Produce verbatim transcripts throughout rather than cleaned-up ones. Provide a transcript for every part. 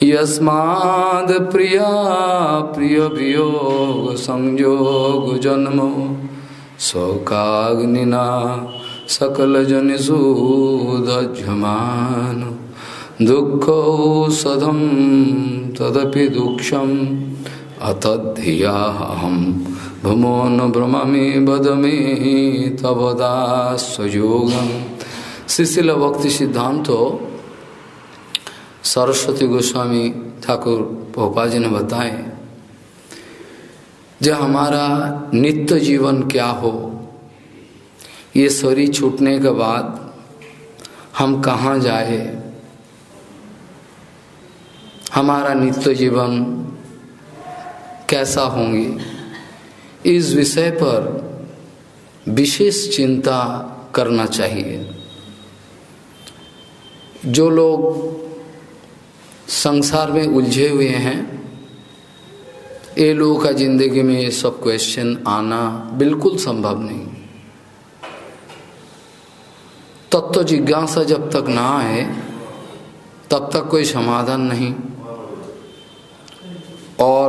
यस्माद् प्रिया प्रिय वियोग संयोग जन्मो शोकाग्निना सकल जनिषु दह्यमान दुःखौषधं तदपि दुःखम् अतद्धियाहं भूमो न भ्रमामि वद मे तव दासयोगम्। श्रीशिल भक्ति सिद्धांतो सरस्वती गोस्वामी ठाकुर प्रभुपाद जी ने बताए, जब हमारा नित्य जीवन क्या हो, ये शरीर छूटने के बाद हम कहाँ जाए, हमारा नित्य जीवन कैसा होंगे, इस विषय पर विशेष चिंता करना चाहिए। जो लोग संसार में उलझे हुए हैं, ये लोगों का जिंदगी में ये सब क्वेश्चन आना बिल्कुल संभव नहीं। तत्व जिज्ञासा जब तक ना आए तब तक कोई समाधान नहीं। और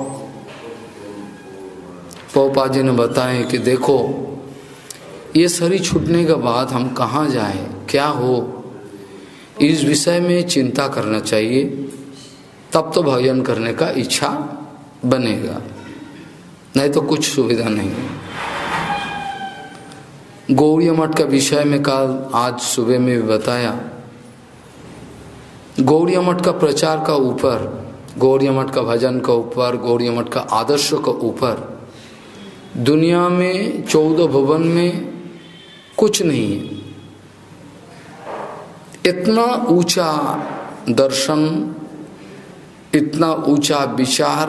प्रभुपाद जी ने बताया कि देखो, ये शरीर छूटने के बाद हम कहाँ जाएं, क्या हो, इस विषय में चिंता करना चाहिए, तब तो भजन करने का इच्छा बनेगा, नहीं तो कुछ सुविधा नहीं। गौड़ीय मठ का विषय में कल आज सुबह में भी बताया। गौड़ीय मठ का प्रचार का ऊपर, गौड़ीय मठ का भजन का ऊपर, गौड़ीय मठ का आदर्श का ऊपर दुनिया में चौदह भुवन में कुछ नहीं है। इतना ऊंचा दर्शन, इतना ऊंचा विचार,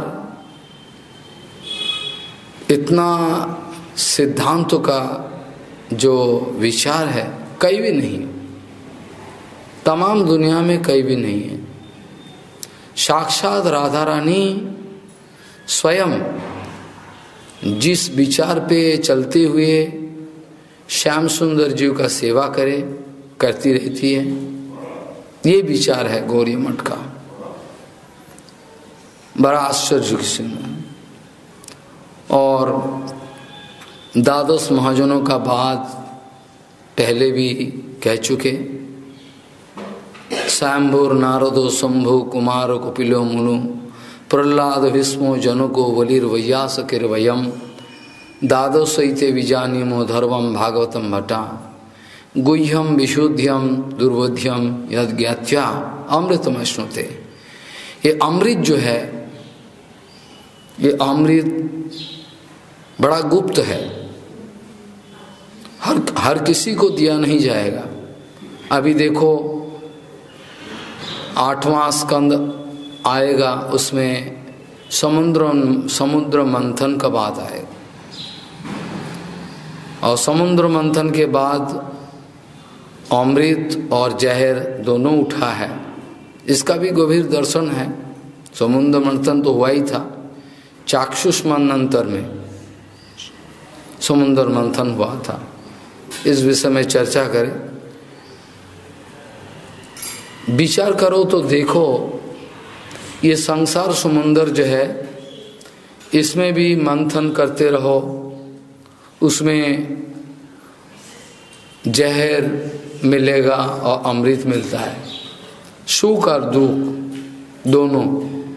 इतना सिद्धांतों का जो विचार है, कहीं भी नहीं, तमाम दुनिया में कहीं भी नहीं है। साक्षात राधा रानी स्वयं जिस विचार पे चलते हुए श्याम सुंदर जी का सेवा करे करती रहती है, ये विचार है गौड़ीय मठ का। बड़ा आश्चर्य किसी में। और द्वादश महाजनों का बात पहले भी कह चुके। स्वयंभुर नारदो शंभु कुमार कपिलो मुनु प्रहलाद भीष्मो जनको बलिर्वैयास किर्वयम द्वादशैते विजानीमो धर्मम भागवतम भट्टा गुह्यम विशुद्ध्यम दुर्बोध्यम यद ज्ञात्या अमृतम अश्नुते। ये अमृत जो है, ये अमृत बड़ा गुप्त है, हर हर किसी को दिया नहीं जाएगा। अभी देखो आठवां स्कंद आएगा, उसमें समुद्र समुद्र मंथन का बात आएगा, और समुद्र मंथन के बाद अमृत और जहर दोनों उठा है। इसका भी गंभीर दर्शन है। समुद्र मंथन तो हुआ ही था, चाक्षुष मनंतर में समुद्र मंथन हुआ था। इस विषय में चर्चा करें, विचार करो तो देखो, ये संसार समुद्र जो है, इसमें भी मंथन करते रहो, उसमें जहर मिलेगा और अमृत मिलता है। सुख और दुख दोनों।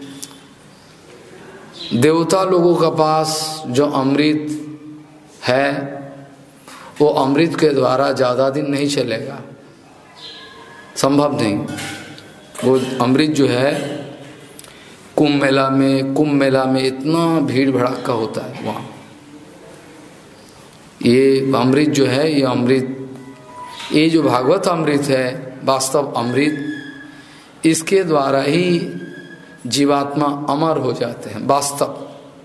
देवता लोगों का पास जो अमृत है, वो अमृत के द्वारा ज़्यादा दिन नहीं चलेगा, संभव नहीं। वो अमृत जो है, कुंभ मेला में कुंभ मेला में इतना भीड़ भड़ाका होता है वहाँ। ये अमृत जो है, ये अमृत, ये जो भागवत अमृत है, वास्तव अमृत, इसके द्वारा ही जीवात्मा अमर हो जाते हैं वास्तव।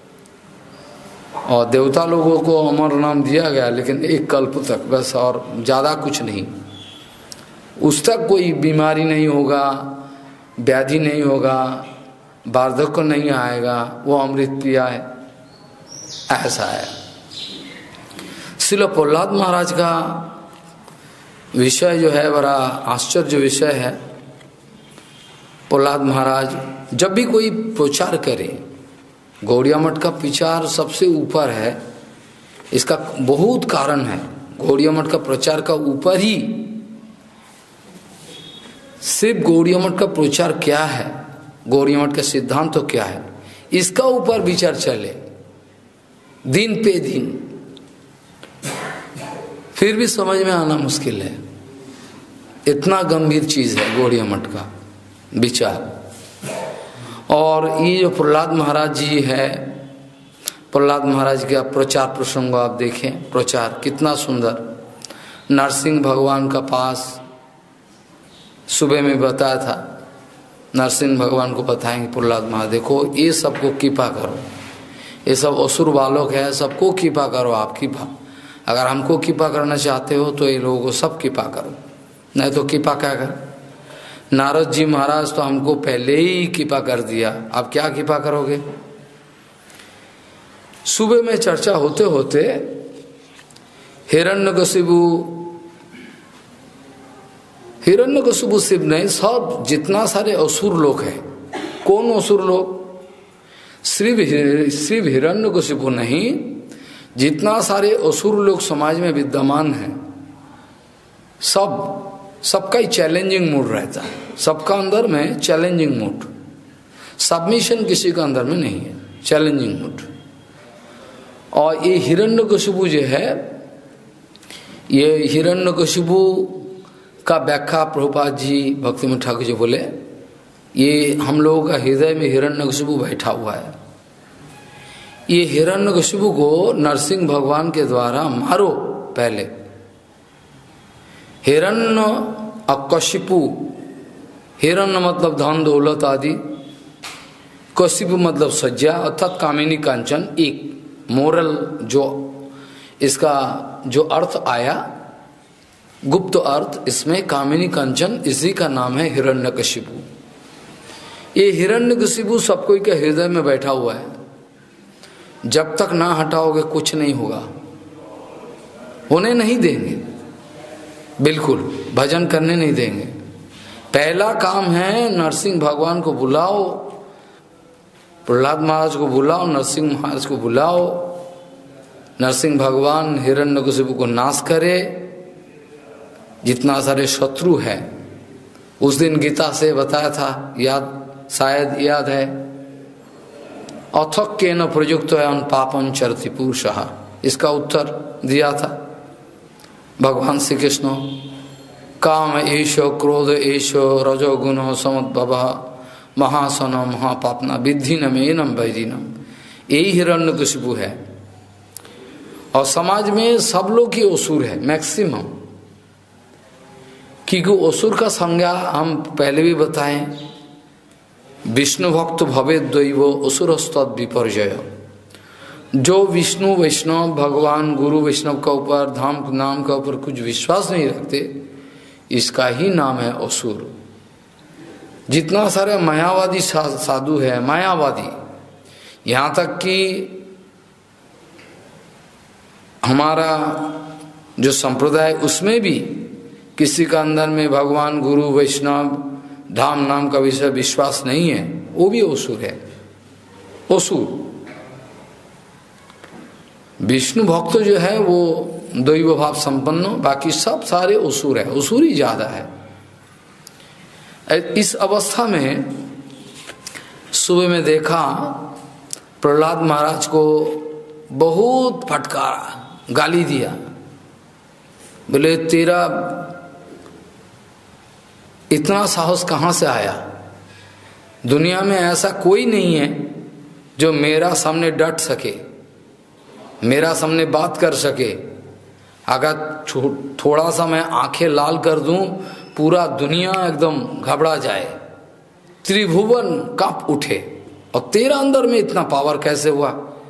और देवता लोगों को अमर नाम दिया गया, लेकिन एक कल्प तक बस, और ज़्यादा कुछ नहीं। उस तक कोई बीमारी नहीं होगा, व्याधि नहीं होगा, वार्धक्य नहीं आएगा, वो अमृत पिया है, ऐसा है। श्रील प्रहलाद महाराज का विषय जो है बड़ा आश्चर्य विषय है। प्रहलाद महाराज जब भी कोई प्रचार करे, गौड़िया मठ का प्रचार सबसे ऊपर है, इसका बहुत कारण है। गौड़िया मठ का प्रचार का ऊपर ही सिर्फ गौड़िया मठ का प्रचार क्या है, गौड़िया मठ का सिद्धांत तो क्या है, इसका ऊपर विचार चले दिन पे दिन, फिर भी समझ में आना मुश्किल है। इतना गंभीर चीज है गौड़िया मठ का विचार। और ये जो प्रहलाद महाराज जी है, प्रहलाद महाराज का प्रचार प्रसंग आप देखें, प्रचार कितना सुंदर। नरसिंह भगवान का पास सुबह में बताया था, नरसिंह भगवान को बताएंगे प्रहलाद महाराज, देखो ये सबको कृपा करो, ये सब असुर बालक है, सबको कृपा करो आप, कृपा। अगर हमको कृपा करना चाहते हो तो ये लोगों को सब कृपा करो, नहीं तो कृपा क्या कर। नारद जी महाराज तो हमको पहले ही कृपा कर दिया, आप क्या कृपा करोगे। सुबह में चर्चा होते होते हिरण्यकशिपु हिरण्यकशिपु शिव नहीं, सब जितना सारे असुर लोग हैं, कौन असुर लोग, सिर्फ सिर्फ हिरण्यकशिपु नहीं, जितना सारे असुर लोग समाज में विद्यमान हैं, सब सबका ही चैलेंजिंग मूड रहता है, सबका अंदर में चैलेंजिंग मूड, सबमिशन किसी का अंदर में नहीं है, चैलेंजिंग मूड। और ये हिरण्यकशिपु जो है, ये हिरण्यकशिपु का व्याख्या प्रभुपाद जी भक्ति ठाकुर जी बोले, ये हम लोगों का हृदय में हिरण्यकशिपु बैठा हुआ है। ये हिरण्यकशिपु को नरसिंह भगवान के द्वारा मारो पहले। हिरण्य अकशिपु, हिरण्य मतलब धन दौलत आदि, कशिपु मतलब सज्जा अर्थात कामिनी कांचन। एक मोरल जो इसका जो अर्थ आया, गुप्त अर्थ, इसमें कामिनी कांचन, इसी का नाम है हिरण्यकशिपु। ये हिरण्यकशिपु सबको के हृदय में बैठा हुआ है, जब तक ना हटाओगे कुछ नहीं होगा, होने नहीं देंगे, बिल्कुल भजन करने नहीं देंगे। पहला काम है नरसिंह भगवान को बुलाओ, प्रहलाद महाराज को बुलाओ, नरसिंह महाराज को बुलाओ, नरसिंह भगवान हिरण्यकशिपु को नाश करे। जितना सारे शत्रु है, उस दिन गीता से बताया था, याद शायद याद है, अथक के न प्रयुक्त है अन पापन चरति पुरुषः, इसका उत्तर दिया था भगवान श्री कृष्ण। काम एशो क्रोध एशो रजोगुण समुद्भव महासन महापापना विद्धि न मेनम वैदिनम, यही हिरण्यकशिपु है। और समाज में सब लोग ही असुर है मैक्सिमम, क्योंकि असुर का संज्ञा हम पहले भी बताएं, विष्णु भक्त भवे दैव असुरस्तद विपर्जय। जो विष्णु वैष्णव भगवान गुरु वैष्णव का ऊपर धाम नाम का ऊपर कुछ विश्वास नहीं रखते, इसका ही नाम है असुर। जितना सारे मायावादी साधु है, मायावादी, यहाँ तक कि हमारा जो संप्रदाय उसमें भी किसी का अंदर में भगवान गुरु वैष्णव धाम नाम का विषय विश्वास नहीं है, वो भी असुर है, असुर। विष्णु भक्त जो है वो दैव भाव संपन्न, बाकी सब सारे असुर है, असुर ही ज्यादा है। इस अवस्था में सुबह में देखा प्रहलाद महाराज को बहुत फटकारा, गाली दिया, बोले तेरा इतना साहस कहाँ से आया, दुनिया में ऐसा कोई नहीं है जो मेरा सामने डट सके, मेरा सामने बात कर सके। अगर थोड़ा सा मैं आंखें लाल कर दूं, पूरा दुनिया एकदम घबरा जाए, त्रिभुवन कांप उठे, और तेरा अंदर में इतना पावर कैसे हुआ,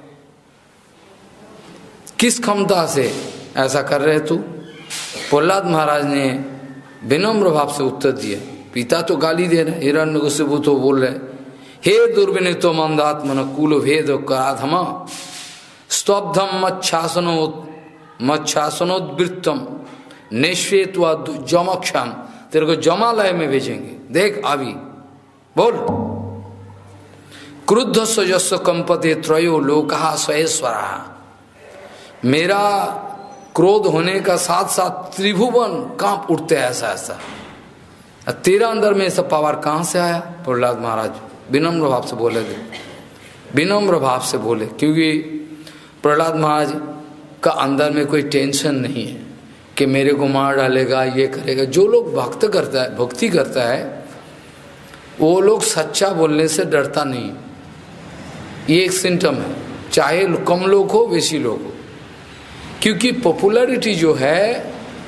किस क्षमता से ऐसा कर रहे तू। प्रहलाद महाराज ने विनम्र भाव से उत्तर दिया। पिता तो गाली दे रहे, हिरण्यकशिपु तो बोल रहे, हे दुर्विनीतो मंदात्मन कुल भेद कराधमा स्तब्धम मच्छासनो मच्छासनोद्वृत्तम निश्वेत्वा जमक्षाम, तेरे को जमालय में भेजेंगे, देख अभी बोल। क्रुद्ध सजस्व कंपते त्रयो लोका स्वयस्वरा। मेरा क्रोध होने का साथ साथ त्रिभुवन कांप उठते हैं, ऐसा ऐसा। तेरा अंदर में सब पावर कहां से आया? प्रहलाद महाराज विनम्र भाव से बोले थे, विनम्र भाव से बोले, क्योंकि प्रहलाद महाराज का अंदर में कोई टेंशन नहीं है कि मेरे को मार डालेगा, ये करेगा। जो लोग भक्त करता है, भक्ति करता है, वो लोग सच्चा बोलने से डरता नहीं। ये एक सिम्टम है, चाहे कम लोग हो बेसी लोग हो, क्योंकि पॉपुलैरिटी जो है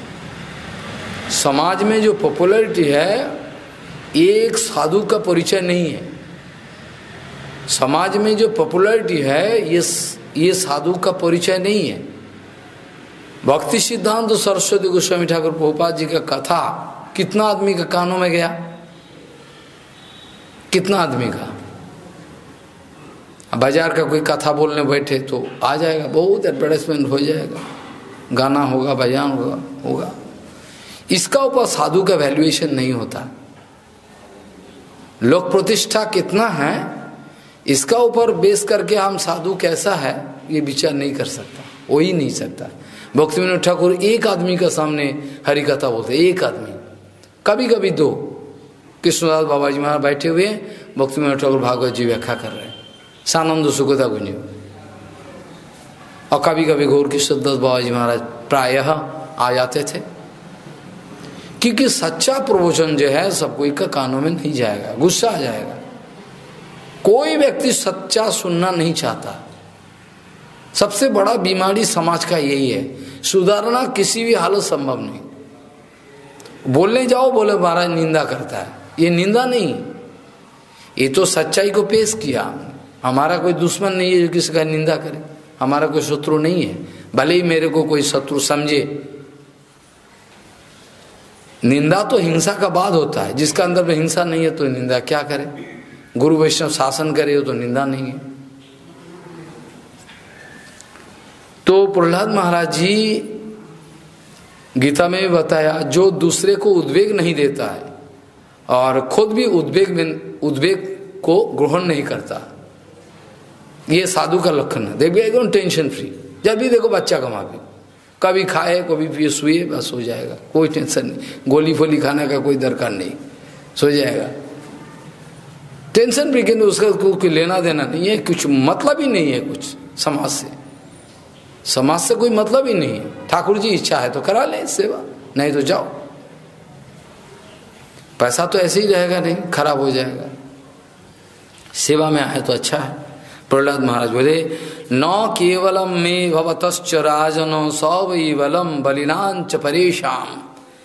समाज में, जो पॉपुलैरिटी है, एक साधु का परिचय नहीं है। समाज में जो पॉपुलैरिटी है, ये ये साधु का परिचय नहीं है। भक्ति सिद्धांत तो सरस्वती गोस्वामी ठाकुर प्रभुपाद जी का कथा कितना आदमी का कानों में गया, कितना आदमी का। बाजार का कोई कथा बोलने बैठे तो आ जाएगा, बहुत एडवर्टाइजमेंट हो जाएगा, गाना होगा, बयान होगा होगा इसका ऊपर साधु का वैल्यूएशन नहीं होता। लोक प्रतिष्ठा कितना है, इसका ऊपर बेस करके हम साधु कैसा है ये विचार नहीं कर सकता, हो ही नहीं सकता। भक्ति विनोद ठाकुर एक आदमी का सामने हरि कथा बोलते, एक आदमी, कभी कभी दो। कृष्णदास बाबा जी महाराज बैठे हुए, भक्ति विनोद ठाकुर भागवत जी व्याख्या कर रहे हैं, सानंद सुखदा गुंज। और कभी कभी गौर कृष्णदास बाबा जी महाराज प्रायः आ जाते थे, क्योंकि सच्चा प्रवचन जो है सब कोई का कानों में नहीं जाएगा, गुस्सा आ जाएगा। कोई व्यक्ति सच्चा सुनना नहीं चाहता। सबसे बड़ा बीमारी समाज का यही है, सुधारना किसी भी हालत संभव नहीं। बोलने जाओ, बोले महाराज निंदा करता है, ये निंदा नहीं, ये तो सच्चाई को पेश किया। हमारा कोई दुश्मन नहीं है जो किसी का निंदा करे, हमारा कोई शत्रु नहीं है, भले ही मेरे को कोई शत्रु समझे। निंदा तो हिंसा का बाद होता है, जिसका अंदर में हिंसा नहीं है तो निंदा क्या करे। गुरु वैष्णव शासन करे तो निंदा नहीं है। तो प्रहलाद महाराज जी गीता में भी बताया, जो दूसरे को उद्वेग नहीं देता है और खुद भी उद्वेग में उद्वेग को ग्रहण नहीं करता, ये साधु का लक्षण है। देखिए एकदम टेंशन फ्री, जब भी देखो बच्चा कमा भी, कभी खाए कभी पिए सोए, बस हो जाएगा, कोई टेंशन नहीं। गोली फोली खाने का कोई दरकार नहीं, सो जाएगा टेंशन फ्री। किन्तु उसका कोई लेना देना नहीं है, कुछ मतलब ही नहीं है कुछ समाज से, समाज से कोई मतलब ही नहीं है। ठाकुर जी इच्छा है तो करा ले सेवा, नहीं तो जाओ, पैसा तो ऐसे ही रहेगा, नहीं खराब हो जाएगा। सेवा में आए तो अच्छा है। प्रहलाद महाराज बोले, न केवलम मे भवतश्च राजनो सवैवलम बलिनांच परेशान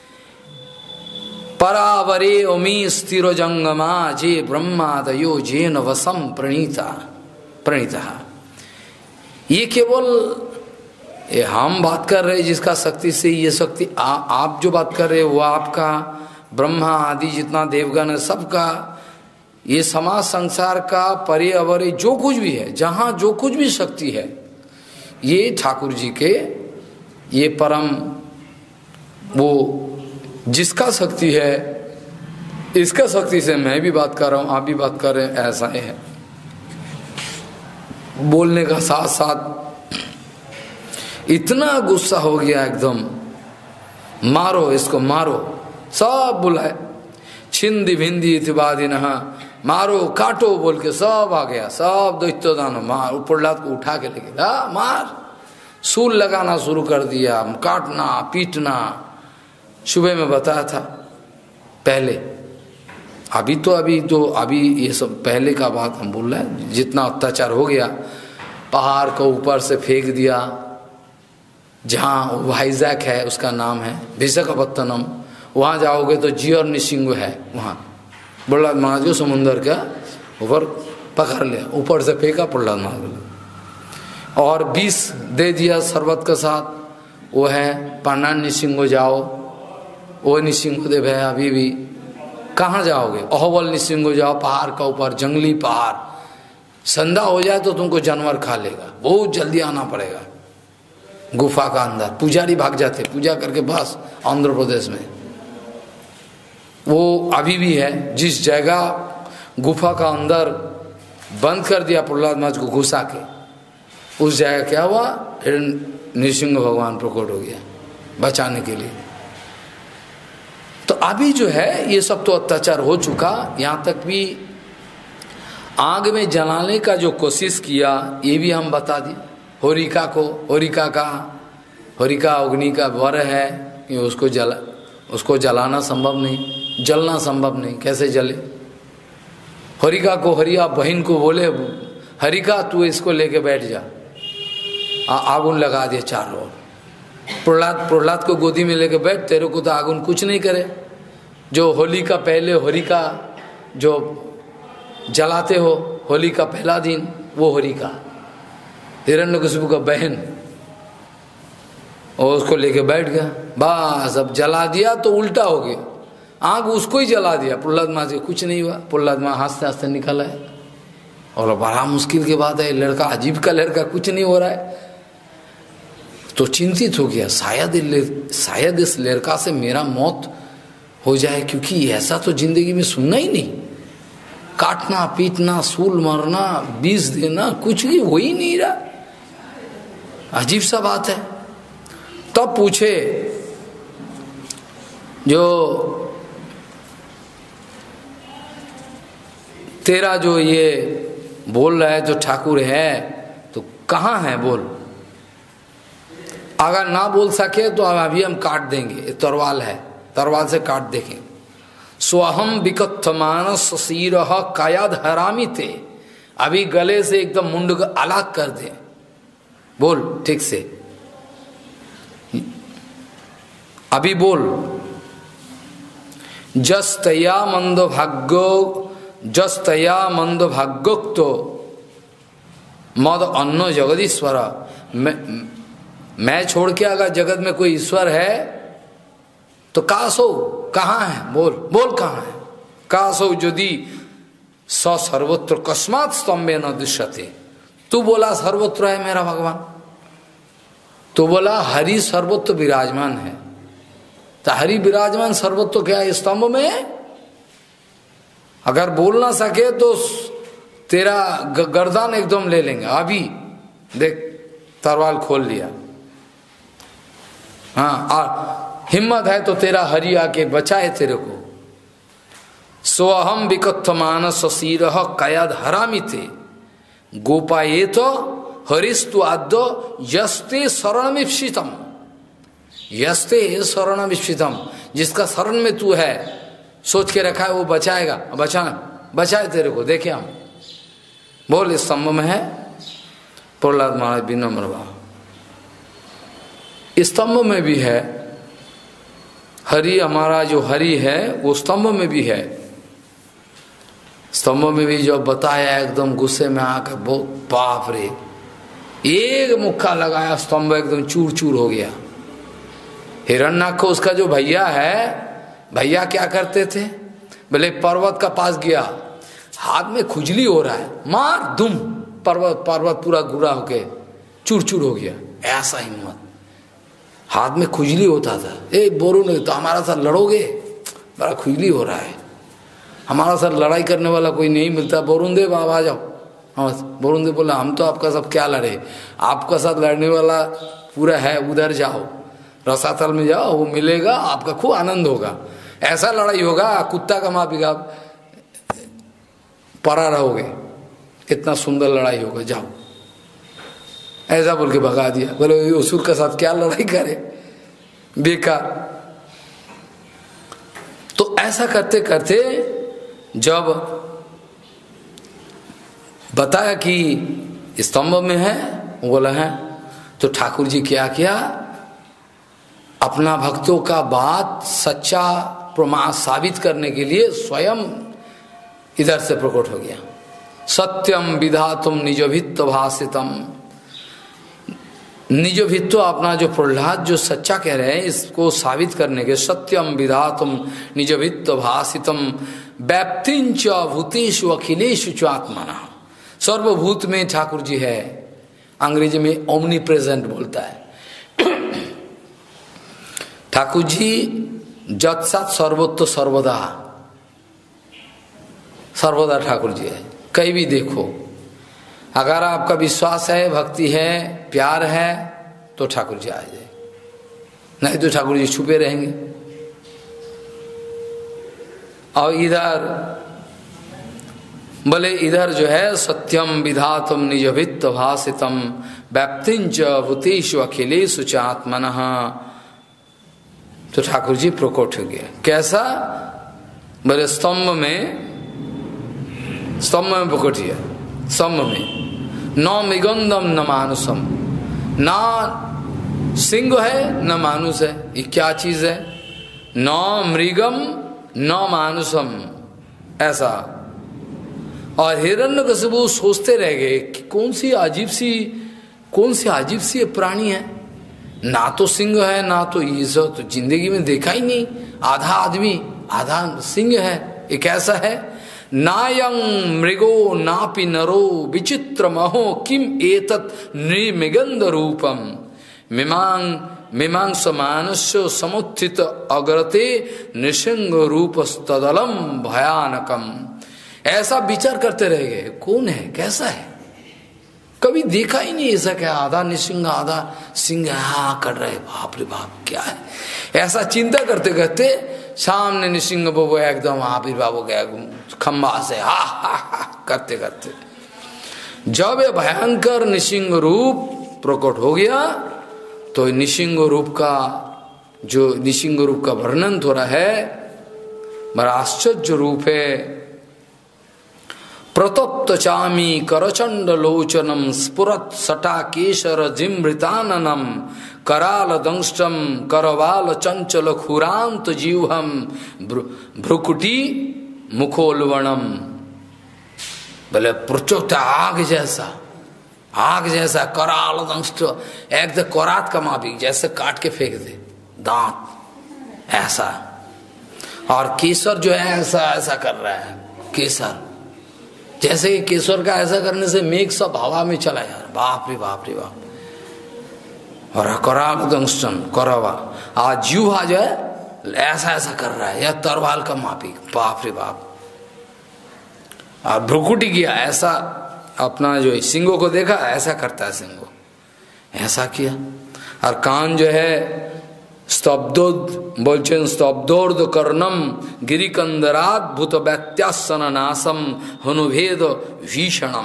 परावरे ओमी स्थिरो जंगमा जे ब्रह्मादयो जेन वसम प्रणीता प्रणीता। ये केवल ये हम बात कर रहे जिसका शक्ति से ये शक्ति, आ, आप जो बात कर रहे हो वो आपका, ब्रह्मा आदि जितना देवगण है सबका, ये समाज संसार का परे अवरे जो कुछ भी है, जहाँ जो कुछ भी शक्ति है, ये ठाकुर जी के, ये परम वो जिसका शक्ति है, इसका शक्ति से मैं भी बात कर रहा हूँ, आप भी बात कर रहे हैं, ऐसा ही है। बोलने का साथ साथ इतना गुस्सा हो गया एकदम, मारो इसको मारो, सब बुलाए, छिंदी भिंदी इतिबादी नहा, मारो काटो बोल के सब आ गया, सब दैत्य दानो मार, प्रहलाद को उठा के लेके ला मार, सूल लगाना शुरू कर दिया, काटना पीटना। सुबह में बताया था पहले, अभी तो अभी तो अभी ये सब पहले का बात हम बोल रहे हैं। जितना अत्याचार हो गया, पहाड़ को ऊपर से फेंक दिया, जहाँ वाइजैक है उसका नाम है विशाखापत्तनम, वहाँ जाओगे तो जी और निसिंगो है, वहाँ प्रहलाद महाराज को समुंदर का ऊपर पकड़ लिया, ऊपर से फेंका प्रहलाद महाराज, और बीस दे दिया शरबत के साथ, वो है पांडान निसिंगो जाओ, वो निसिंगो देव है अभी भी, कहाँ जाओगे, अहोबल निसिंगो जाओ, पहाड़ का ऊपर जंगली पहाड़, संध्या हो जाए तो तुमको जानवर खा लेगा, बहुत जल्दी आना पड़ेगा गुफा का अंदर। पुजारी भाग जाते पूजा करके, बस आंध्र प्रदेश में वो अभी भी है। जिस जगह गुफा का अंदर बंद कर दिया प्रहलाद महाराज को घुसा के। उस जगह क्या हुआ, नृसिंह भगवान प्रकट हो गया बचाने के लिए। तो अभी जो है ये सब तो अत्याचार हो चुका, यहाँ तक भी आग में जलाने का जो कोशिश किया ये भी हम बता दिए। होरिका को, होरिका का होरिका अग्नि का वर है कि उसको जला उसको जलाना संभव नहीं, जलना संभव नहीं, कैसे जले। होरिका को, हरिया बहन को बोले हरिका तू इसको लेके बैठ जा, आगुन लगा दिया चारों ओर। प्रहलाद प्रहलाद को गोदी में लेके बैठ, तेरे को तो आगुन कुछ नहीं करे। जो होली का पहले होरिका जो जलाते हो, होली का पहला दिन वो होरिका हिरण्यकशिपु का बहन, और उसको लेके बैठ गया। बस अब जला दिया तो उल्टा हो गया, आग उसको ही जला दिया। प्रहलाद माँ से कुछ नहीं हुआ, प्रहलाद माँ हंसते हंसते निकल आए। और बड़ा मुश्किल की बात है, लड़का अजीब का लड़का, कुछ नहीं हो रहा है। तो चिंतित हो गया, शायद शायद इस लड़का से मेरा मौत हो जाए, क्योंकि ऐसा तो जिंदगी में सुनना ही नहीं। काटना पीटना, सूल मारना, बीस देना, कुछ भी हो ही नहीं रहा, अजीब सा बात है। तब पूछे जो तेरा जो ये बोल रहा है जो ठाकुर है तो कहाँ है बोल। अगर ना बोल सके तो अभी हम काट देंगे, तरवाल है, तरवाल से काट देंगे। स्वहम विकथमान ससीर कायाद हरामी थे, अभी गले से एकदम मुंड को अलग कर दे, बोल ठीक से, अभी बोल। जस तया मंद भाग्यो जस तया मंद भाग्योक्तो मद अन्न जगदीश्वर। मैं, मैं छोड़ के अगर जगत में कोई ईश्वर है तो कासो कहाँ है, बोल बोल कहाँ है। कासो यदि स सर्वत्र कस्मात स्तंभे न दृश्यते। तू बोला सर्वत्र है मेरा भगवान, तो बोला हरि सर्वत्र विराजमान है। तो हरि विराजमान सर्वत्र क्या है स्तंभ में। अगर बोल ना सके तो तेरा गर्दन एकदम ले लेंगे। अभी देख तरवाल खोल लिया, हाँ, और हिम्मत है तो तेरा हरि आके बचाए तेरे को। सोहम विकथमान ससीर कयाद हरामी थे गोपाये तो हरिस्तु आद्य यस्ते शरणमीप्सितम। यस्ते शरणमीप्सितम, जिसका शरण में तू है, सोच के रखा है वो बचाएगा, बचा बचाए तेरे को। देखे हम बोल इस स्तंभ में है प्रहलाद महाराज विनम्र भाव, स्तंभ में भी है हरि। हमारा जो हरि है वो स्तंभ में भी है। स्तंभ में भी जो बताया एकदम गुस्से में आकर, बहुत बाप रे, एक मुक्का लगाया स्तंभ एकदम चूर चूर हो गया। हिरण्याक्ष उसका जो भैया है, भैया क्या करते थे, बोले पर्वत का पास गया, हाथ में खुजली हो रहा है, मार दुम, पर्वत पर्वत पूरा गुरा होके चूर चूर हो गया। ऐसा हिम्मत, हाथ में खुजली होता था। ए बोरू नहीं तो हमारा साथ लड़ोगे, बड़ा खुजली हो रहा है, हमारा साथ लड़ाई करने वाला कोई नहीं मिलता। बोरुंदेव आप आ जाओ। हाँ, बोरुंदेव बोला हम तो आपका सब क्या लड़े, आपका साथ लड़ने वाला पूरा है, उधर जाओ रसातल में जाओ, वो मिलेगा, आपका खूब आनंद होगा। ऐसा लड़ाई होगा कुत्ता का माँ बिगा परा रहोगे, इतना सुंदर लड़ाई होगा, जाओ। ऐसा बोल के भगा दिया। बोले असुर के साथ क्या लड़ाई करे, बेकार। तो ऐसा करते करते जब बताया कि स्तंभ में है, बोला है, तो ठाकुर जी क्या किया, अपना भक्तों का बात सच्चा प्रमाण साबित करने के लिए स्वयं इधर से प्रकट हो गया। सत्यम विधातुम निजभित्व भाषितम। निजभित्व अपना जो प्रहलाद जो सच्चा कह रहे हैं, इसको साबित करने के सत्यम विधातुम निजभित्व भाषितम व्याप्तिंच भूतेषु अखिलेषु च आत्मना। सर्वभूत में ठाकुर जी है, अंग्रेजी में ओमनी प्रेजेंट बोलता है। ठाकुर जी जत्सत सर्वोत्त सर्वदा, सर्वदा ठाकुर जी है। कहीं भी देखो, अगर आपका विश्वास है, भक्ति है, प्यार है, तो ठाकुर जी आ जाए, नहीं तो ठाकुर जी छुपे रहेंगे। और इधर बोले, इधर जो है सत्यम विधातम निजभित्त भाषितम व्याप्तिंच भूतेषु अखिलेषु च आत्मनः, तो ठाकुर जी प्रकट हो गया। कैसा? बोले स्तंभ में, स्तंभ में प्रकट किया, स्तंभ में। न मृगंधम न मानुषम, ना सिंह है न मानुष है, ये क्या चीज है? न मृगम न मानुषम, ऐसा। और हिरण्यकशिपु सोचते रह गए कि कौन सी अजीब सी, कौन सी अजीब सी प्राणी है, ना तो सिंह है ना तो ये सब, तो जिंदगी में देखा ही नहीं। आधा आदमी आधा सिंह है, ये कैसा है? नायं मृगो नापि नरो विचित्र महो किम एतत् नृमृगंध रूपम मिमांग मीमांस मानस्य समुत्थित अग्रते निशंग रूप तदलम भयानकम। ऐसा विचार करते रह गए, कौन है, कैसा है, कभी देखा ही नहीं ऐसा। क्या आधा निसिंग आधा सिंह हा कर रहे, बाप रे बाप क्या है, ऐसा चिंता करते करते सामने निसिंग बाबू एकदम आविर्भाव हो गया खम्बा से, हा हा हा करते करते। जब ये भयंकर निसिंग रूप प्रकट हो गया, तो निसिंग रूप का जो निसिंग रूप का वर्णन हो रहा है, बड़ा आश्चर्य रूप है। प्रतप्त चामी करचंड लोचनम स्फुरत सटा केशर जिमृताननम कराल दंष्टम करवाल चंचल खुरांत जीवहम भ्रुकुटी मुखोलवणम। बोले प्रचोत आग जैसा, आग जैसा कराल दंष्ट, एक दे कोरात का माफी जैसे काट के फेंक दे दांत ऐसा। और केसर जो है ऐसा ऐसा कर रहा है, केसर जैसे कि केसर का ऐसा करने से मेघ सब हवा में चला यार, बाप रे बाप रे बाप। और कराल दंष्टन करवा, आज जीवा जो है ऐसा ऐसा कर रहा है, या तरवाल का माफी, बाप रे बाप। और भ्रुकुटी किया ऐसा, अपना जो सिंगों को देखा ऐसा करता है, सिंगों ऐसा किया। और कान जो है स्तब्धोद बोलचें स्तब्धोर्ध कर्णम गिरिकंदरात भूत व्यत्यासन नासम हनुभेद भीषणम।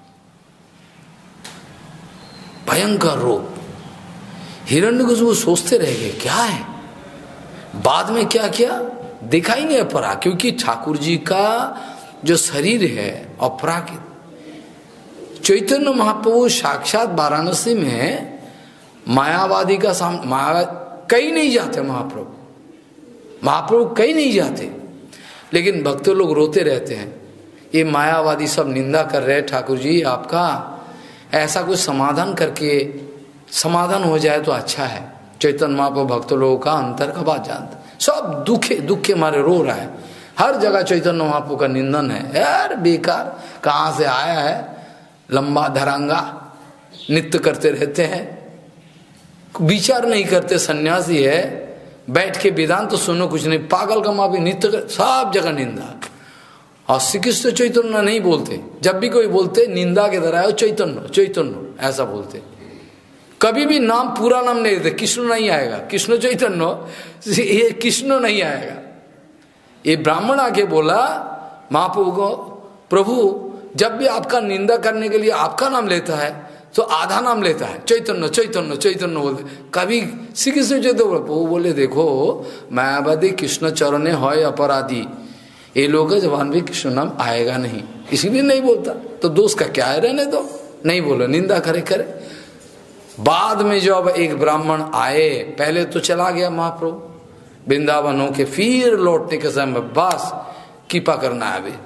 भयंकर रूप। हिरण्यकशिपु सोचते रह गए क्या है, बाद में क्या किया देखा ही नहीं पड़ा, क्योंकि ठाकुर जी का जो शरीर है अपराकृत। चैतन्य महाप्रभु साक्षात वाराणसी में मायावादी का सामने, माया कहीं नहीं जाते महाप्रभु, महाप्रभु कहीं नहीं जाते, लेकिन भक्त लोग रोते रहते हैं, ये मायावादी सब निंदा कर रहे हैं ठाकुर जी आपका, ऐसा कुछ समाधान करके समाधान हो जाए तो अच्छा है। चैतन्य महाप्रभु भक्त लोगों का अंतर का बात जानते, सब दुखे दुखे मारे रो रहा है, हर जगह चैतन्य महाप्रभु का निंदन है, यार बेकार कहाँ से आया है, लंबा धरांगा नित्य करते रहते हैं, विचार नहीं करते, सन्यासी है, बैठ के वेदांत तो सुनो कुछ नहीं, पागल का माँ भी नित्य कर, सब जगह निंदा। और श्री कृष्ण चैतन्य नहीं बोलते, जब भी कोई बोलते निंदा के तरह है चैतन्य चैतन्य ऐसा बोलते, कभी भी नाम पूरा नाम नहीं देते, कृष्ण नहीं आएगा, कृष्ण चैतन्य ये कृष्ण नहीं आएगा। ये ब्राह्मण आके बोला महाप्रभु को, प्रभु जब भी आपका निंदा करने के लिए आपका नाम लेता है तो आधा नाम लेता है, चैतन्य चैतन्य चैतन्य बोलते, कभी श्री कृष्ण चैतन्य वो बोले देखो मायावादी कृष्ण चरणे है अपराधी, ये लोग जबान भी कृष्ण नाम आएगा नहीं, इसीलिए नहीं बोलता, तो दोष का क्या है, रहने दो, नहीं बोलो, निंदा करे करे। बाद में जब एक ब्राह्मण आए, पहले तो चला गया महाप्रभु वृंदावन होके, फिर लौटने के समय बस कृपा करना है अभी।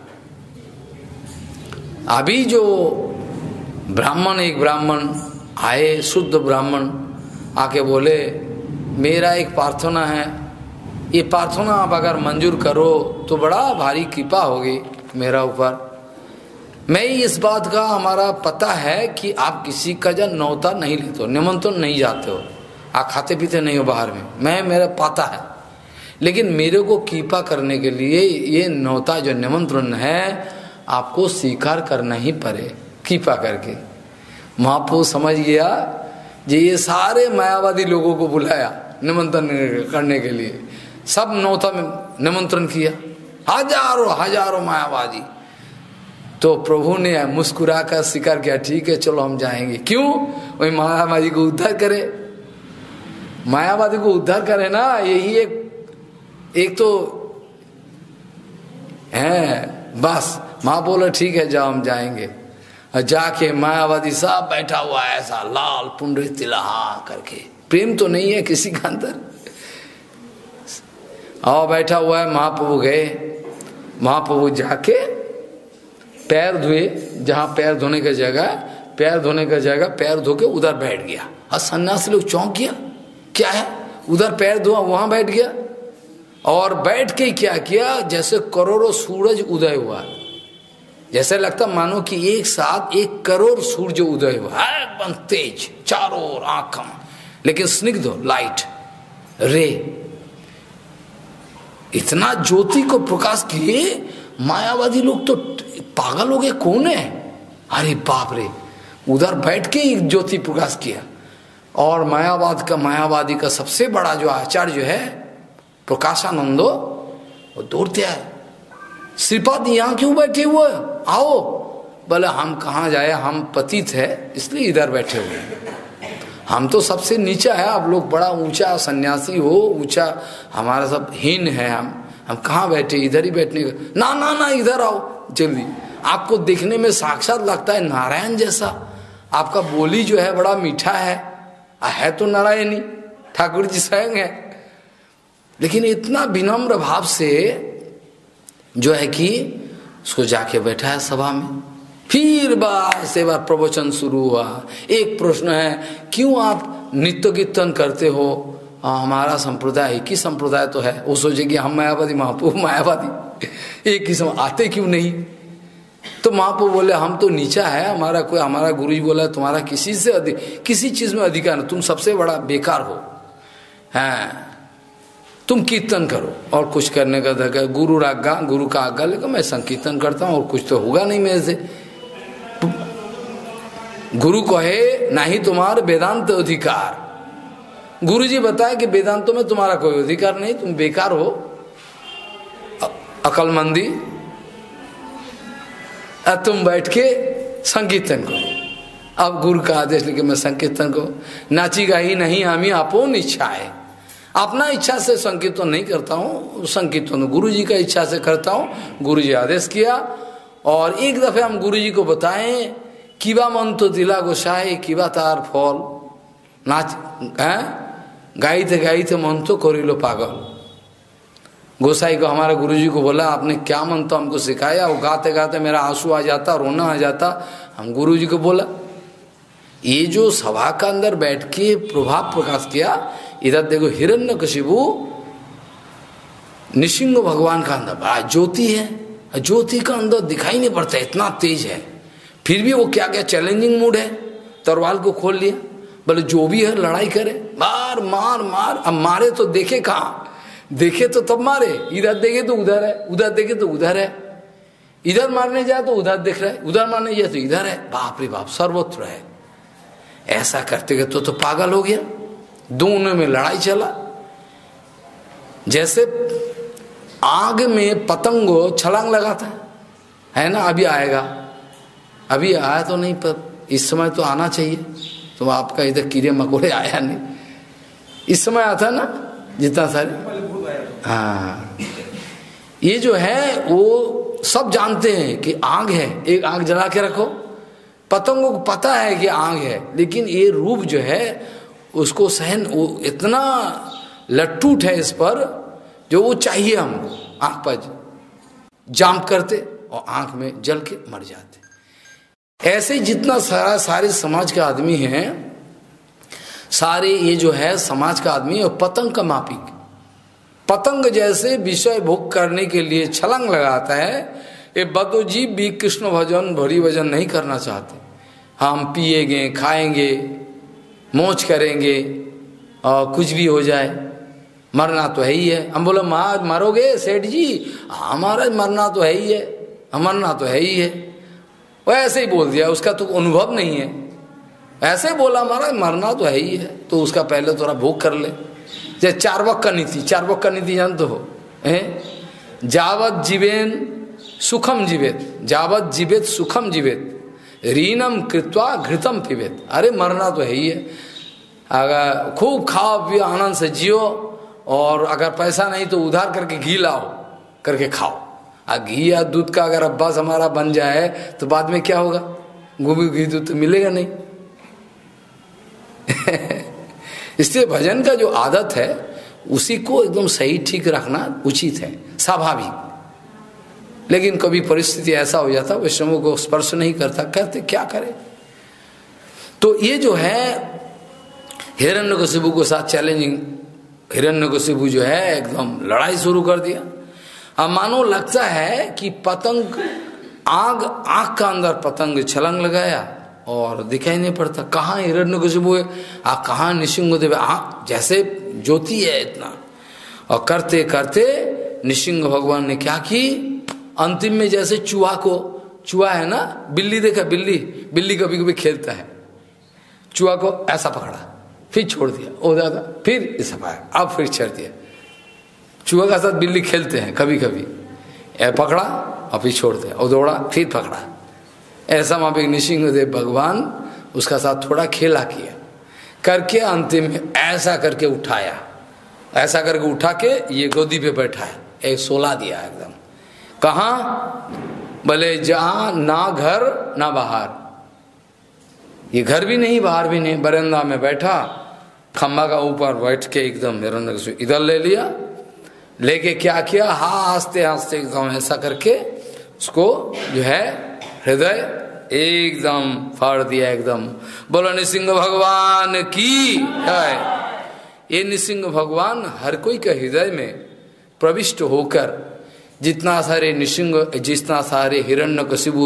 अभी जो ब्राह्मण, एक ब्राह्मण आए, शुद्ध ब्राह्मण आके बोले मेरा एक प्रार्थना है, ये प्रार्थना आप अगर मंजूर करो तो बड़ा भारी कृपा होगी मेरा ऊपर। मैं इस बात का हमारा पता है कि आप किसी का जन नौता नहीं लेते हो, निमंत्रण नहीं जाते हो, आप खाते पीते नहीं हो बाहर में, मैं मेरा पता है, लेकिन मेरे को कृपा करने के लिए ये नौता जो निमंत्रण है आपको स्वीकार करना ही पड़े, कृपा करके। महाप्रभु समझ गया जी ये सारे मायावादी लोगों को बुलाया निमंत्रण करने के लिए, सब नौता में निमंत्रण किया, हजारों हजारों मायावादी। तो प्रभु ने मुस्कुरा कर स्वीकार किया, ठीक है चलो हम जाएंगे। क्यों? वही मायावादी को उद्धार करे, मायावादी को उद्धार करे ना, यही एक एक तो है। बस माँ बोला ठीक है जाओ हम जाएंगे। और जाके मायावादी सब बैठा हुआ है ऐसा लाल पुंडरी तिलहा करके, प्रेम तो नहीं है किसी का अंदर, और बैठा हुआ है। महाप्रभु गए, महाप्रभु जाके पैर धोए, जहां पैर धोने का जगह, पैर धोने का जगह पैर धो के उधर बैठ गया। और सन्यासी लोग चौंक गया, क्या है उधर पैर धोआ वहां बैठ गया। और बैठ के क्या किया, जैसे करोड़ों सूरज उदय हुआ, जैसे लगता मानो कि एक साथ एक करोड़ सूरज उदय हुआ, एकदम तेज चारों ओर आंखों, लेकिन स्निग्ध लाइट रे, इतना ज्योति को प्रकाश किए। मायावादी लोग तो पागल हो गए, कौन है, अरे बाप रे, उधर बैठ के एक ज्योति प्रकाश किया। और मायावाद का मायावादी का सबसे बड़ा जो आचार्य जो है प्रकाशानंदो, वो दौड़ते आए, श्रीपाद यहाँ क्यों बैठे हुए, आओ। बोले हम कहाँ जाए, हम पतित है इसलिए इधर बैठे हुए, हम तो सबसे नीचा है, आप लोग बड़ा ऊंचा सन्यासी हो, ऊंचा, हमारा सब हीन है, हम हम कहाँ बैठे, इधर ही बैठने का। ना ना ना इधर आओ जल्दी, आपको देखने में साक्षात लगता है नारायण जैसा, आपका बोली जो है बड़ा मीठा है, है तो नारायणी, ठाकुर जी स्वयं है, लेकिन इतना विनम्र भाव से जो है कि उसको जाके बैठा है सभा में। फिर बार से बार प्रवचन शुरू हुआ। एक प्रश्न है, क्यों आप नित्य कीर्तन करते हो, आ, हमारा संप्रदाय एक ही संप्रदाय तो है। वो सोचे कि हम मायावादी, महाप्रभु मायावादी, एक ही समय आते क्यों नहीं। तो महाप्रभु बोले हम तो नीचा है, हमारा कोई, हमारा गुरु जी बोला तुम्हारा किसी से अधिक, किसी चीज में अधिकार नहीं, तुम सबसे बड़ा बेकार हो, हैं तुम कीर्तन करो, और कुछ करने का दरकार, गुरु आज्ञा, गुरु का आज्ञा, लेकिन मैं संकीर्तन करता हूँ और कुछ तो होगा नहीं मेरे से। गुरु कहे नहीं तुम्हारा वेदांत अधिकार, गुरु जी बताए कि वेदांतों में तुम्हारा कोई अधिकार नहीं, तुम बेकार हो, अकलमंदी, अब तुम बैठ के संकीर्तन करो। अब गुरु का आदेश लेके मैं संकीर्तन को नाची गाई नहीं, हम ही अपन इच्छा है, अपना इच्छा से संकीर्तन नहीं करता हूँ, संकीर्तन गुरु जी का इच्छा से करता हूँ। गुरु जी आदेश किया, और एक दफे हम गुरु जी को बताएं, किबा मन तो दिला गोसाई, किबा तार फल, नाच है गाइते गाइते मन तो करी लो पागल। गोसाई को, हमारे गुरु जी को बोला आपने क्या मन तो हमको सिखाया, वो गाते गाते मेरा आंसू आ जाता, रोना आ जाता। हम गुरु जी को बोला, ये जो सभा का अंदर बैठ के प्रभाव प्रकाश किया, इधर देखो हिरण्यकशिपु निसिंह भगवान का अंदर बड़ा ज्योति है, ज्योति का अंदर दिखाई नहीं पड़ता, इतना तेज है, फिर भी वो क्या क्या चैलेंजिंग मूड है, तलवार को खोल लिया, बोले जो भी है लड़ाई करे, मार मार मार। अब मारे तो देखे कहाँ, देखे तो तब मारे, इधर देखे तो उधर है, उधर देखे तो उधर है, इधर मारने जाए तो उधर देख रहा है, उधर मारने जाए तो इधर है, बाप रे बाप सर्वत्र है। ऐसा करते करते तो, तो पागल हो गया, दोनों में लड़ाई चला। जैसे आग में पतंगो छलांग लगाता है, है ना, अभी आएगा, अभी आया तो नहीं, पर इस समय तो आना चाहिए, तो आपका इधर कीड़े मकोड़े आया नहीं, इस समय आता ना जितना सारे। हाँ, ये जो है वो सब जानते हैं कि आग है, एक आग जला के रखो, पतंगों को पता है कि आग है, लेकिन ये रूप जो है उसको सहन, वो इतना लट्टूट है इस पर, जो वो चाहिए हमको, आंख पर जाम करते और आंख में जल के मर जाते। ऐसे जितना सारा सारे समाज के आदमी हैं, सारे ये जो है समाज का आदमी है, पतंग का मापिक, पतंग जैसे विषय भोग करने के लिए छलांग लगाता है। ये बदोजीव भी कृष्ण भजन भरी भजन नहीं करना चाहते, हम पिएंगे खाएंगे मौज करेंगे और कुछ भी हो जाए, मरना तो है ही है। हम बोले महाराज मरोगे सेठ जी? हाँ महाराज मरना तो है ही है, मरना तो है ही है। वो ऐसे ही बोल दिया, उसका तो अनुभव नहीं है, ऐसे ही बोला महाराज मरना तो है ही है, तो उसका पहले थोड़ा भोग कर ले। जैसे चार्वक का नीति, चार्वक का नीति जानते हो, जावत जीवेन सुखम जीवेत, जावत जीवेत सुखम जीवेत, रीनम कृत्वा घृतम पिबेत। अरे मरना तो है ही है, अगर खूब खाओ पियो आनंद से जियो, और अगर पैसा नहीं तो उधार करके घी लाओ करके खाओ। आ घी या दूध का अगर अभ्यास हमारा बन जाए तो बाद में क्या होगा? गोभी घी दूध तो मिलेगा नहीं। इसलिए भजन का जो आदत है उसी को एकदम सही ठीक रखना उचित है, स्वाभाविक। लेकिन कभी परिस्थिति ऐसा हो जाता वैष्णवों को स्पर्श नहीं करता, कहते क्या करे। तो ये जो है हिरण्यकशिपु के साथ चैलेंजिंग, हिरण्यकशिपु जो है एकदम लड़ाई शुरू कर दिया। अब मानो लगता है कि पतंग आग, आग का अंदर पतंग छलांग लगाया और दिखाई नहीं पड़ता, कहाँ हिरण्यकशिपु है, आ कहाँ नृसिंहदेव, आ जैसे ज्योति है इतना। और करते करते नृसिंह भगवान ने क्या की, अंतिम में जैसे चूहा को, चूहा है ना, बिल्ली देखा, बिल्ली बिल्ली कभी कभी खेलता है, चूहा को ऐसा पकड़ा फिर छोड़ दिया, ओ दादा फिर ऐसा पाया, अब फिर छोड़ दिया। चूहा का साथ बिल्ली खेलते हैं कभी कभी, ए पकड़ा और फिर छोड़ दिया, और दौड़ा फिर पकड़ा। ऐसा वहां पे नृसिंहदेव भगवान उसका साथ थोड़ा खेला किया करके अंतिम में ऐसा करके उठाया, ऐसा करके उठा के ये गोदी पे बैठाया, एक सोला दिया एकदम। कहाँ? बोले जहां ना घर ना बाहर, ये घर भी नहीं बाहर भी नहीं, बरामदा में बैठा, खम्बा का ऊपर बैठ के एकदम हिरण्यकशिपु इधर ले लिया, लेके क्या किया, हाँ हंसते हंसते एकदम ऐसा करके उसको जो है हृदय एकदम फाड़ दिया एकदम। बोलो नृसिंह भगवान की है। ये नृसिंह भगवान हर कोई के हृदय में प्रविष्ट होकर, जितना सारे नृसिंह, जितना सारे हिरण्यकशिपु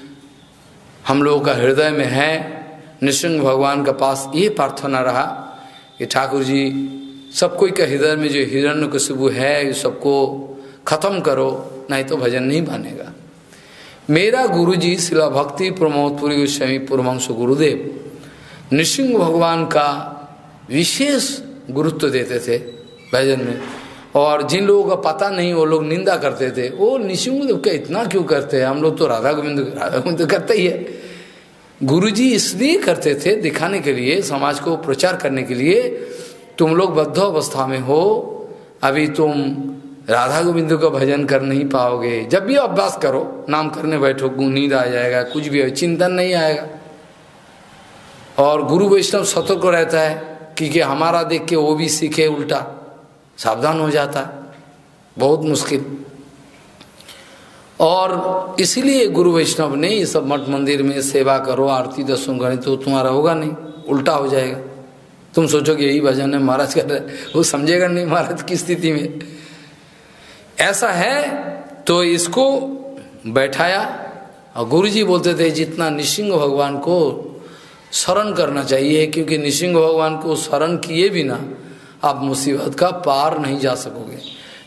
हम लोगों का हृदय में है, नृसिंह भगवान के पास ये प्रार्थना रहा कि ठाकुर जी सब कोई के हृदय में जो हिरण्यकशिपु है सबको खत्म करो, नहीं तो भजन नहीं बनेगा। मेरा गुरुजी शिला भक्ति प्रमोदपुरी गोस्वामी पूर्ववंश गुरुदेव नृसिंह भगवान का विशेष गुरुत्व देते थे भजन में, और जिन लोगों का पता नहीं वो लोग निंदा करते थे, वो नृसिंहदेव का इतना क्यों करते हैं, हम लोग तो राधा गोविंद राधा गोविंद करते ही है। गुरुजी इसलिए करते थे दिखाने के लिए, समाज को प्रचार करने के लिए, तुम लोग बद्ध अवस्था में हो, अभी तुम राधा गोविंद का भजन कर नहीं पाओगे, जब भी अभ्यास करो, नाम करने बैठो नींद आ जाएगा, कुछ भी हो, चिंतन नहीं आएगा। और गुरु वैष्णव सतर्क रहता है क्योंकि हमारा देख के वो भी सीखे उल्टा, सावधान हो जाता है, बहुत मुश्किल। और इसीलिए गुरु वैष्णव ने ये सब मठ मंदिर में सेवा करो, आरती दर्शन करें, तो तुम्हारा होगा नहीं, उल्टा हो जाएगा। तुम सोचोगे यही भजन है महाराज कर रहे, वो समझेगा नहीं महाराज की स्थिति में ऐसा है। तो इसको बैठाया और गुरुजी बोलते थे जितना नृसिंह भगवान को शरण करना चाहिए, क्योंकि नृसिंह भगवान को शरण किए बिना आप मुसीबत का पार नहीं जा सकोगे।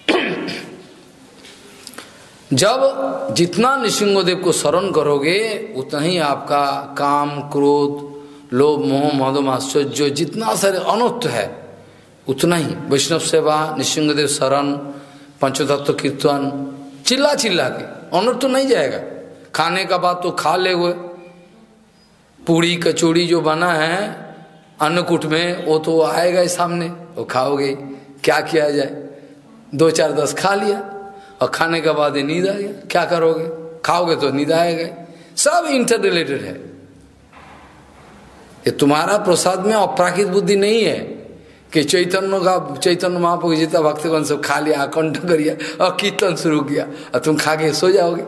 जब जितना नृसिंहदेव को शरण करोगे उतना ही आपका काम, क्रोध, लोभ, मोह, मद, मात्सर्य जो जितना सारे अनर्थ है उतना ही। वैष्णव सेवा, नृसिंहदेव शरण, पंचतत्व कीर्तन, चिल्ला चिल्ला के अनर्थ तो नहीं जाएगा। खाने का बाद तो खा ले हुए, पूड़ी कचौड़ी जो बना है अन्नकूट में वो तो आएगा ही सामने, वो खाओगे। क्या किया जाए, दो चार दस खा लिया और खाने के बाद नींद आ गया, क्या करोगे? खाओगे तो नींद आएगा। सब इंटर रिलेटेड है। ये तुम्हारा प्रसाद में अपराकित बुद्धि नहीं है कि चैतन्य का, चैतन्य महाप्रभु जितना भक्तगण सब खा लिया, कंठ करिया और कीर्तन शुरू किया और तुम खा के सो जाओगे।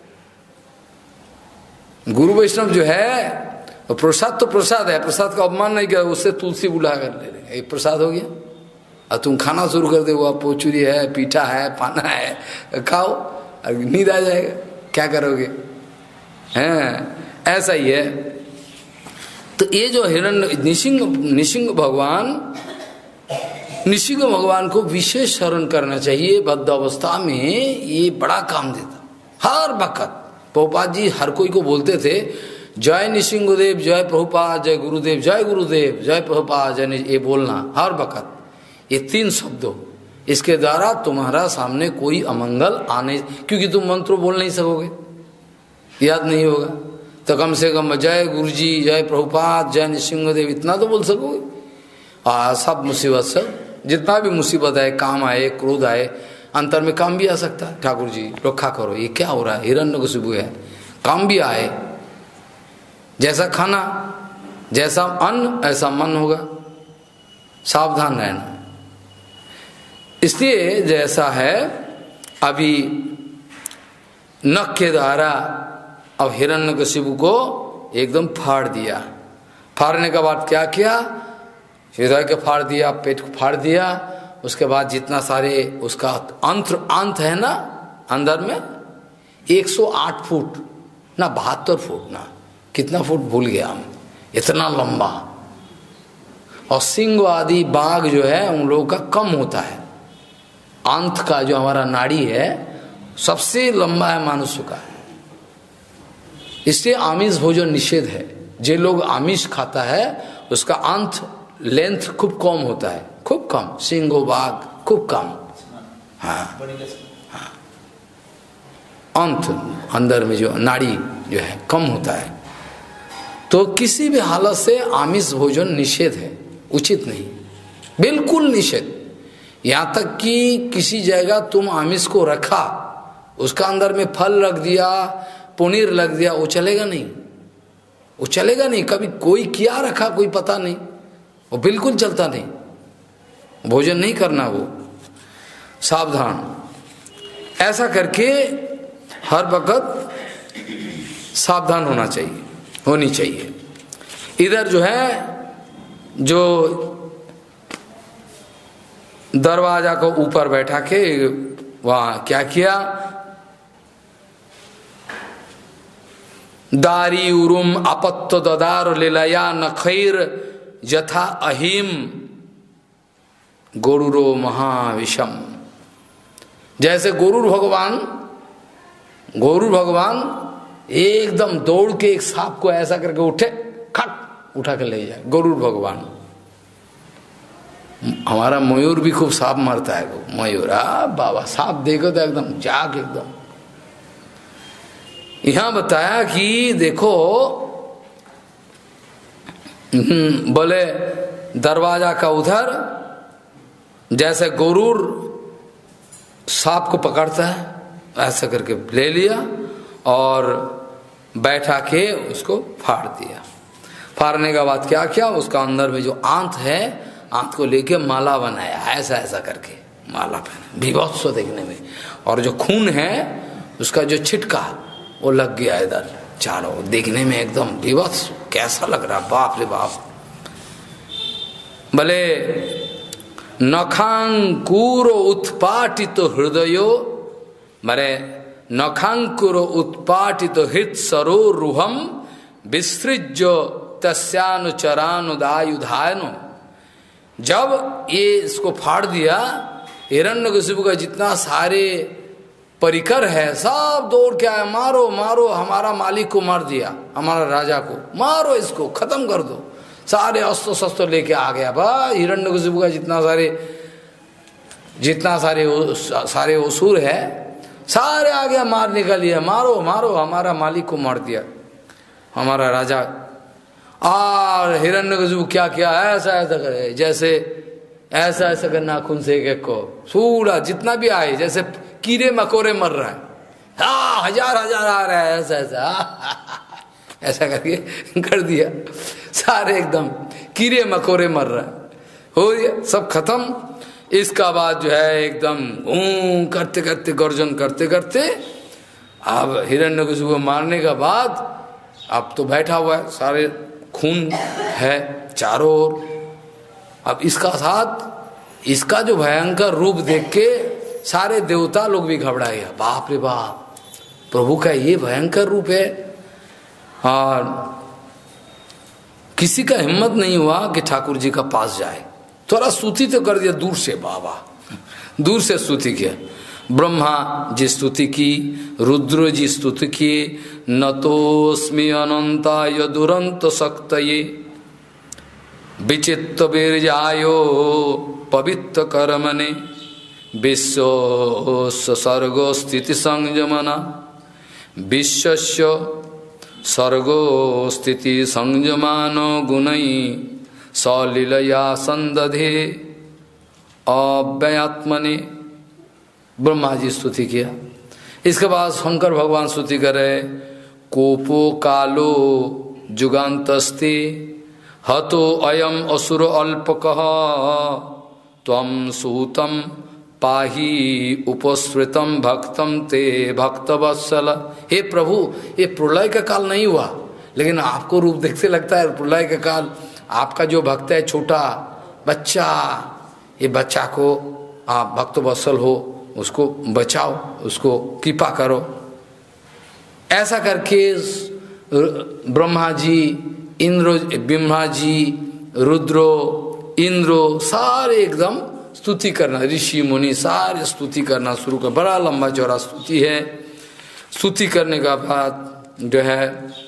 गुरु वैष्णव जो है प्रसाद तो प्रसाद है, प्रसाद का अपमान नहीं किया, उससे तुलसी बुला कर ले रहे, एक प्रसाद हो गया। और तुम खाना शुरू कर दे, वो पोचुरी है, पीठा है, पाना है, खाओ और नींद आ जाएगा, क्या करोगे? हैं, ऐसा ही है। तो ये जो हिरण्य नृसिंह नृसिंह भगवान निशिंग भगवान को विशेष शरण करना चाहिए। बद्ध अवस्था में ये बड़ा काम देता हर वक्त। प्रभुपाद जी हर कोई को बोलते थे, जय निसिंहदेव, जय प्रभुपाद, जय गुरुदेव, जय गुरुदेव, जय प्रभुपाद, जय। ये बोलना हर वक्त, ये तीन शब्दों, इसके द्वारा तुम्हारा सामने कोई अमंगल आने, क्योंकि तुम मंत्र बोल नहीं सकोगे, याद नहीं होगा, तो कम से कम जय गुरु जी, जय प्रभुपाद, जय निसिंहदेव, इतना तो बोल सकोगे। आ सब मुसीबत, सब जितना भी मुसीबत आए, काम आए, क्रोध आए, अंतर में काम भी आ सकता है। ठाकुर जी रखा करो, ये क्या हो रहा है, हिरण्यकशिपु है, काम भी आए। जैसा खाना, जैसा अन्न, ऐसा मन होगा, सावधान रहना। इसलिए जैसा है अभी नख के द्वारा अब हिरण्यकशिपु को एकदम फाड़ दिया। फाड़ने के बाद क्या किया, हृदय को फाड़ दिया, पेट को फाड़ दिया। उसके बाद जितना सारे उसका अंत अंत है ना अंदर में, एक सौ आठ फुट ना बहत्तर फुट ना कितना फुट भूल गया हम, इतना लंबा। और सिंह आदि बाघ जो है उन लोगों का कम होता है। अंत का जो हमारा नाड़ी है सबसे लंबा है मनुष्य का। इसलिए आमिष भोजन निषेध है। जो लोग आमिष खाता है उसका अंत लेंथ खूब कम होता है, खूब कम। सिंह बाघ खूब कम, हाँ हाँ, अंत अंदर में जो नाड़ी जो है कम होता है। तो किसी भी हालत से आमिष भोजन निषेध है, उचित नहीं, बिल्कुल निषेध। यहाँ तक कि किसी जगह तुम आमिष को रखा, उसका अंदर में फल रख दिया, पनीर रख दिया, वो चलेगा नहीं, वो चलेगा नहीं। कभी कोई क्या रखा कोई पता नहीं, वो बिल्कुल चलता नहीं। भोजन नहीं करना, वो सावधान। ऐसा करके हर वक्त सावधान होना चाहिए, होनी चाहिए। इधर जो है, जो दरवाजा को ऊपर बैठा के वहां क्या किया, दारी उरुम अपत्त ददार लीलया नखैर यथा अहिम गोरुरो महाविषम। जैसे गोरुर भगवान, गोरुर भगवान एकदम दौड़ के एक सांप को ऐसा करके उठे, खट उठा के ले जाए। गोरुर भगवान, हमारा मयूर भी खूब सांप मारता है। वो मयूर, आ बाबा सांप देखो तो एकदम जाग एकदम। यहां बताया कि देखो, बोले दरवाजा का उधर जैसे गोरुर सांप को पकड़ता है, ऐसा करके ले लिया और बैठा के उसको फाड़ दिया। फाड़ने के बाद क्या किया, उसका अंदर में जो आंत है, आंत को लेके माला बनाया, ऐसा ऐसा करके माला पहना, विभत्स देखने में। और जो खून है उसका जो छिटका वो लग गया इधर चारों, देखने में एकदम विभत्स कैसा लग रहा, बाप रे बाप। भले नखांकुर उत्पाटित हृदयो, मरे नखांकुर उत्पाटित हृत सरोरुहम विसृज्य तस्यानुचरानुदायुधायनो। जब ये इसको फाड़ दिया, हिरण्यकशिपु का जितना सारे परिकर है सब दौड़ के आया, मारो मारो, हमारा मालिक को मार दिया, हमारा राजा को मारो, इसको खत्म कर दो। सारे अस्त्र शस्त्र लेके आ गया भाई, हिरण्यकशिपु का जितना सारे जितना सारे सारे असुर है सारे आ गया मारने का लिए, मारो मारो, हमारा मालिक को मार दिया, हमारा राजा। और हिरण्यकशिपु क्या किया, ऐसा ऐसा करे, जैसे ऐसा ऐसा कर नाखून से एक को पूरा जितना भी आए, जैसे कीड़े मकोड़े मर रहा है, हाँ हजार हजार आ रहा है, ऐसा ऐसा ऐसा करके कर दिया, सारे एकदम कीड़े मकोड़े मर रहा है, हो गया सब खत्म। इसका बाद जो है एकदम ऊं करते करते गर्जन करते करते, अब हिरण्यकशिपु को मारने का बाद अब तो बैठा हुआ है, सारे खून है चारों ओर। अब इसका साथ इसका जो भयंकर रूप देख के सारे देवता लोग भी घबरा गया, बाप रे बाप, प्रभु का ये भयंकर रूप है। और किसी का हिम्मत नहीं हुआ कि ठाकुर जी का पास जाए, थोड़ा स्तुति तो कर दिया दूर से, बाबा दूर से स्तुति किया। ब्रह्मा जी स्तुति की, रुद्र जी स्तुति की, नतोस्मि अनंताय दुरंत शक्तये विचित्र वीर्यायो पवित्र कर्मणे विश्व सर्गो स्थिति संयमना विश्वस्य सर्गो स्थिति संयमानो गुणै सलीलया संदधे अव्ययात्मने। ब्रह्मा जी स्तुति किया। इसके बाद शंकर भगवान स्तुति करे, कोपो कालो जुगान्तस्ते हतो अयम असुर अल्पकः त्वं सूतम पाही उपस्कृतम भक्तम ते भक्तवत्सल। हे प्रभु, ये प्रलय का काल नहीं हुआ, लेकिन आपको रूप देखते लगता है प्रलय का काल। आपका जो भक्त है छोटा बच्चा, ये बच्चा को आप भक्तवत्सल हो, उसको बचाओ, उसको कृपा करो। ऐसा करके ब्रह्मा जी, इंद्र, ब्रह्मा जी, रुद्रो, इंद्रो सारे एकदम स्तुति करना, ऋषि मुनि सारे स्तुति करना शुरू कर। बड़ा लंबा चौड़ा स्तुति है। स्तुति करने का बाद जो है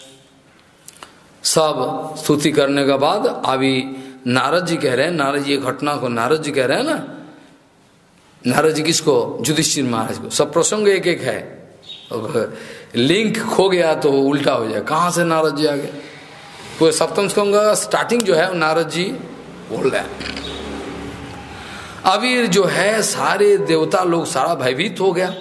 सब स्तुति करने के बाद अभी नारद जी कह रहे हैं, नारद जी घटना को नारद जी कह रहे हैं ना, नारद जी किसको? युधिष्ठिर महाराज को। सब प्रसंग एक एक है, लिंक खो गया तो उल्टा हो जाए, कहाँ से नारद जी आ गए। तो सप्तम स्कंद का स्टार्टिंग जो है नारद जी बोल रहे हैं। अभी जो है सारे देवता लोग सारा भयभीत हो गया,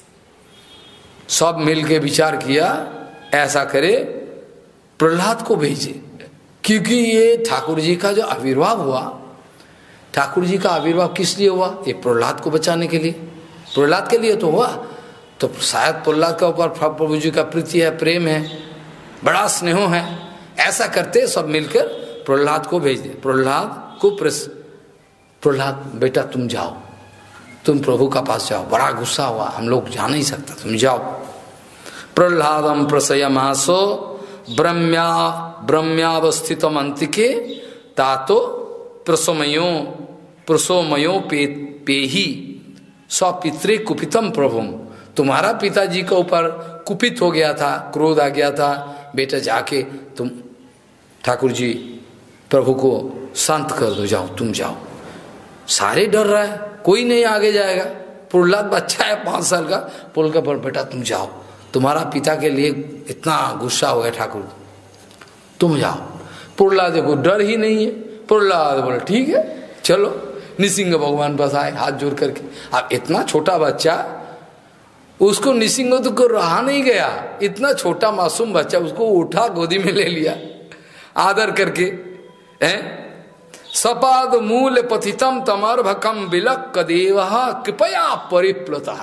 सब मिलके विचार किया ऐसा करे प्रहलाद को भेजे, क्योंकि ये ठाकुर जी का जो आविर्भाव हुआ, ठाकुर जी का आविर्भाव किस लिए हुआ? ये प्रहलाद को बचाने के लिए, प्रहलाद के लिए तो हुआ। तो शायद प्रहलाद का ऊपर प्रभु जी का प्रीति है, प्रेम है, बड़ा स्नेह है। ऐसा करते सब मिलकर प्रहलाद को भेज दे। प्रहलाद को प्रेस, प्रहलाद बेटा तुम जाओ, तुम प्रभु का पास जाओ, बड़ा गुस्सा हुआ, हम लोग जा नहीं सकता, तुम जाओ। प्रहलादम प्रसयमासो ब्रह्म्या ब्रह्म्यावस्थित अंतिके तातो प्रसोमयो प्रसोमयो पे पेही स्वपित्रे कुपितम प्रभुम। तुम्हारा पिताजी के ऊपर कुपित हो गया था, क्रोध आ गया था, बेटा जाके तुम ठाकुर जी प्रभु को शांत कर दो, जाओ तुम जाओ। सारे डर रहा है, कोई नहीं आगे जाएगा। प्रहलाद बच्चा है पांच साल का, बोल कर पर बेटा तुम जाओ, तुम्हारा पिता के लिए इतना गुस्सा हो गया ठाकुर, तुम जाओ। प्रहलाद को डर ही नहीं है। प्रहलाद बोले ठीक है चलो। नृसिंह भगवान पास आए हाथ जोड़ करके। अब इतना छोटा बच्चा, उसको नृसिंह तो को रहा नहीं गया, इतना छोटा मासूम बच्चा, उसको उठा गोदी में ले लिया आदर करके। हैं सपाद मूल पथितम तमर्भकम विलक देव कृपया परिप्लुतः।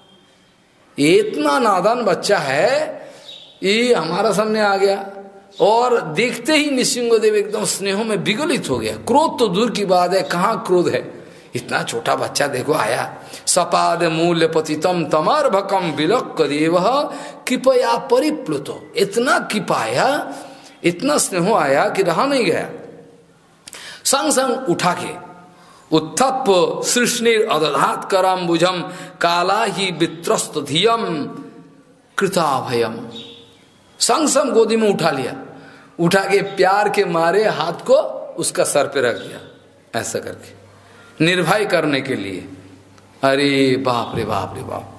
इतना नादान बच्चा है, ये हमारा सामने आ गया और देखते ही नृसिंहदेव एकदम स्नेह में विगलित हो गया। क्रोध तो दूर की बात है, कहाँ क्रोध है, इतना छोटा बच्चा देखो आया। सपाद मूल पतितम तमर्भकम विलक देव कृपया परिप्लुतो। इतना कृपाया, इतना स्नेह आया कि रहा नहीं गया। संग संग उठा के उत्थप सृष्णिर अदधात कराम्बुजम काला ही वित्रस्त धियम कृताभयम। संग संग गोदी में उठा लिया, उठा के प्यार के मारे हाथ को उसका सर पे रख दिया, ऐसा करके निर्भय करने के लिए। अरे बाप रे बाप रे बाप।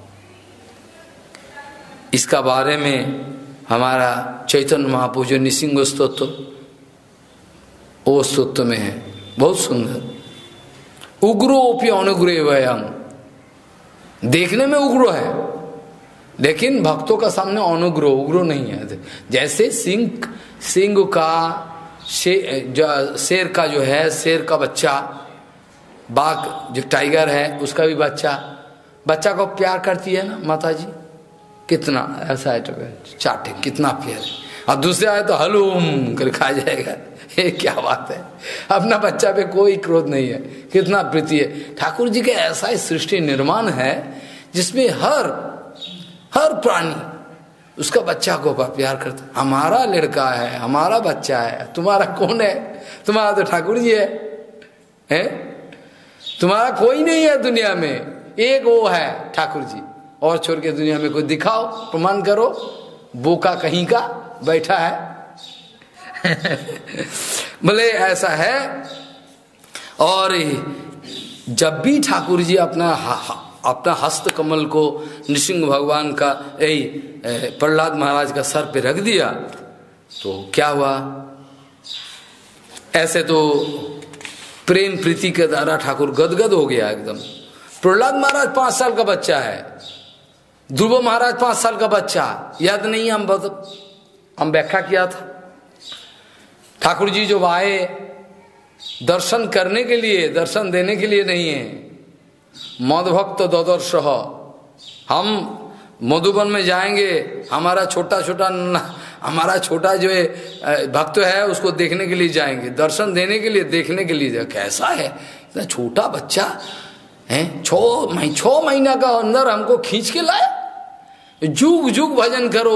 इसका बारे में हमारा चैतन्य महाप्रभु नृसिंह स्तोत्र, वो स्तोत्र में है, बहुत सुंदर। उग्रोपि अनुग्रह वयं, देखने में उग्र है लेकिन भक्तों का सामने अनुग्रह उग्र नहीं है। जैसे सिंह सिंह का शे, शेर का जो है, शेर का बच्चा, बाघ जो टाइगर है उसका भी बच्चा, बच्चा को प्यार करती है ना माता जी, कितना ऐसा है तो चाटे कितना प्यार है। और दूसरे आए तो हलूम कर खा जाएगा, ये क्या बात है। अपना बच्चा पे कोई क्रोध नहीं है, कितना प्रीति है। ठाकुर जी के ऐसा ही सृष्टि निर्माण है जिसमें हर हर प्राणी उसका बच्चा को प्यार करता। हमारा लड़का है, हमारा बच्चा है, तुम्हारा कौन है? तुम्हारा तो ठाकुर जी है, है? तुम्हारा कोई नहीं है दुनिया में, एक वो है ठाकुर जी, और छोड़ के दुनिया में कोई दिखाओ, प्रमाण करो। बोका कहीं का बैठा है बोले ऐसा है। और जब भी ठाकुर जी अपना अपना हस्त कमल को नृसिंह भगवान का यही प्रहलाद महाराज का सर पे रख दिया तो क्या हुआ, ऐसे तो प्रेम प्रीति के द्वारा ठाकुर गदगद हो गया एकदम। प्रहलाद महाराज पांच साल का बच्चा है, ध्रुव महाराज पांच साल का बच्चा, याद नहीं हम बहुत हम व्याख्या किया था। ठाकुर जी जो आए दर्शन करने के लिए, दर्शन देने के लिए नहीं है। मदभक्त ददर्श, हम मधुबन में जाएंगे, हमारा छोटा छोटा हमारा छोटा जो है भक्त है उसको देखने के लिए जाएंगे, दर्शन देने के लिए, देखने के लिए। कैसा है इतना छोटा बच्चा है, छो मही छो महीना का अंदर हमको खींच के लाए, जुग जुग भजन करो,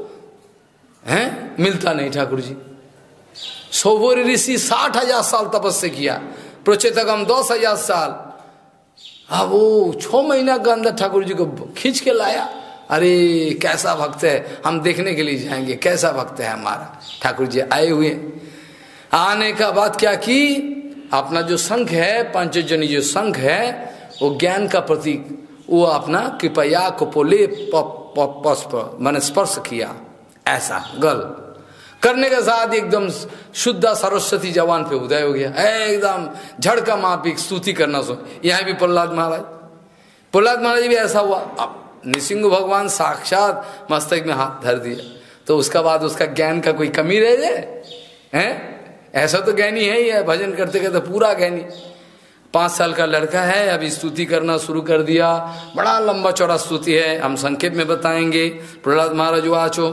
हैं मिलता नहीं। ठाकुर जी सोबोरी ऋषि साठ हजार साल तपस्या किया, प्रोचेतकम दस हजार साल, अब वो छो महीना के अंदर ठाकुर जी को खींच के लाया। अरे कैसा भक्त है, हम देखने के लिए जाएंगे, कैसा भक्त है हमारा। ठाकुर जी आए हुए, आने का बाद क्या की, अपना जो शंख है, पंचजनी जो शंख है, वो ज्ञान का प्रतीक, वो अपना कृपया कपोले मैंने स्पर्श किया, ऐसा गल करने के साथ एकदम शुद्ध सरस्वती जवान पे उदय हो गया, एकदम झड़का मापिक स्तुति करना सुन। यहाँ भी प्रहलाद महाराज प्रहलाद महाराज भी ऐसा हुआ। अब नृसिंह भगवान साक्षात मस्तक में हाथ धर दिया, तो उसका बाद उसका ज्ञान का कोई कमी रह जाए हैं? ऐसा तो ज्ञानी है ही है, भजन करते करते पूरा ज्ञानी। पांच साल का लड़का है, अभी स्तुति करना शुरू कर दिया, बड़ा लंबा चौड़ा स्तुति है, हम संक्षेप में बताएंगे। प्रहलाद महाराज वाचो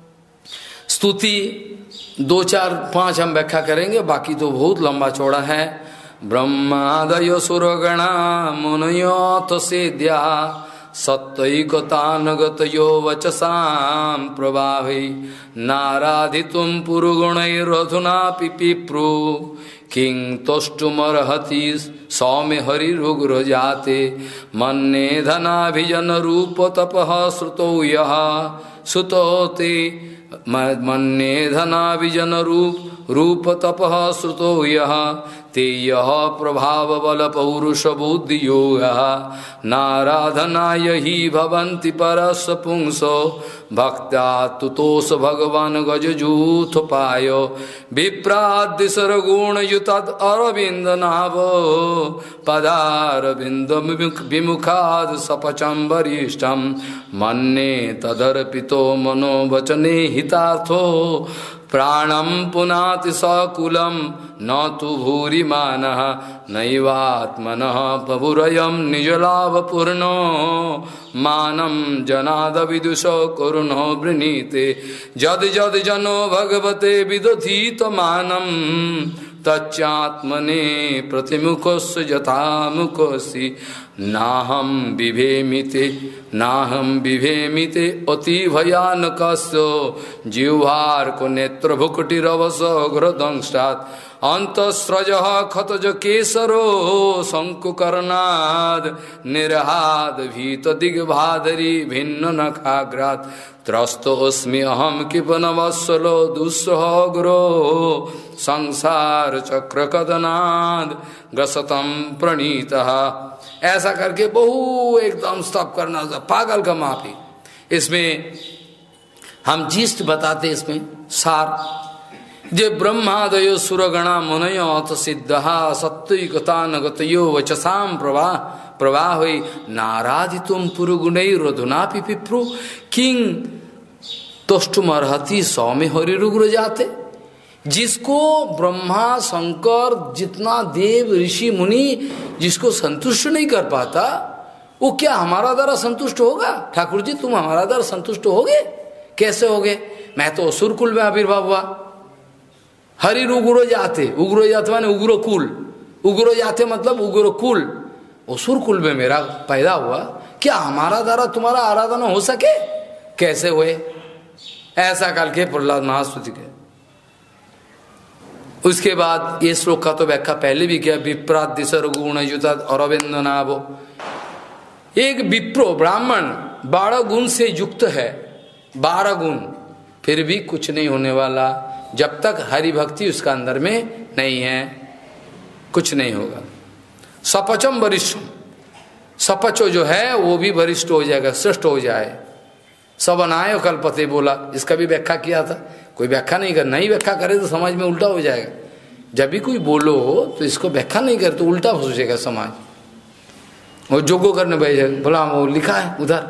स्तुति दो चार पांच हम व्याख्या करेंगे, बाकी तो बहुत लंबा चौड़ा है। ब्रह्मादयो सुरगणा मुनयोथ सेद्या सत्वैकतानगतयो वचसां प्रवाहि नाराधितुं पुरुगुणैरधुना पिपिप्रु किं तोष्टुमर्हति सौम्य हरिरुग्र जाते मन्ने धनाभिजन रूप तपः श्रुतो यः सुतोते मन्ने धनाभिजन रूप रूप तपः श्रुतो यः ते यः प्रभाव बल पौरुष बुद्धि योगः नाराधनाय हि भवन्ति परस पुंसो भक्त्या तुतोष भगवान गजजूथ पायो विप्राद्य सरगुण युतद अरविंद नाभो पदारविंद विमुखाद सपचम वरिष्ठम मन्ने तदर्पितो मनोवचने हितार्थो प्राणम पुनाति सकुलम न तो भूरि मानः नैवात्मनः प्रभुरयं निजलाभपूर्णो मानं जनाद विदुषो करुणो वृणीते जद जद जनो भगवते विदधीत मानं तच्चात्मने प्रतिमुखस्य यथा मुखसि नाहं बिभेमिते नाहं बिभेमिते अति भयानकस्य जिह्वार्को नेत्र भुकुटिरवस घ्रदंष्टात् अंतस्रजः खतज केसरो शंकुकर्णाद निर्हाद भीत दिग्भादरी भिन्न नखाग्रात् त्रस्तोस्मि अहम किपनवत्सलो दुस्सहग्रो संसार चक्र कदनाद ग्रसतम प्रणीतः। ऐसा करके बहु एकदम स्तप करना, पागल का माफी। इसमें हम जिस्ट बताते, इसमें सार जे ब्रह्मादयो सुरगणा मुनयो अथ सिद्धहा सत्विकतानगतयो वचसाम प्रवाह प्रवाह हुई नाराधितुम पुरुगुणैरधुनापि पिप्रु किंग तोष्टुमर्हति सौम्य हरिरुग्र जाते। जिसको ब्रह्मा शंकर जितना देव ऋषि मुनि जिसको संतुष्ट नहीं कर पाता, वो क्या हमारा द्वारा संतुष्ट होगा? ठाकुर जी तुम हमारा द्वारा संतुष्ट होगे? कैसे होगे? मैं तो असुर कुल में आविर्भाव हुआ। हरि उग्रो जाते, उग्रो जाते माने उग्र कुल, उग्रो जाते मतलब उग्र कुल, असुर कुल में मेरा पैदा हुआ, क्या हमारा द्वारा तुम्हारा आराधना हो सके? कैसे हुए? ऐसा काल के प्रहलाद महास्तुति के उसके बाद ये श्लोक का तो व्याख्या पहले भी किया, विप्रात दिशर गुण युतात अरविंद नाभो। एक विप्रो ब्राह्मण बारह गुण से युक्त है, बारह गुण, फिर भी कुछ नहीं होने वाला जब तक हरि भक्ति उसका अंदर में नहीं है, कुछ नहीं होगा। सपचम वरिष्ठ, सपचो जो है वो भी वरिष्ठ हो जाएगा, श्रेष्ठ हो जाए। सब अनाय कल्पते बोला, इसका भी व्याख्या किया था। कोई व्याख्या नहीं कर, नहीं व्याख्या करे तो समाज में उल्टा हो जाएगा। जब भी कोई बोलो तो इसको व्याख्या नहीं करे तो उल्टा हो जाएगा समाज, वो जोगो करने बैठ जाएगा। बोला वो लिखा है उधर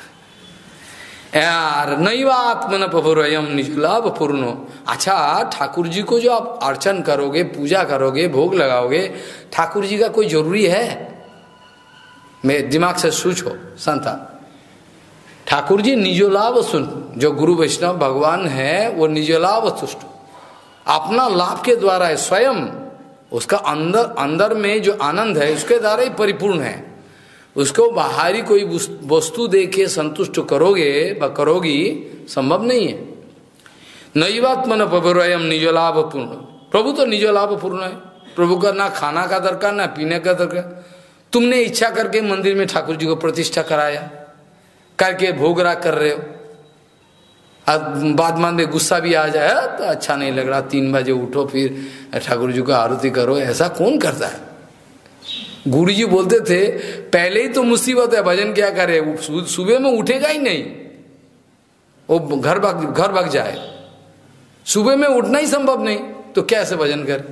यार, नैवा आत्मन पपुरयम निजलाभ पूर्णो। अच्छा, ठाकुर जी को जो आप अर्चन करोगे, पूजा करोगे, भोग लगाओगे, ठाकुर जी का कोई जरूरी है? मेरे दिमाग से सोचो संता, ठाकुर जी निजलाभ सुन, जो गुरु वैष्णव भगवान है वो निजलाभ तुष्ट, अपना लाभ के द्वारा है, स्वयं उसका अंदर अंदर में जो आनंद है उसके द्वारा ही परिपूर्ण है। उसको बाहरी कोई वस्तु दे के संतुष्ट करोगे व करोगी, संभव नहीं है। नैवात्मन पपुरयम निजलाभ पूर्ण, प्रभु तो निजलाभ पूर्ण है। प्रभु का ना खाना का दरकार ना पीने का दरकार। तुमने इच्छा करके मंदिर में ठाकुर जी को प्रतिष्ठा कराया, करके भोग राग कर रहे हो, अब बाद में गुस्सा भी आ जाए तो अच्छा नहीं लग रहा, तीन बजे उठो फिर ठाकुर जी को आरती करो, ऐसा कौन करता है? गुरु जी बोलते थे पहले ही तो मुसीबत है, भजन क्या करे, सुबह में उठेगा ही नहीं, वो घर भाग घर भाग जाए, सुबह में उठना ही संभव नहीं, तो कैसे भजन करे?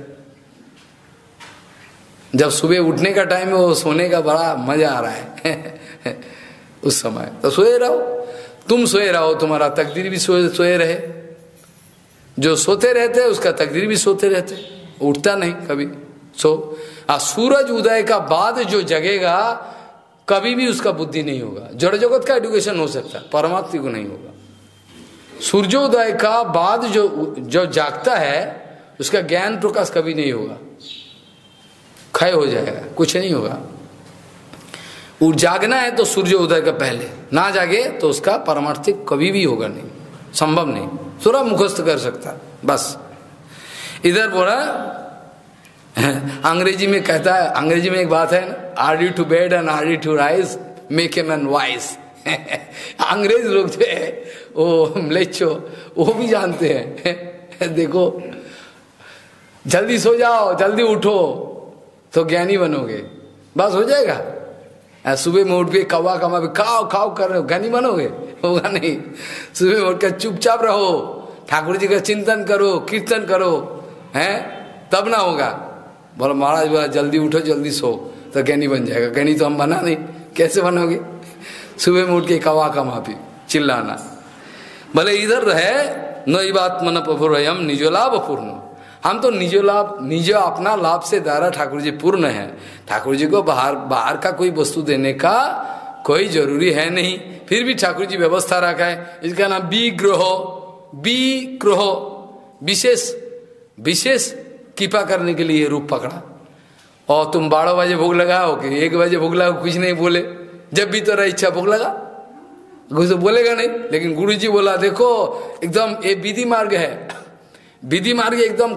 जब सुबह उठने का टाइम है वो सोने का बड़ा मजा आ रहा है उस समय तो सोए रहो, तुम सोए रहो, तुम्हारा तकदीर भी सोए सोए रहे। जो सोते रहते उसका तकदीर भी सोते रहते, उठता नहीं कभी। सो आ सूरज उदय का बाद जो जगेगा कभी भी उसका बुद्धि नहीं होगा। जड़ जगत का एडुकेशन हो सकता है, परमात्मा को नहीं होगा। सूर्योदय का बाद जो जो जागता है उसका ज्ञान प्रकाश कभी नहीं होगा, क्षय हो जाएगा, कुछ नहीं होगा। और जागना है तो सूर्योदय का पहले, ना जागे तो उसका परमार्थिक कभी भी होगा नहीं, संभव नहीं, थोड़ा मुखस्त कर सकता बस। इधर बोला अंग्रेजी में कहता है, अंग्रेजी में एक बात है ना, are you to bed and are you to rise make a man wise. अंग्रेज लोग जो है वो म्लेच्छो वो भी जानते हैं देखो, जल्दी सो जाओ, जल्दी उठो तो ज्ञानी बनोगे, बस हो जाएगा। सुबह में उठ के कौवा कमा खाओ खाओ कर रहे हो, ज्ञानी बनोगे? होगा नहीं। सुबह में उठकर चुपचाप रहो, ठाकुर जी का चिंतन करो, कीर्तन करो, हैं, तब ना होगा। बोला महाराज बोला जल्दी उठो जल्दी सो तो ज्ञानी बन जाएगा। ज्ञानी तो हम बना नहीं, कैसे बनोगे? सुबह में उठ के कौवा कमा भी चिल्लाना। भले इधर है नैवात्मन पपुरयम निजलाभ पूर्ण, हम तो निज लाभ, निज अपना लाभ से द्वारा ठाकुर जी पूर्ण है। ठाकुर जी को बाहर बाहर का कोई वस्तु देने का कोई जरूरी है नहीं, फिर भी ठाकुर जी व्यवस्था रखा है। इसका नाम विग्रह, विग्रह, विशेष विशेष कृपा करने के लिए रूप पकड़ा। और तुम बारह बजे भोग लगाओ कि एक बजे भोग लगाओ, कुछ नहीं बोले, जब भी तेरा इच्छा भोग लगा, कुछ तो बोलेगा नहीं। लेकिन गुरु जी बोला देखो एकदम ये विधि मार्ग है, विधि मार्ग एकदम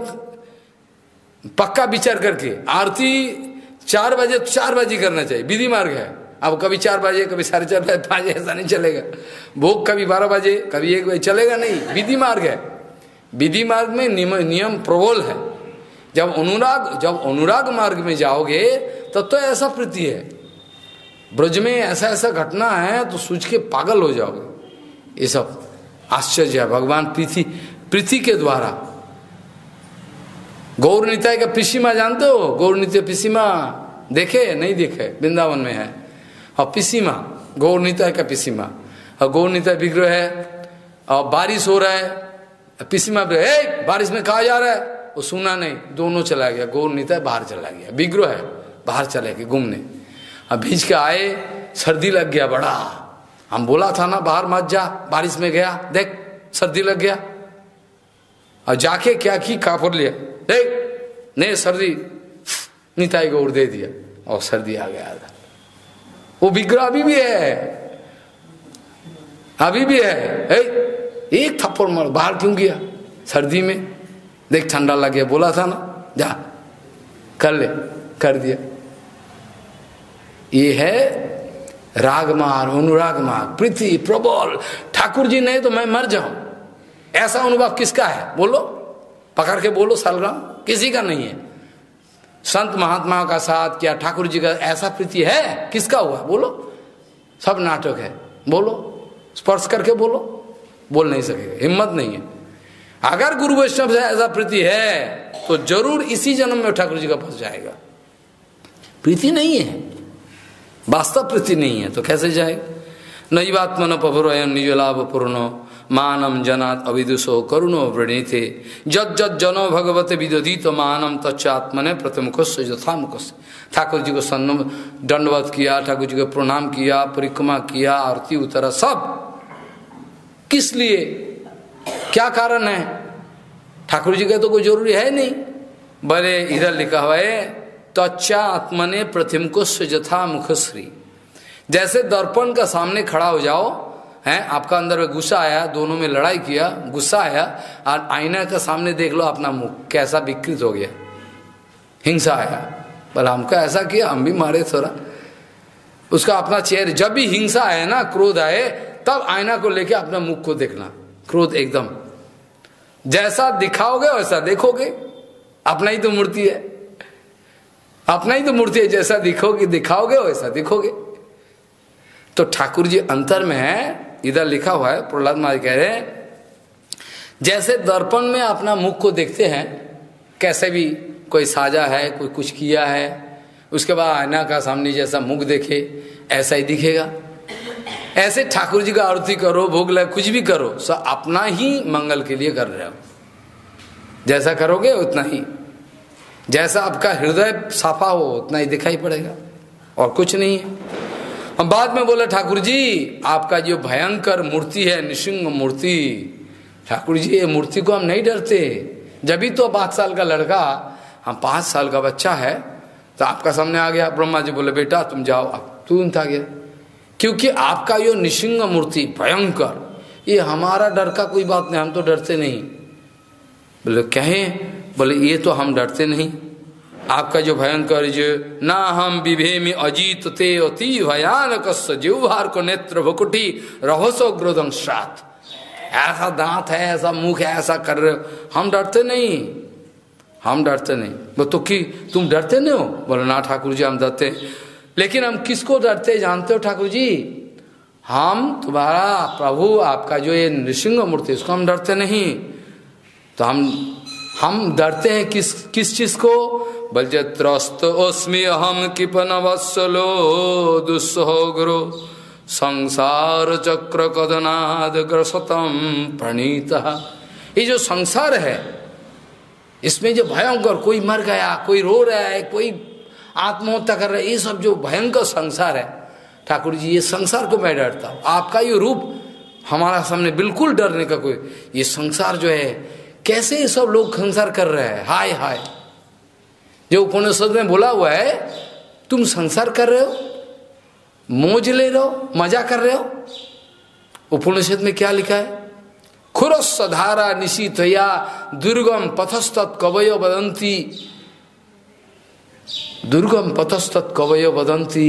पक्का विचार करके आरती चार बजे चार बजे करना चाहिए, विधि मार्ग है। अब कभी चार बजे कभी साढ़े चार बजे पाँच ऐसा नहीं चलेगा। भोग कभी बारह बजे कभी एक बजे चलेगा नहीं, विधि मार्ग है। विधि मार्ग में नियम, नियम प्रबल है। जब अनुराग जब अनुराग मार्ग में जाओगे तब तो ऐसा प्रीति है, ब्रज में ऐसा ऐसा घटना है तो सोच के पागल हो जाओगे। ये सब आश्चर्य है, भगवान प्रीति प्रीति के द्वारा। गौर निताय का पिसीमा जानते हो? गौर नित्य पिसीमा देखे नहीं देखे? वृंदावन में है। और पिसीमा गौर निताय का पिसीमा, और गौर निताय विग्रह है। और बारिश हो रहा है, पिसीमा ए बारिश में कहा जा रहा है, वो सुना नहीं, दोनों चला गया। गौर निताय बाहर चला गया, विग्रह है बाहर चले गए घूमने। अब भीज के आए, सर्दी लग गया बड़ा। हम बोला था ना बाहर मत जा, बारिश में गया, देख सर्दी लग गया। और जाके क्या की कापड़ लिया, देख नहीं सर्दी, निताई को उड़ दे दिया और सर्दी आ गया था। वो विग्रह अभी भी है, अभी भी है। ए, एक थप्पड़ मार, बाहर क्यों गया सर्दी में? देख ठंडा लग गया, बोला था ना जा कर ले, कर दिया। ये है राग मार्ग, अनुराग मार्ग, प्रीति प्रबल। ठाकुर जी नहीं तो मैं मर जाऊं, ऐसा अनुभव किसका है बोलो, पकड़ के बोलो सालग्राम, किसी का नहीं है। संत महात्माओं का साथ क्या ठाकुर जी का ऐसा प्रीति है, किसका हुआ बोलो? सब नाटक है, बोलो स्पर्श करके बोलो, बोल नहीं सकेगा, हिम्मत नहीं है। अगर गुरु वैष्णव से ऐसा प्रीति है तो जरूर इसी जन्म में ठाकुर जी का पास जाएगा। प्रीति नहीं है, वास्तव प्रीति नहीं है तो कैसे जाएगा? नैवात्मन पभुरयन निज लाभ पूर्णो मानम जनात अविदुषो करुणो वृणीते जत जत जनो भगवते विदोदित मानम तच्चात्मने प्रतिमुखस्य यथामुखस्य। ठाकुर जी को सन्न दंडवत किया, ठाकुर जी को प्रणाम किया, परिक्रमा किया, आरती उतरा, सब किस लिए, क्या कारण है? ठाकुर जी का तो कोई जरूरी है नहीं। बोले इधर लिखा हुआ है तच्चा आत्मने प्रतिमुखस्य यथा मुखश्री। जैसे दर्पण का सामने खड़ा हो जाओ, हैं आपका अंदर में गुस्सा आया, दोनों में लड़ाई किया, गुस्सा आया, और आईना का सामने देख लो अपना मुख कैसा विकृत हो गया, हिंसा आया, बोला हमको ऐसा किया, हम भी मारे थोड़ा, उसका अपना चेहरा। जब भी हिंसा आए ना, क्रोध आए, तब आईना को लेके अपना मुख को देखना, क्रोध एकदम जैसा दिखाओगे वैसा देखोगे, अपना ही तो मूर्ति है, अपना ही तो मूर्ति है, जैसा दिखोगे दिखाओगे वैसा दिखोगे। तो ठाकुर जी अंतर में है, इधर लिखा हुआ है, प्रहलाद महाराज कह रहे हैं जैसे दर्पण में अपना मुख को देखते हैं, कैसे भी कोई साजा है, कोई कुछ किया है, उसके बाद आईना का सामने जैसा मुख देखे ऐसा ही दिखेगा। ऐसे ठाकुर जी का आरती करो, भोग लग, कुछ भी करो, सब अपना ही मंगल के लिए कर रहे हो। जैसा करोगे उतना ही, जैसा आपका हृदय साफा हो उतना ही दिखाई पड़ेगा, और कुछ नहीं है। हम बाद में बोले ठाकुर जी आपका जो भयंकर मूर्ति है, निशिंग मूर्ति, ठाकुर जी ये मूर्ति को हम नहीं डरते। जब भी तो पाँच साल का लड़का, हम पाँच साल का बच्चा है, तो आपका सामने आ गया, ब्रह्मा जी बोले बेटा तुम जाओ, अब तुरंत आ गया, क्योंकि आपका यो निशिंग मूर्ति भयंकर, ये हमारा डर का कोई बात नहीं, हम तो डरते नहीं। बोले कहें, बोले ये तो हम डरते नहीं, आपका जो भयंकर जो ना हम विभे में अजीत ते अति भयानक जीवहार को नेत्र भकुटी रहोसो ग्रोदंशात, ऐसा दांत है, ऐसा मुख है, ऐसा कर रहे हो, हम डरते नहीं, हम डरते नहीं। वो तो कि तुम डरते नहीं हो? बोले ना ठाकुर जी हम डरते, लेकिन हम किसको डरते जानते हो ठाकुर जी? हम तुम्हारा प्रभु, आपका जो ये नृसिंह मूर्ति, इसको हम डरते नहीं। तो हम हम डरते हैं किस किस चीज को? बलजे त्रस्त अस्मि अहम किपन वत्सलो दुस्सहो गुरु संसार चक्र कदनाद ग्रसतम प्रणीत। ये जो संसार है, इसमें जो भयंकर, कोई मर गया, कोई रो रहा है, कोई आत्महत्या कर रहा है, ये सब जो भयंकर संसार है, ठाकुर जी ये संसार को मैं डरता हूं। आपका ये रूप हमारा सामने बिल्कुल डरने का कोई, ये संसार जो है कैसे ये सब लोग संसार कर रहे हैं, हाय हाय। जो उपनिषद में बोला हुआ है, तुम संसार कर रहे हो, मौज ले रहे हो, मजा कर रहे हो। उपनिषद में क्या लिखा है? खुरस धारा निशीथया दुर्गम पथस्तत् कवयो वदंती, दुर्गम पथस्तत् कवयो वदंती।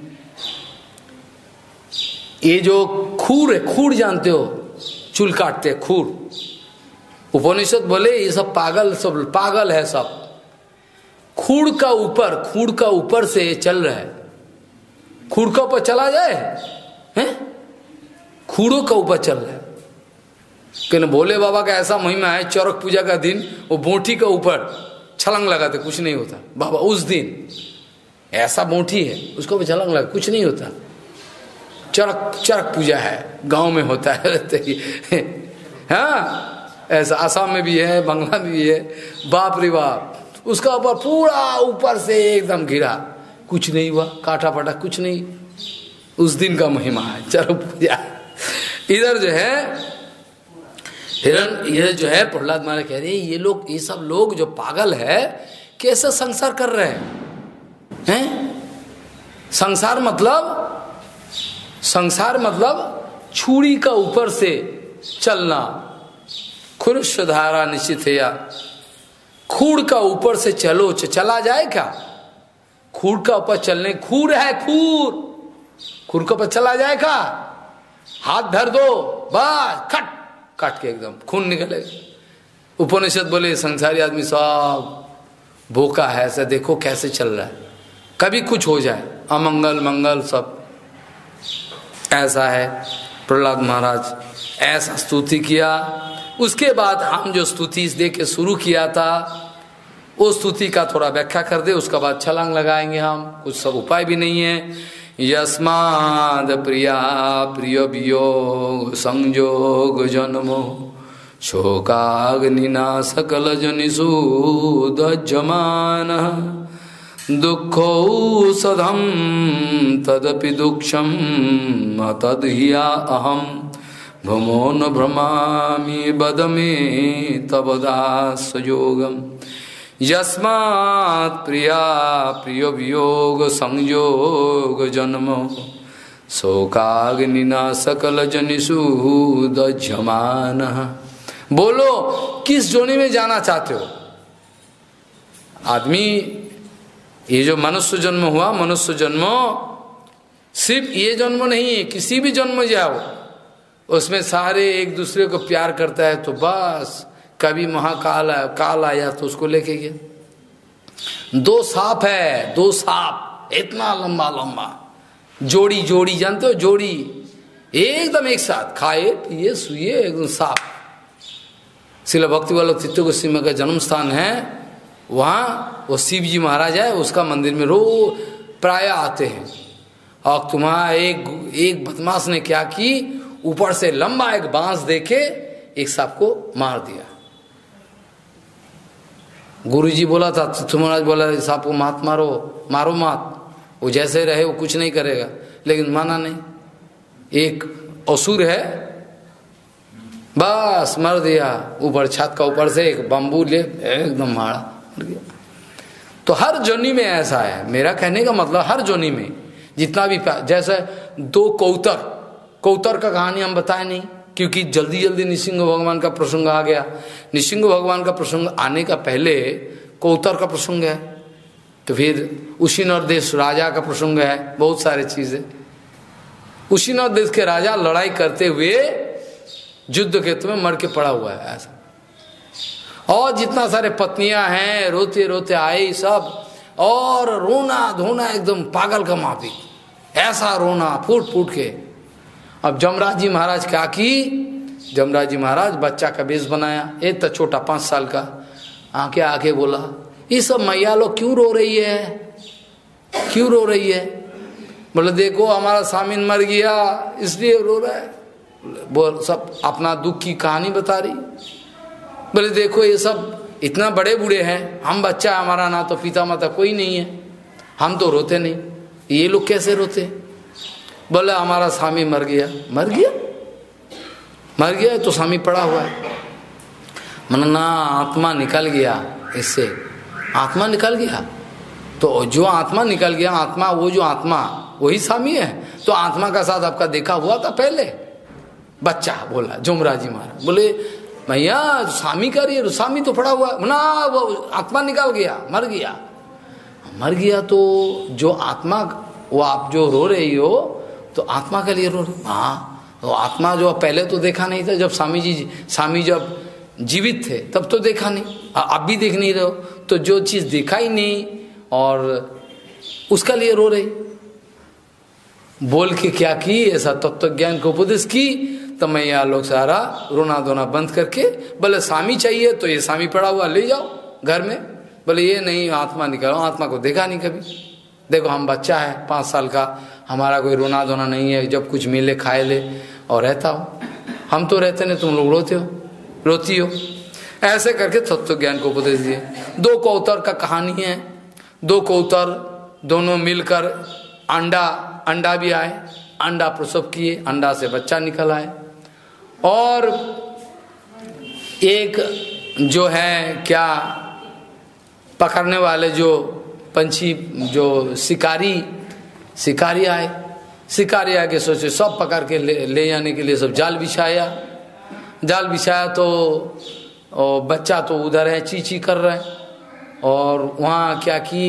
ये जो खूर है, खूर जानते हो, चूल काटते हैं, खूर। उपनिषद बोले ये सब पागल, सब पागल है सब। खूड़ का ऊपर, खूड़ का ऊपर से चल रहा है, खूड़ का ऊपर चला जाए, हैं? खूड़ों का ऊपर चल रहा है। कहने भोले बाबा का ऐसा महिमा है, चौरक पूजा का दिन वो बोटी का ऊपर छलांग लगाते, कुछ नहीं होता। बाबा उस दिन ऐसा बोटी है, उसको ऊपर छलांग लगा, कुछ नहीं होता। चरक चरक पूजा है, गांव में होता है। हाँ, ऐसा आसाम में भी है, बांग्ला में भी है। बाप रे बाप, उसका ऊपर पूरा ऊपर से एकदम घिरा, कुछ नहीं हुआ, काटा फटा कुछ नहीं। उस दिन का महिमा है चरक पूजा। इधर जो है हिरण, ये जो है प्रहलाद महाराज कह रहे हैं, ये लोग, ये सब लोग जो पागल है, कैसे संसार कर रहे हैं, हैं? संसार मतलब, संसार मतलब छुरी का ऊपर से चलना। खुरुष धारा निश्चित है, खूड़ का ऊपर से चलो, चला जाए क्या? खूड़ का ऊपर चलने, खूर है खूर, खूर का ऊपर चला जाए क्या? हाथ धर दो, बस कट काट के एकदम खून निकलेगा। उपनिषद बोले संसारी आदमी सब बोका है, ऐसा देखो कैसे चल रहा है, कभी कुछ हो जाए, अमंगल मंगल सब। ऐसा है प्रहलाद महाराज ऐसा स्तुति किया। उसके बाद हम जो स्तुति दे के शुरू किया था, वो स्तुति का थोड़ा व्याख्या कर दे, उसके बाद छलांग लगाएंगे हम, कुछ सब उपाय भी नहीं है। यस्माद प्रिया प्रिय वियोग संयोग जन्मो शोकाग्निना सकल जनिषु दज्जमान दुखो सदम तदपि दुक्षम तदहिया अहम भ्रमो न भ्रमामि बद में तब दासयोगम। यस्मात् प्रिया प्रिय वियोग संयोग जन्म शोकाग्निना सकल जनिषु दज्यमान। बोलो किस जोनी में जाना चाहते हो? आदमी ये जो मनुष्य जन्म हुआ, मनुष्य जन्म सिर्फ ये जन्म नहीं है, किसी भी जन्म जाओ उसमें सारे एक दूसरे को प्यार करता है, तो बस कभी महाकाल काल आया तो उसको लेके गया। दो सांप है, दो सांप इतना लंबा लंबा, जोड़ी जोड़ी जानते हो, जोड़ी एकदम एक साथ खाए पिए सुए एकदम सांप। श्रील भक्ति वल्लभ तीर्थ गोस्वामी का जन्म स्थान है, वहाँ वो शिव जी महाराज है, उसका मंदिर में रोज प्राय आते हैं। और तुम्हारा एक एक बदमाश ने क्या की, ऊपर से लंबा एक बांस देके एक सांप को मार दिया। गुरुजी बोला था, तीर्थ महाराज बोला सांप को मत मारो, मारो मत, वो जैसे रहे वो कुछ नहीं करेगा, लेकिन माना नहीं। एक असुर है, बस मार दिया, ऊपर छत का ऊपर से एक बम्बू ले एकदम मारा, मर गया। तो हर जोनी में ऐसा है, मेरा कहने का मतलब हर जोनी में जितना भी, जैसे दो कौतर, कौतर का कहानी हम बताए नहीं, क्योंकि जल्दी जल्दी नृसिंह भगवान का प्रसंग आ गया। नृसिंह भगवान का प्रसंग आने का पहले कौतर का प्रसंग है, तो फिर उशीनर देश राजा का प्रसंग है, बहुत सारे चीजें। उशीनर देश के राजा लड़ाई करते हुए युद्ध क्षेत्र में मर के पड़ा हुआ है ऐसा, और जितना सारे पत्नियां हैं रोते रोते आए सब, और रोना धोना एकदम पागल का माफी, ऐसा रोना फूट फूट के। अब जमराज जी महाराज क्या की, जमराज जी महाराज बच्चा का बेस बनाया, एक तो छोटा पांच साल का, आके आके बोला ये सब मैया लोग क्यों रो रही है, क्यों रो रही है? बोले देखो हमारा सामिन मर गया इसलिए रो रहा है। बोल सब अपना दुख की कहानी बता रही। बोले देखो ये सब इतना बड़े बूढ़े हैं, हम बच्चा, हमारा ना तो पिता माता कोई नहीं है, हम तो रोते नहीं, ये लोग कैसे रोते? बोले हमारा स्वामी मर गया। मर गया मर गया तो स्वामी पड़ा हुआ है। मन ना आत्मा निकल गया इससे, आत्मा निकल गया, तो जो आत्मा निकल गया, आत्मा वो जो आत्मा वही स्वामी है, तो आत्मा का साथ आपका देखा हुआ था पहले। बच्चा बोला जमराज जी महाराज, बोले भैया स्वामी का रही है, स्वामी तो पड़ा हुआ है ना, वो आत्मा निकल गया, मर गया। मर गया तो जो आत्मा, वो आप जो रो रही हो तो आत्मा के लिए रो रहे हो। हाँ, तो आत्मा जो पहले तो देखा नहीं था, जब स्वामी जी स्वामी जब जीवित थे तब तो देखा नहीं, अब भी देख नहीं रहे हो, तो जो चीज देखा ही नहीं और उसका लिए रो रही। बोल के क्या की, ऐसा तत्व ज्ञान को उपदेश की, तो मैं यहाँ लोग सारा रोना धोना बंद करके, बोले स्वामी चाहिए तो ये स्वामी पड़ा हुआ ले जाओ घर में। बोले ये नहीं, आत्मा निकालो, आत्मा को देखा नहीं कभी। देखो हम बच्चा है पाँच साल का, हमारा कोई रोना धोना नहीं है, जब कुछ मिले खाए ले और रहता हो, हम तो रहते नहीं, तुम लोग रोते हो रोती हो। ऐसे करके तत्व ज्ञान को उपदेश दिए। दो कौतर का कहानी है, दो कौतर दोनों मिलकर अंडा अंडा भी आए, अंडा प्रसव किए, अंडा से बच्चा निकल आए। और एक जो है क्या पकड़ने वाले जो पंछी, जो शिकारी शिकारी आए, शिकारी आके सोचे सब पकड़ के ले, ले जाने के लिए सब जाल बिछाया। जाल बिछाया तो बच्चा तो उधर है, ची ची कर रहा है, और वहाँ क्या की,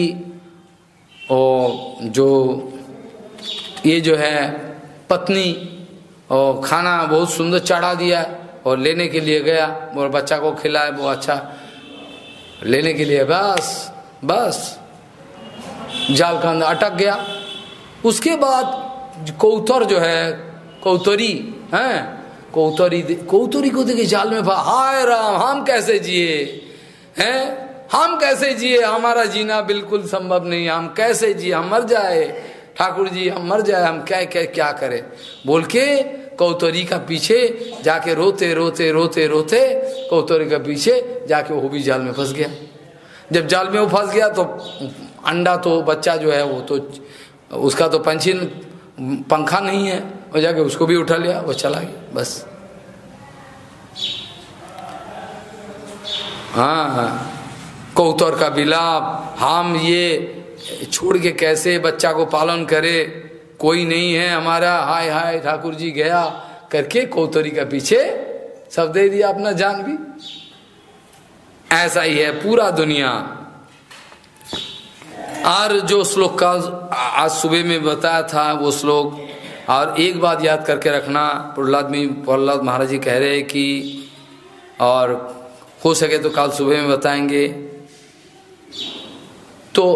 और जो ये जो है पत्नी, और खाना बहुत सुंदर चढ़ा दिया और लेने के लिए गया और बच्चा को खिलाया, वो अच्छा लेने के लिए, बस बस जाल का अंदर अटक गया। उसके बाद कौतर जो है, कौतरी हैं, कौतरी कौतरी को देखे जाल में, हाय राम, हम कैसे जिए हैं, हम कैसे जिए, हमारा जीना बिल्कुल संभव नहीं, हम कैसे जिए, हम मर जाए ठाकुर जी, हम मर जाए, हम क्या क्या क्या करें बोल के कौतरी का पीछे जाके रोते रोते रोते रोते कौतरी का पीछे जाके वो भी जाल में फंस गया। जब जाल में वो फंस गया तो अंडा तो बच्चा जो है वो तो उसका तो पंछी पंखा नहीं है, वो जाके उसको भी उठा लिया, वो चला गया बस। हाँ हाँ, कौतर का विलाप, हम ये छोड़ के कैसे बच्चा को पालन करे, कोई नहीं है हमारा, हाय हाय ठाकुर जी गया करके कौतरी का पीछे सब दे दिया अपना जान भी। ऐसा ही है पूरा दुनिया। और जो श्लोक का आज सुबह में बताया था वो श्लोक, और एक बात याद करके रखना, प्रहलाद में प्रहलाद महाराज जी कह रहे हैं कि, और हो सके तो कल सुबह में बताएंगे, तो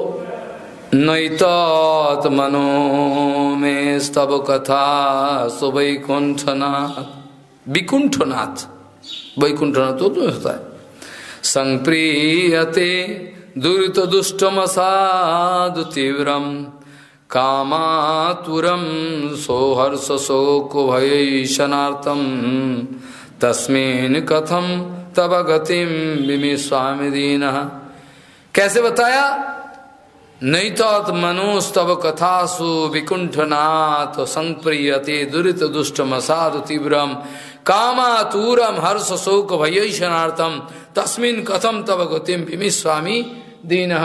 नैतात मनो में स्तव कथा सुवैकुंठनाथ, विकुंठनाथ, वैकुंठनाथ तो, तो होता है, संप्रीयते दुरित दुष्टम साधु तीव्रम कामातुरम सोहर्ष शोक भयशनार्थम तस्मिन् कथम तब गतिम बिमि स्वामी दीनः। कैसे बताया, नहीं तो मनोस्तव कथासु विकुंठनाथ संप्रियते दुरित दुष्टम साधु तीव्रम कामातुरम हर्ष शोक भयशनार्थम तस्मिन् कथम तब गतिम बिमि स्वामी दीनः।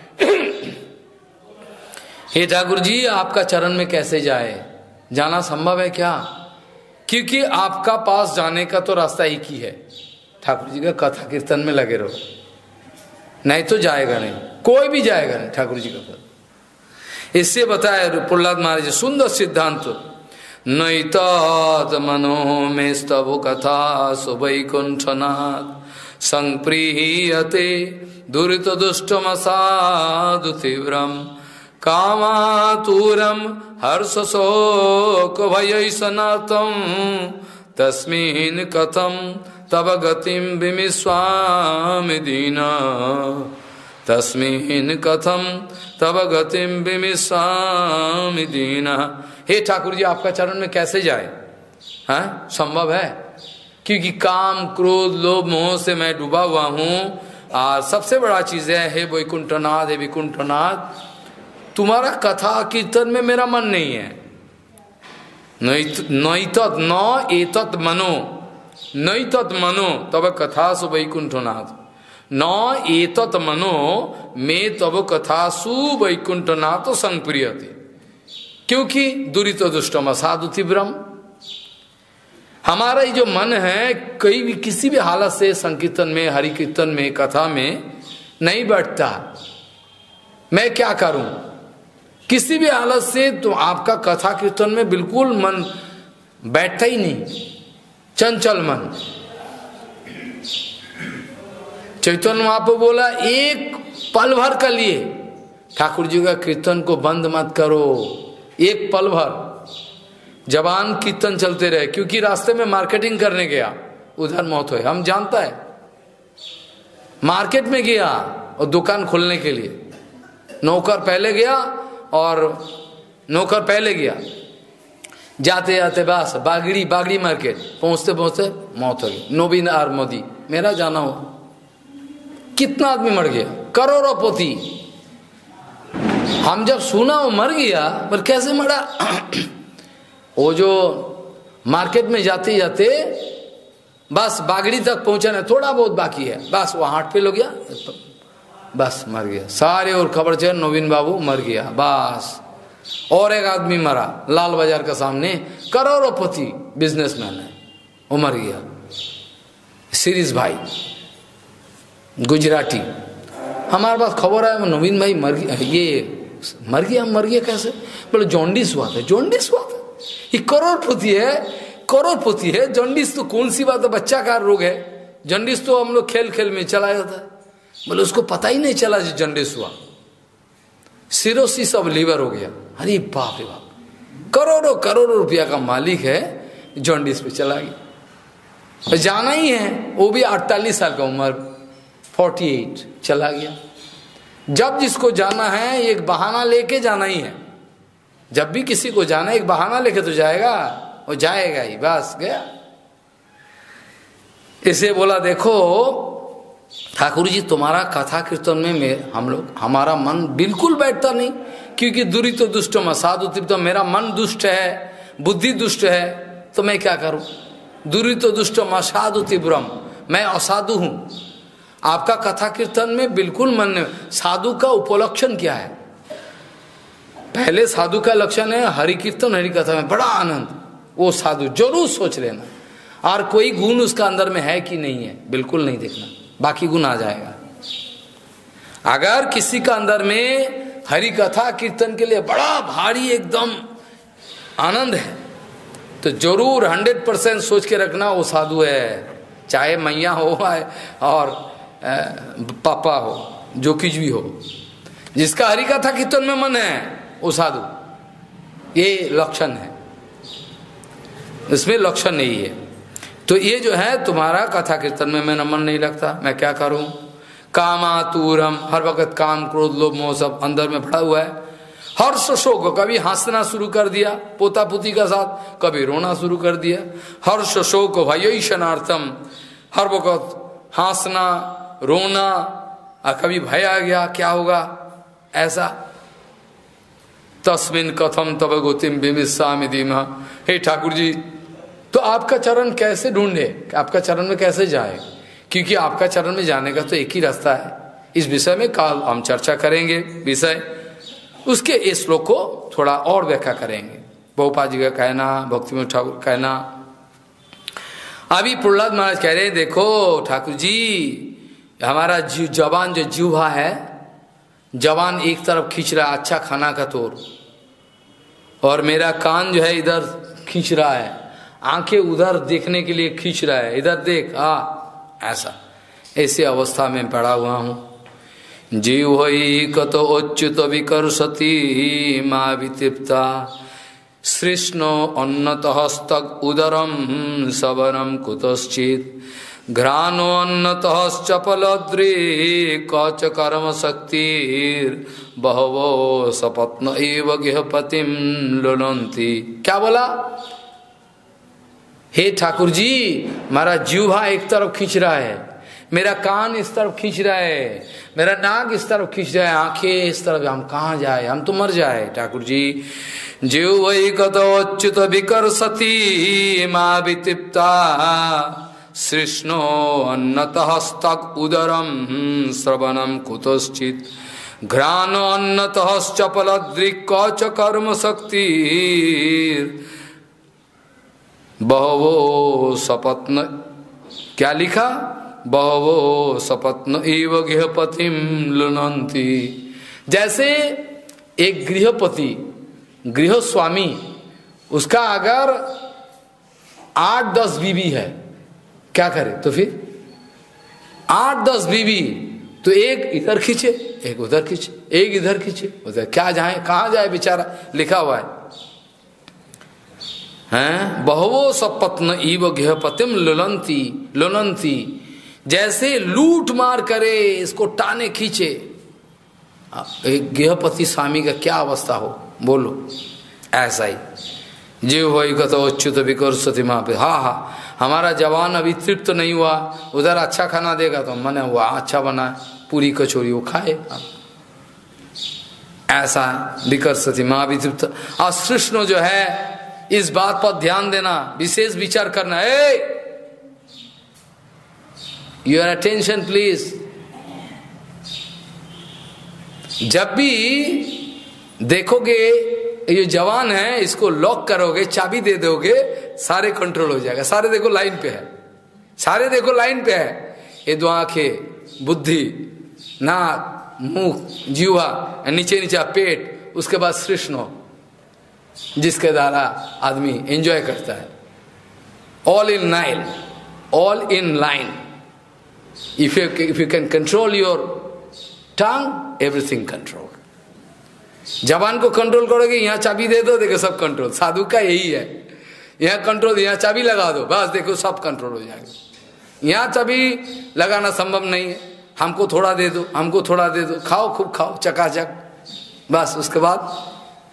हे ठाकुर जी, आपका चरण में कैसे जाए, जाना संभव है क्या? क्योंकि आपका पास जाने का तो रास्ता एक ही है, ठाकुर जी का कथा कीर्तन में लगे रहो, नहीं तो जाएगा नहीं, कोई भी जाएगा नहीं ठाकुर जी का पद। इससे बताया प्रहलाद महाराज सुंदर सिद्धांत, नैतात मनो में स्तव कथा सुवैकुंठनाथ संप्रीयते दुरित दुष्टम साधु तीव्रम कामातुरम हर्ष शोक भयशनार्थम तस्मिन् कथम तब गतिम बिमि स्वामी दीना, तस्मिन् कथम तब गतिम बिमि स्वामी दीना। हे ठाकुर जी, आपका चरण में कैसे जाए, हैं संभव है? क्योंकि काम क्रोध लोभ मोह से मैं डूबा हुआ हूँ, और सबसे बड़ा चीज है हे वैकुंठनाथ, हे विकुंठनाथ, तुम्हारा कथा कीर्तन में मेरा मन नहीं है। नैतत न एतत मनो, नैतत मनो तब कथासु वैकुंठनाथ, न एतत मनो में तब कथासु वैकुंठनाथ संप्रियते। क्योंकि दुरित दुष्टम असाधु तीव्रम, हमारा ये जो मन है कहीं भी किसी भी हालत से संकीर्तन में, हरि कीर्तन में, कथा में नहीं बैठता। मैं क्या करूं, किसी भी हालत से तो आपका कथा कीर्तन में बिल्कुल मन बैठता ही नहीं, चंचल मन। चैतन्य महाप्रभु बोला एक पल भर के लिए ठाकुर जी का कीर्तन को बंद मत करो, एक पल भर जबान कीर्तन चलते रहे। क्योंकि रास्ते में मार्केटिंग करने गया, उधर मौत हुई, हम जानता है। मार्केट में गया और दुकान खोलने के लिए, नौकर पहले गया और नौकर पहले गया, जाते जाते बस बागड़ी बागड़ी मार्केट पहुंचते पहुंचते मौत हो गई। नवीन और मोदी मेरा जाना हो, कितना आदमी मर गया, करोड़ों पोती। हम जब सुना वो मर गया, पर कैसे मरा? वो जो मार्केट में जाते जाते बस बागड़ी तक पहुंचाना थोड़ा बहुत बाकी है, बस वो हार्ट फेल हो गया, बस मर गया। सारे और खबर चल नवीन बाबू मर गया, बस। और एक आदमी मरा लाल बाजार के सामने, करोड़पति बिजनेसमैन है, वो मर गया। सीरीज भाई गुजराती, हमारे पास खबर है नवीन भाई मर गया, ये मर गया, मर गया कैसे? बोले जॉन्डिस हुआ था। जॉन्डिस हुआ था? ये करोड़पति है, करोड़पति है, जॉन्डिस तो कौन सी बात है, बच्चा का रोग है। जॉन्डिस तो हम लोग खेल खेल में चला जाता है। बोले उसको पता ही नहीं चला जो जॉन्डिस हुआ, सिरोसिस ऑफ लीवर हो गया। अरे बाप रे बाप, करोड़ों करोड़ों रुपया का मालिक है, जॉन्डिस पे चला गया। जाना ही है, वो भी अड़तालीस साल का उम्र, अड़तालीस, चला गया। जब जिसको जाना है एक बहाना लेके जाना ही है। जब भी किसी को जाना है एक बहाना लेके तो जाएगा, वो जाएगा ही, बस गया। इसे बोला देखो ठाकुर जी तुम्हारा कथा कीर्तन में मैं हम लोग हमारा मन बिल्कुल बैठता नहीं, क्योंकि दुरी तो दुष्ट में साधु तो मेरा मन दुष्ट है, बुद्धि दुष्ट है, तो मैं क्या करूं? दुरी तो दुष्ट में साधु तीव्रम, मैं असाधु हूं। आपका कथा कीर्तन में बिल्कुल मन नहीं। साधु का उपलक्षण क्या है? पहले साधु का लक्षण है हरि कीर्तन हरि कथा में बड़ा आनंद, वो साधु जरूर सोच लेना। और कोई गुण उसका अंदर में है कि नहीं है, बिल्कुल नहीं देखना, बाकी गुण आ जाएगा। अगर किसी का अंदर में हरि कथा कीर्तन के लिए बड़ा भारी एकदम आनंद है, तो जरूर हंड्रेड परसेंट सोच के रखना वो साधु है। चाहे मैया हो और पापा हो, जो कुछ भी हो, जिसका हरि कथा कीर्तन में मन है वो साधु, ये लक्षण है, इसमें लक्षण नहीं है। तो ये जो है तुम्हारा कथा कीर्तन में मेरा मन नहीं लगता, मैं क्या करूं? कामातुरम, हर वक्त काम क्रोध लोभ मोह सब अंदर में भरा हुआ है। हर्ष शोक, कभी हंसना शुरू कर दिया पोता पोती का साथ, कभी रोना शुरू कर दिया। हर्ष शोक भयशनार्थम, हर वक्त हंसना रोना, और कभी भय आ गया क्या होगा ऐसा। तस्मिन कथम तब गोतिम बिमिस्सामि धीमहि, हे ठाकुर जी तो आपका चरण कैसे ढूंढे, आपका चरण में कैसे जाए? क्योंकि आपका चरण में जाने का तो एक ही रास्ता है। इस विषय में कल हम चर्चा करेंगे, विषय उसके इस श्लोक को थोड़ा और व्याख्या करेंगे। बहुपा जी का कहना, भक्ति ठाकुर कहना। अभी प्रहलाद महाराज कह रहे देखो ठाकुर जी हमारा जीव जवान जो जीवा है, जवान एक तरफ खींच रहा अच्छा खाना का तोर, और मेरा कान जो है इधर खींच रहा है, आंखें उधर देखने के लिए खींच रहा है, इधर देख आ, ऐसा ऐसी अवस्था में पड़ा हुआ हूं। जीव होई कत अच्युत विकर्षति मां वितृप्ता, सृष्णो अन्नत हस्तक उदरम सवरम कुतश्चित, घ्राणो अन्नत चपलद्री कच कर्म शक्तिर, बहवो सपत्न एव गृहपतिम लुनन्ति। क्या बोला? हे ठाकुर जी मेरा जीवा एक तरफ खींच रहा है, मेरा कान इस तरफ खींच रहा है, मेरा नाक इस तरफ खींच रहा है, आंखें इस तरफ, हम कहाँ जाए, हम तो मर जाए ठाकुर जी। जीव वही कतो अच्युत विकर्षति मां वितृप्ता, सृष्णो अन्नत हस्तक उदरम श्रवणम कुतश्चित, घ्राणो अन्नत चपलद्रिक च कर्म शक्ति, बहवो सपत्न, क्या लिखा? बहवो सपत्न एव गृहपतिम लुनन्ति। जैसे एक गृहपति, गृह स्वामी, उसका अगर आठ दस बीवी है, क्या करे? तो फिर आठ दस बीवी, तो एक इधर खींचे एक उधर खींचे, एक इधर खींचे उधर, क्या जाए कहाँ जाए बेचारा, लिखा हुआ है हैं। बहवो सपत्न इव गृहपतिम लुनन्ति लुनन्ति, जैसे लूट मार करे इसको टाने खींचे। एक गृहपति स्वामी का क्या अवस्था हो बोलो, ऐसा ही। जीव वही कतो अच्युत विकर्षति मां पे, हाँ हाँ हमारा जवान अभी तृप्त तो नहीं हुआ, उधर अच्छा खाना देगा तो मन हुआ अच्छा बना, पूरी कचौरी वो खाए, ऐसा विकर्षति मां भी तृप्त। और सृष्ण जो है इस बात पर ध्यान देना, विशेष विचार करना है, योर अटेंशन प्लीज। जब भी देखोगे ये जवान है, इसको लॉक करोगे, चाबी दे दोगे, सारे कंट्रोल हो जाएगा। सारे देखो लाइन पे है, सारे देखो लाइन पे है, ये दो आंखें, बुद्धि, नाक, मुख, जीवा, नीचे नीचे पेट, उसके बाद सृष्ण, जिसके द्वारा आदमी एंजॉय करता है। All in line, all in line. If you if you can control your tongue, everything control. जबान को कंट्रोल करोगे, यहाँ चाबी दे दो, देखो सब कंट्रोल। साधु का यही है, यहाँ कंट्रोल, यहाँ चाबी लगा दो, बस देखो सब कंट्रोल हो जाएगा। यहाँ चाबी लगाना संभव नहीं है, हमको थोड़ा दे दो, हमको थोड़ा दे दो, खाओ खूब खाओ चकाचक, बस उसके बाद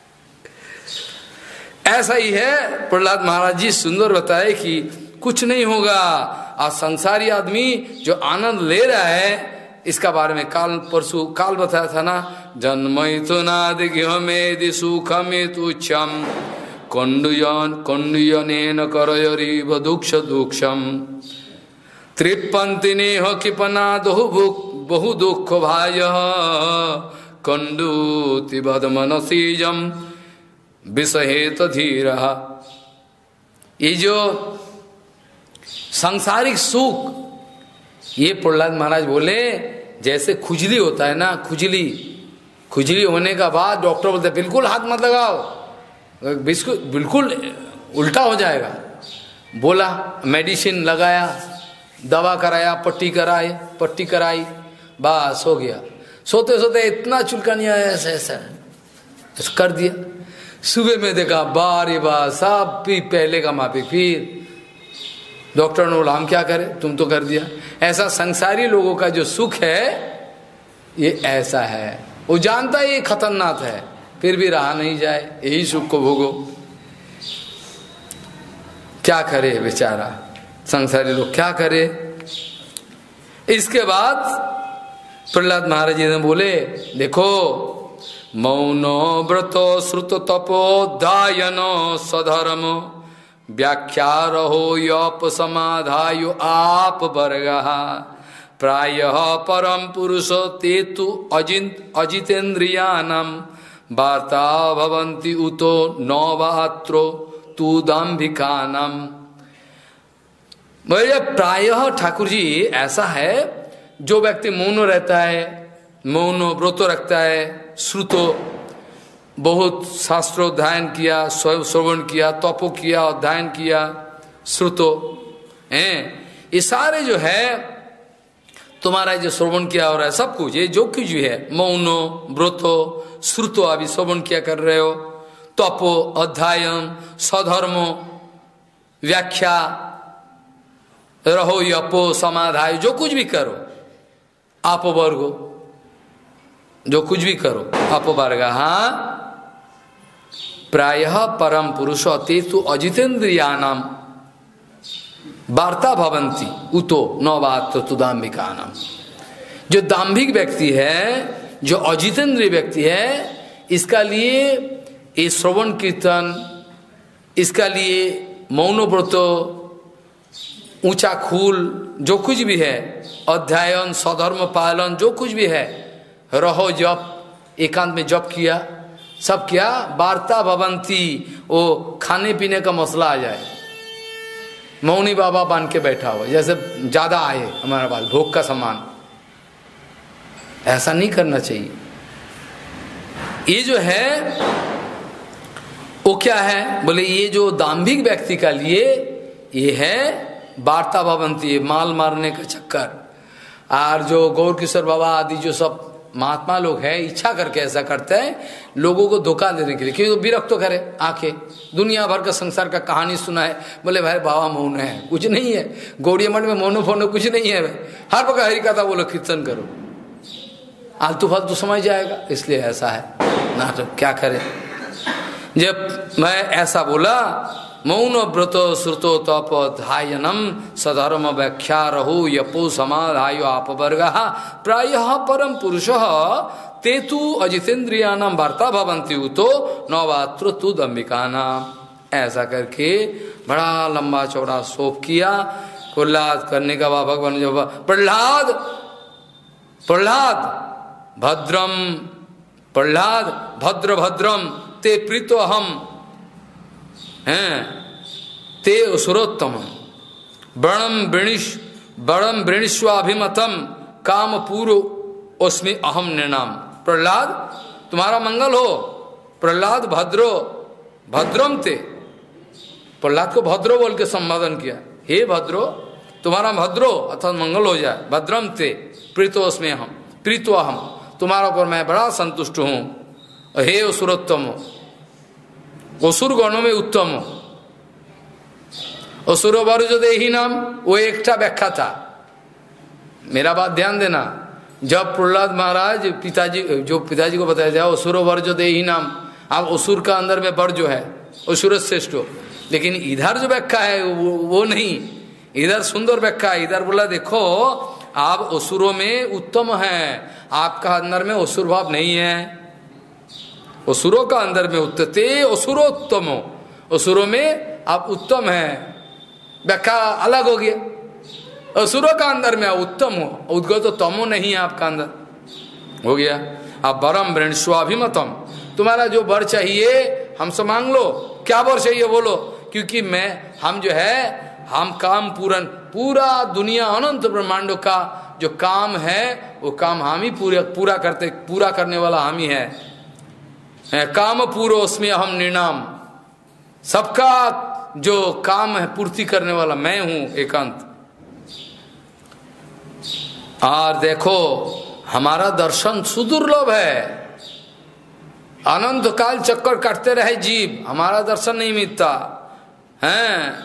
ऐसा ही है। प्रहलाद महाराज जी सुंदर बताए कि कुछ नहीं होगा। और संसारी आदमी जो आनंद ले रहा है, इसका बारे में काल परसों काल बताया था ना, जन्मयतु नादि गृहमेदि सुखमेतुच्छम कंडुयन कंडुयनेन करयरिव दुक्ष दुक्षम त्रिपंति नेह किपनाद बहु दुख भाय कंडूति बदमनसीजम विषहेत धीरः। ये जो सांसारिक सुख, ये प्रहलाद महाराज बोले जैसे खुजली होता है ना, खुजली खुजली होने का बाद डॉक्टर बोलते बिल्कुल हाथ मत लगाओ, बिल्कुल बिल्कुल उल्टा हो जाएगा। बोला, मेडिसिन लगाया, दवा कराया, पट्टी कराई पट्टी कराई बस हो गया। सोते सोते इतना चुलकानी आया, ऐसा ऐसा कर दिया। सुबह में देखा बारी बार सब भी पहले का माफी, फिर डॉक्टर ने बोला हम क्या करें, तुम तो कर दिया। ऐसा संसारी लोगों का जो सुख है ये ऐसा है, वो जानता है ये खतरनाक है, फिर भी रहा नहीं जाए, यही सुख को भोगो। क्या करे बेचारा संसारी लोग, क्या करे। इसके बाद प्रहलाद महाराज जी ने बोले देखो, मौनो व्रतो श्रुत तपोदायनो सधर्म व्याख्या रहो यप समाधायो आप वर्गा प्रायः परम पुरुष ते तु अजित अजितेन्द्रियानम वार्ता भवन्ति उतो नवात्रो तु दाम्भिकानम। बोले प्रायः ठाकुर जी ऐसा है, जो व्यक्ति मौन रहता है, मौन व्रत रखता है, श्रुतो बहुत शास्त्रोध्यायन किया, श्रवण किया, तपो किया, अध्ययन किया, श्रुतो हैं, ये सारे जो है तुम्हारा जो श्रवण किया हो रहा है सब कुछ, ये जो कुछ भी है, मौनो व्रतो श्रुतो अभी श्रवण किया कर रहे हो, तपो अध्ययन सधर्मो व्याख्या रहो यपो समाधाय, जो कुछ भी करो आप वर्गो, जो कुछ भी करो आप वर्ग। हाँ, प्रायः परम पुरुष तेतु अजितेन्द्रियानाम वार्ता भवंती उतो नवात्र तु दाम्भिकानाम। जो दाम्भिक व्यक्ति है, जो अजितेंद्रिय व्यक्ति है, इसका लिए ये श्रवण कीर्तन, इसका लिए मौनव्रत, ऊंचा खूल, जो कुछ भी है, अध्ययन सधर्म पालन, जो कुछ भी है, रहो जप, एकांत में जप किया, सब क्या वार्ता भवंती, वो खाने पीने का मसला आ जाए, मौनी बाबा बन के बैठा हुआ, जैसे ज्यादा आए हमारे पास भोग का सामान, ऐसा नहीं करना चाहिए। ये जो है वो क्या है, बोले ये जो दाम्भिक व्यक्ति का लिए ये है वार्ता भवंती, माल मारने का चक्कर। और जो गौर किशोर बाबा आदि जो सब महात्मा लोग हैं, इच्छा करके ऐसा करते हैं लोगों को धोखा देने के लिए, क्योंकि विरक्त तो करे आंखें, दुनिया भर का संसार का कहानी सुना है, बोले भाई बाबा मौन है, कुछ नहीं है, गौड़िया मठ में मौनो फोनो कुछ नहीं है, हर प्रकार हरि कथा बोलो, कीर्तन करो, आलतू फालतू समझ जाएगा, इसलिए ऐसा है ना, तो क्या करे। जब मैं ऐसा बोला, मौन व्रत श्रुतो तप ध्यानम सधर्म व्याख्या रहो यपो समाधायो आप वर्ग प्रायः परम पुरुष तेतु अजितेन्द्रियानाम वार्ता भवंती उतो नवात्र तु दम्भिकानाम। ऐसा करके बड़ा लंबा चौड़ा शोक किया, प्रहलाद करने का बाद भगवान जो प्रहलाद प्रहलाद भद्रम प्रहलाद भद्र भद्रम ते प्रीतो हम हैं ते असुरोत्तम बणम वृणिश बणम वृणिस्वाभिमतम काम पूर्व उसमें अहम निर्णाम। प्रहलाद तुम्हारा मंगल हो। प्रहलाद भद्रो भद्रम ते, प्रहलाद को भद्रो बोल के संबोधन किया, हे भद्रो तुम्हारा भद्रो अर्थात मंगल हो जाए। भद्रम ते प्रीतो उसमें हम, प्रीतो हम, तुम्हारा ऊपर मैं बड़ा संतुष्ट हूं। हे असुरोत्तम, असुर गणों में उत्तम हो। असुरो वर्ज दे ही नाम, वो एकटा व्याख्या था। मेरा बात ध्यान देना, जब प्रहलाद महाराज पिताजी जो पिताजी को बताया जाए असुरो वर्ज दे ही नाम, आप असुर का अंदर में वर्ज है, असुर श्रेष्ठ हो। लेकिन इधर जो व्याख्या है वो, वो नहीं, इधर सुंदर व्याख्या है। इधर बोला देखो आप असुरों में उत्तम हैं, आपका अंदर में असुर भाव नहीं है। असुरों का अंदर में उत्तम ते असुरोत्तम हो, असुरों में आप उत्तम हैं। व्याख्या अलग हो गया, असुरों का अंदर में उत्तम हो, उद्गत तो तमो नहीं है आपका अंदर, हो गया। आप वरम वृण स्वाभिमतम, तुम्हारा जो वर चाहिए हमसे मांग लो, क्या वर चाहिए बोलो, क्योंकि मैं हम जो है हम काम पूरन, पूरा दुनिया अनंत ब्रह्मांडों का जो काम है वो काम हम ही पूरा पूरा करते, पूरा करने वाला हम ही है। काम पूरो उसमें हम निर्णाम, सबका जो काम है पूर्ति करने वाला मैं हूं एकांत। और देखो हमारा दर्शन सुदुर्लभ है, अनंत काल चक्कर काटते रहे जीव, हमारा दर्शन नहीं मिलता है।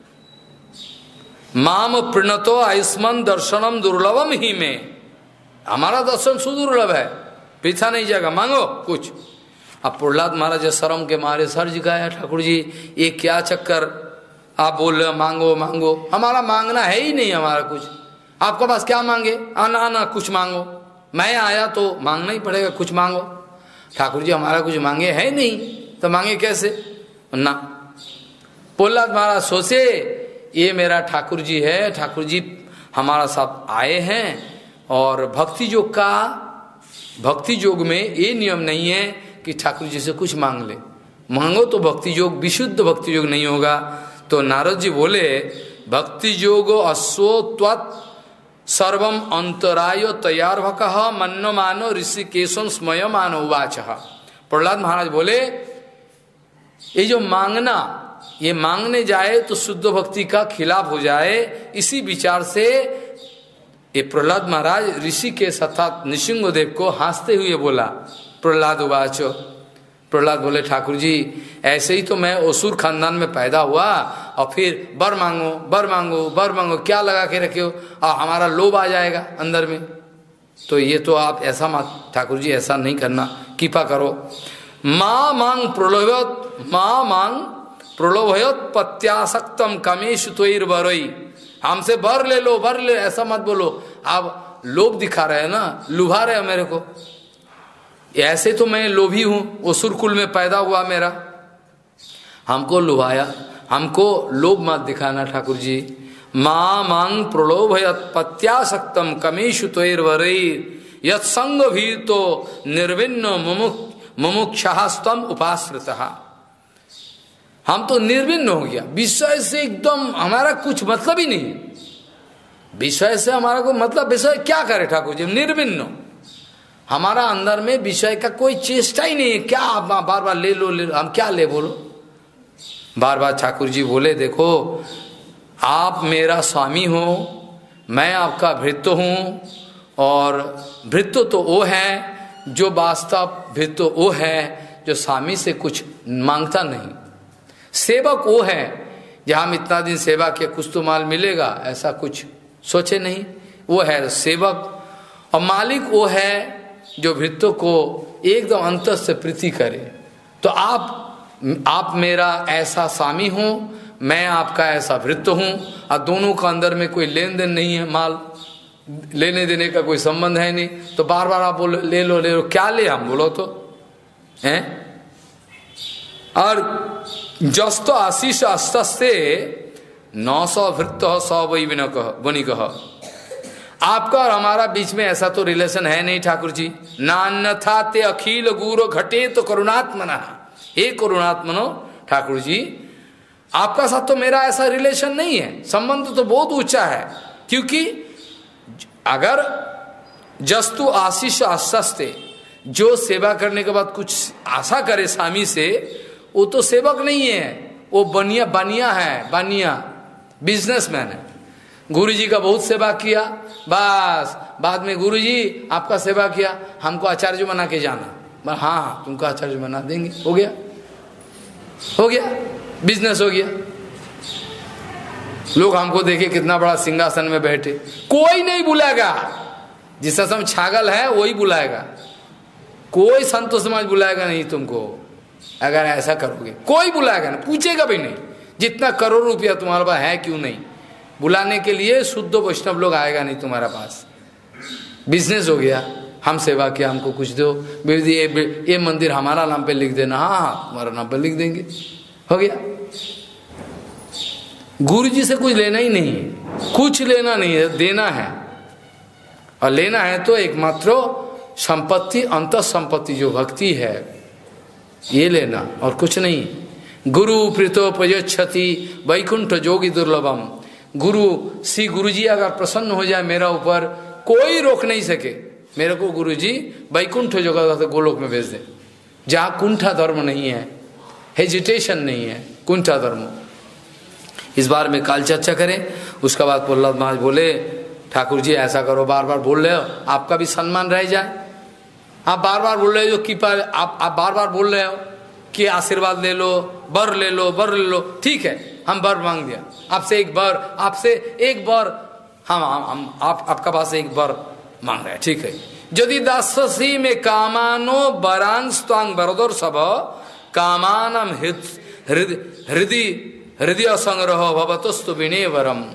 माम प्रणतो आयुष्मान दर्शनम दुर्लभम ही में, हमारा दर्शन सुदुर्लभ है, पीछा नहीं जाएगा, मांगो कुछ। अब प्रहलाद महाराज शर्म के मारे सर झुकाया, ठाकुर जी ये क्या चक्कर, आप बोल रहे मांगो मांगो, हमारा मांगना है ही नहीं, हमारा कुछ, आपके पास क्या मांगे, आना आना कुछ मांगो, मैं आया तो मांगना ही पड़ेगा, कुछ मांगो। ठाकुर जी हमारा कुछ मांगे है नहीं, तो मांगे कैसे ना। प्रहलाद महाराज सोचे ये मेरा ठाकुर जी है, ठाकुर जी हमारा साथ आए हैं, और भक्ति योग का, भक्ति योग में ये नियम नहीं है कि ठाकुर जी से कुछ मांग ले, मांगो तो भक्ति योग विशुद्ध भक्ति योग नहीं होगा। तो नारद जी बोले भक्ति योग अश्वत्वत् सर्वम अंतरायो तैयार भकः मन्नो मानो ऋषिकेशम स्मय मानो उवाच। प्रहलाद महाराज बोले ये जो मांगना, ये मांगने जाए तो शुद्ध भक्ति का खिलाफ हो जाए, इसी विचार से ये प्रहलाद महाराज ऋषिकेश अर्थात नृसिंहदेव को हंसते हुए बोला। प्रहलाद उवाच, प्रहलाद बोले ठाकुर जी ऐसे ही तो मैं असुर खानदान में पैदा हुआ, और फिर बर मांगो बर मांगो बर मांगो, क्या लगा के रखे हो, और हमारा लोभ आ जाएगा अंदर में, तो ये तो आप ऐसा मत ठाकुर जी, ऐसा नहीं करना, कृपा करो। माँ मांग प्रलोभत, माँ मांग प्रलोभयत पत्यासक्तम कमेश त्वयिर बरई, हमसे बर ले लो बर ले, ऐसा मत बोलो, आप लोभ दिखा रहे हैं ना, लुभा रहे हो मेरे को, ऐसे तो मैं लोभी हूं, असुर कुल में पैदा हुआ मेरा, हमको लुभाया, हमको लोभ मत दिखाना ठाकुर जी। मां मांग प्रलोभयत पत्यासक्तम कमेशु त्वयिर वरैर यत संग भी तो निर्विन्न मुमुक्ष मुमुक्षास्तम उपाश्रितः। हम तो निर्विन्न हो गया, विषय से एकदम हमारा कुछ मतलब ही नहीं, विषय से हमारा कोई मतलब, विषय क्या करे ठाकुर जी, निर्विन्न, हमारा अंदर में विषय का कोई चेष्टा ही नहीं है। क्या आप बार बार ले लो ले लो, हम क्या ले बोलो, बार बार ठाकुर जी बोले देखो आप मेरा स्वामी हो, मैं आपका भृत्य हूँ, और भृत्य तो वो है जो वास्तव भृत्य वो है जो स्वामी से कुछ मांगता नहीं, सेवक वो है जहाँ हम इतना दिन सेवा किया कुछ तो माल मिलेगा ऐसा कुछ सोचे नहीं, वो है सेवक, और मालिक वो है जो भृत्यों को एकदम अंतर से प्रीति करे। तो आप आप मेरा ऐसा स्वामी हो, मैं आपका ऐसा भृत्य हूँ, और दोनों का अंदर में कोई लेन देन नहीं है, माल लेने देने का कोई संबंध है नहीं, तो बार बार आप बोलो ले लो ले लो, क्या ले हम बोलो तो हैं। और जस तो आशीष अस्ते नौ सौ भृत्य सौ वही बिना कह बनी कह, आपका और हमारा बीच में ऐसा तो रिलेशन है नहीं ठाकुर जी। नान्यथा ते अखिल गुरु घटे तो करुणात्मना, हे करुणात्मनो ठाकुर जी आपका साथ तो मेरा ऐसा रिलेशन नहीं है, संबंध तो बहुत ऊंचा है, क्योंकि अगर जस्तु आशीष आश्वस्ते, जो सेवा करने के बाद कुछ आशा करे स्वामी से, वो तो सेवक नहीं है, वो बनिया बनिया है, बनिया बिजनेसमैन है। गुरुजी का बहुत सेवा किया, बस बाद में गुरुजी आपका सेवा किया, हमको आचार्य बना के जाना, हाँ हाँ तुमको आचार्य बना देंगे, हो गया हो गया बिजनेस हो गया। लोग हमको देखे कितना बड़ा सिंहासन में बैठे, कोई नहीं बुलाएगा, जिसका सम छागल है वही बुलाएगा, कोई संतो समाज बुलाएगा नहीं तुमको अगर ऐसा करोगे, कोई बुलाएगा नहीं, पूछेगा भी नहीं, जितना करोड़ रुपया तुम्हारे पास है क्यों नहीं, बुलाने के लिए शुद्ध वैष्णव लोग आएगा नहीं तुम्हारे पास। बिजनेस हो गया, हम सेवा किया, हमको कुछ दो, ये, ये मंदिर हमारा नाम पे लिख देना, हाँ हाँ तुम्हारा नाम पे लिख देंगे, हो गया। गुरु जी से कुछ लेना ही नहीं है, कुछ लेना नहीं है, देना है, और लेना है तो एकमात्र संपत्ति, अंत संपत्ति जो भक्ति है ये लेना और कुछ नहीं। गुरु प्रीतो प्रयोच्छति वैकुंठ जोगी दुर्लभम, गुरु श्री गुरु जी अगर प्रसन्न हो जाए मेरा ऊपर, कोई रोक नहीं सके मेरे को, गुरु जी वैकुंठ जगह गोलोक में भेज दे, जहाँ कुंठा धर्म नहीं है, हेजिटेशन नहीं है, कुंठा धर्म। इस बार में काल चर्चा करें, उसके बाद प्रहलाद महाराज बोले ठाकुर जी ऐसा करो, बार बार बोल रहे हो, आपका भी सम्मान रह जाए, आप बार बार बोल रहे हो कि पर आप आप बार बार बोल रहे हो कि आशीर्वाद ले लो, बर ले लो, बर ले लो, ठीक है हम बर मांग दिया आपसे, एक बर, आपसे एक बर, हम हम, हम आप आपका पास एक बर मांग रहे हैं, ठीक है। यदि दासी में कामानो बरांस त्वांग बरदोर सब कामानम हृदय हृदय संग्रह भवतस्तु विनय वरम,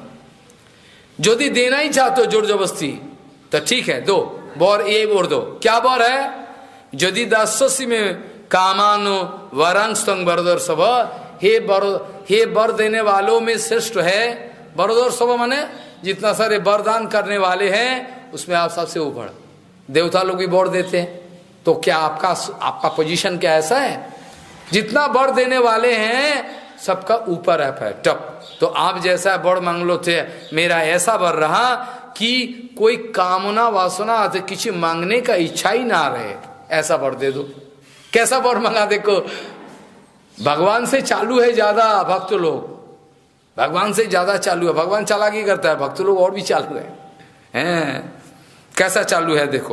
यदि देना ही चाहते हो जोर जबरदस्ती तो ठीक है, दो बर, ये बोल दो, क्या बर है, यदि दासी में कामानो वरांस त्वांग बरदोर सब, हे बर, हे बर देने वालों में श्रेष्ठ है, बरदोर सब माने जितना सारे वरदान करने वाले हैं उसमें आप सबसे ऊपर, देवता लोग भी बर देते हैं, तो क्या आपका आपका पोजीशन क्या ऐसा है, जितना बर देने वाले हैं सबका ऊपर है टप, तो आप जैसा बर मांग लो थे, मेरा ऐसा बर रहा कि कोई कामना वासना आते किसी मांगने का इच्छा ही ना रहे, ऐसा बर दे दो। कैसा बर मांगा, देखो भगवान से चालू है ज्यादा भक्त लोग, भगवान से ज्यादा चालू है, भगवान चालाकी करता है, भक्त लोग और भी चालू है, हैं कैसा चालू है देखो।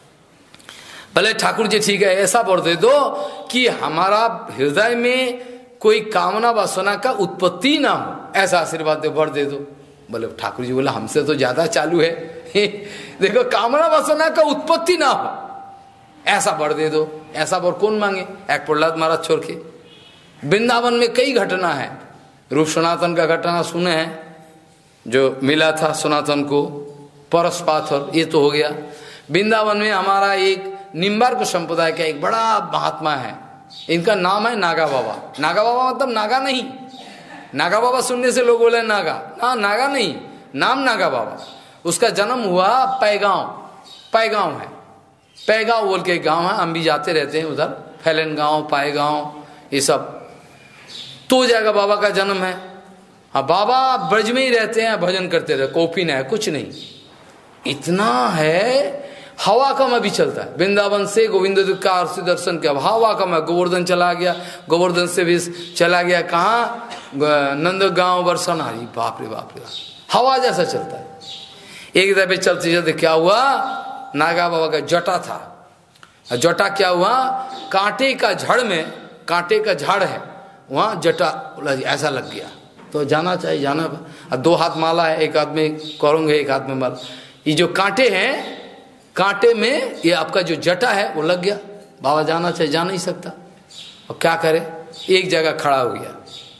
भले ठाकुर जी ठीक है ऐसा बर दे दो कि हमारा हृदय में कोई कामना वासना का उत्पत्ति ना हो, ऐसा आशीर्वाद दे, बर दे दो। बोले ठाकुर जी बोला हमसे तो ज्यादा चालू है देखो कामना वासना का उत्पत्ति ना हो, ऐसा बर दे दो। ऐसा बर कौन मांगे, एक प्रहलाद महाराज छोड़ के। वृंदावन में कई घटना है, रूप सनातन का घटना सुने हैं, जो मिला था सनातन को परस पाथर, ये तो हो गया। वृंदावन में हमारा एक निम्बार्क संप्रदाय का एक बड़ा महात्मा है, इनका नाम है नागा बाबा। नागा बाबा मतलब नागा नहीं, नागा बाबा सुनने से लोग बोले नागा, ना नागा नहीं, नाम नागा बाबा। उसका जन्म हुआ पैगांव, पैगांव है, पैगांव बोल के गांव है, हम भी जाते रहते हैं उधर, फैलन गांव, पाएगांव, ये सब तो जगह बाबा का जन्म है। हाँ बाबा ब्रज में ही रहते हैं, भजन करते रहते, कॉपी नहीं है, कुछ नहीं, इतना है। हवा का में भी चलता है, वृंदावन से गोविंद का आरती दर्शन किया, हवा का में गोवर्धन चला गया, गोवर्धन से भी चला गया कहाँ, नंदगांव बरसन, हरी बाप रे बाप रे, हवा जैसा चलता है। एक दफे चलते चलते क्या हुआ, नागा बाबा का जटा था, जटा क्या हुआ, कांटे का झाड़ में, कांटे का झाड़ है वहां जटा ऐसा लग गया, तो जाना चाहिए, जाना। दो हाथ माला है, एक हाथ में करूंगे, एक हाथ में माला, ये जो कांटे हैं, कांटे में ये आपका जो जटा है वो लग गया, बाबा जाना चाहिए, जा नहीं सकता। और क्या करे, एक जगह खड़ा हो गया,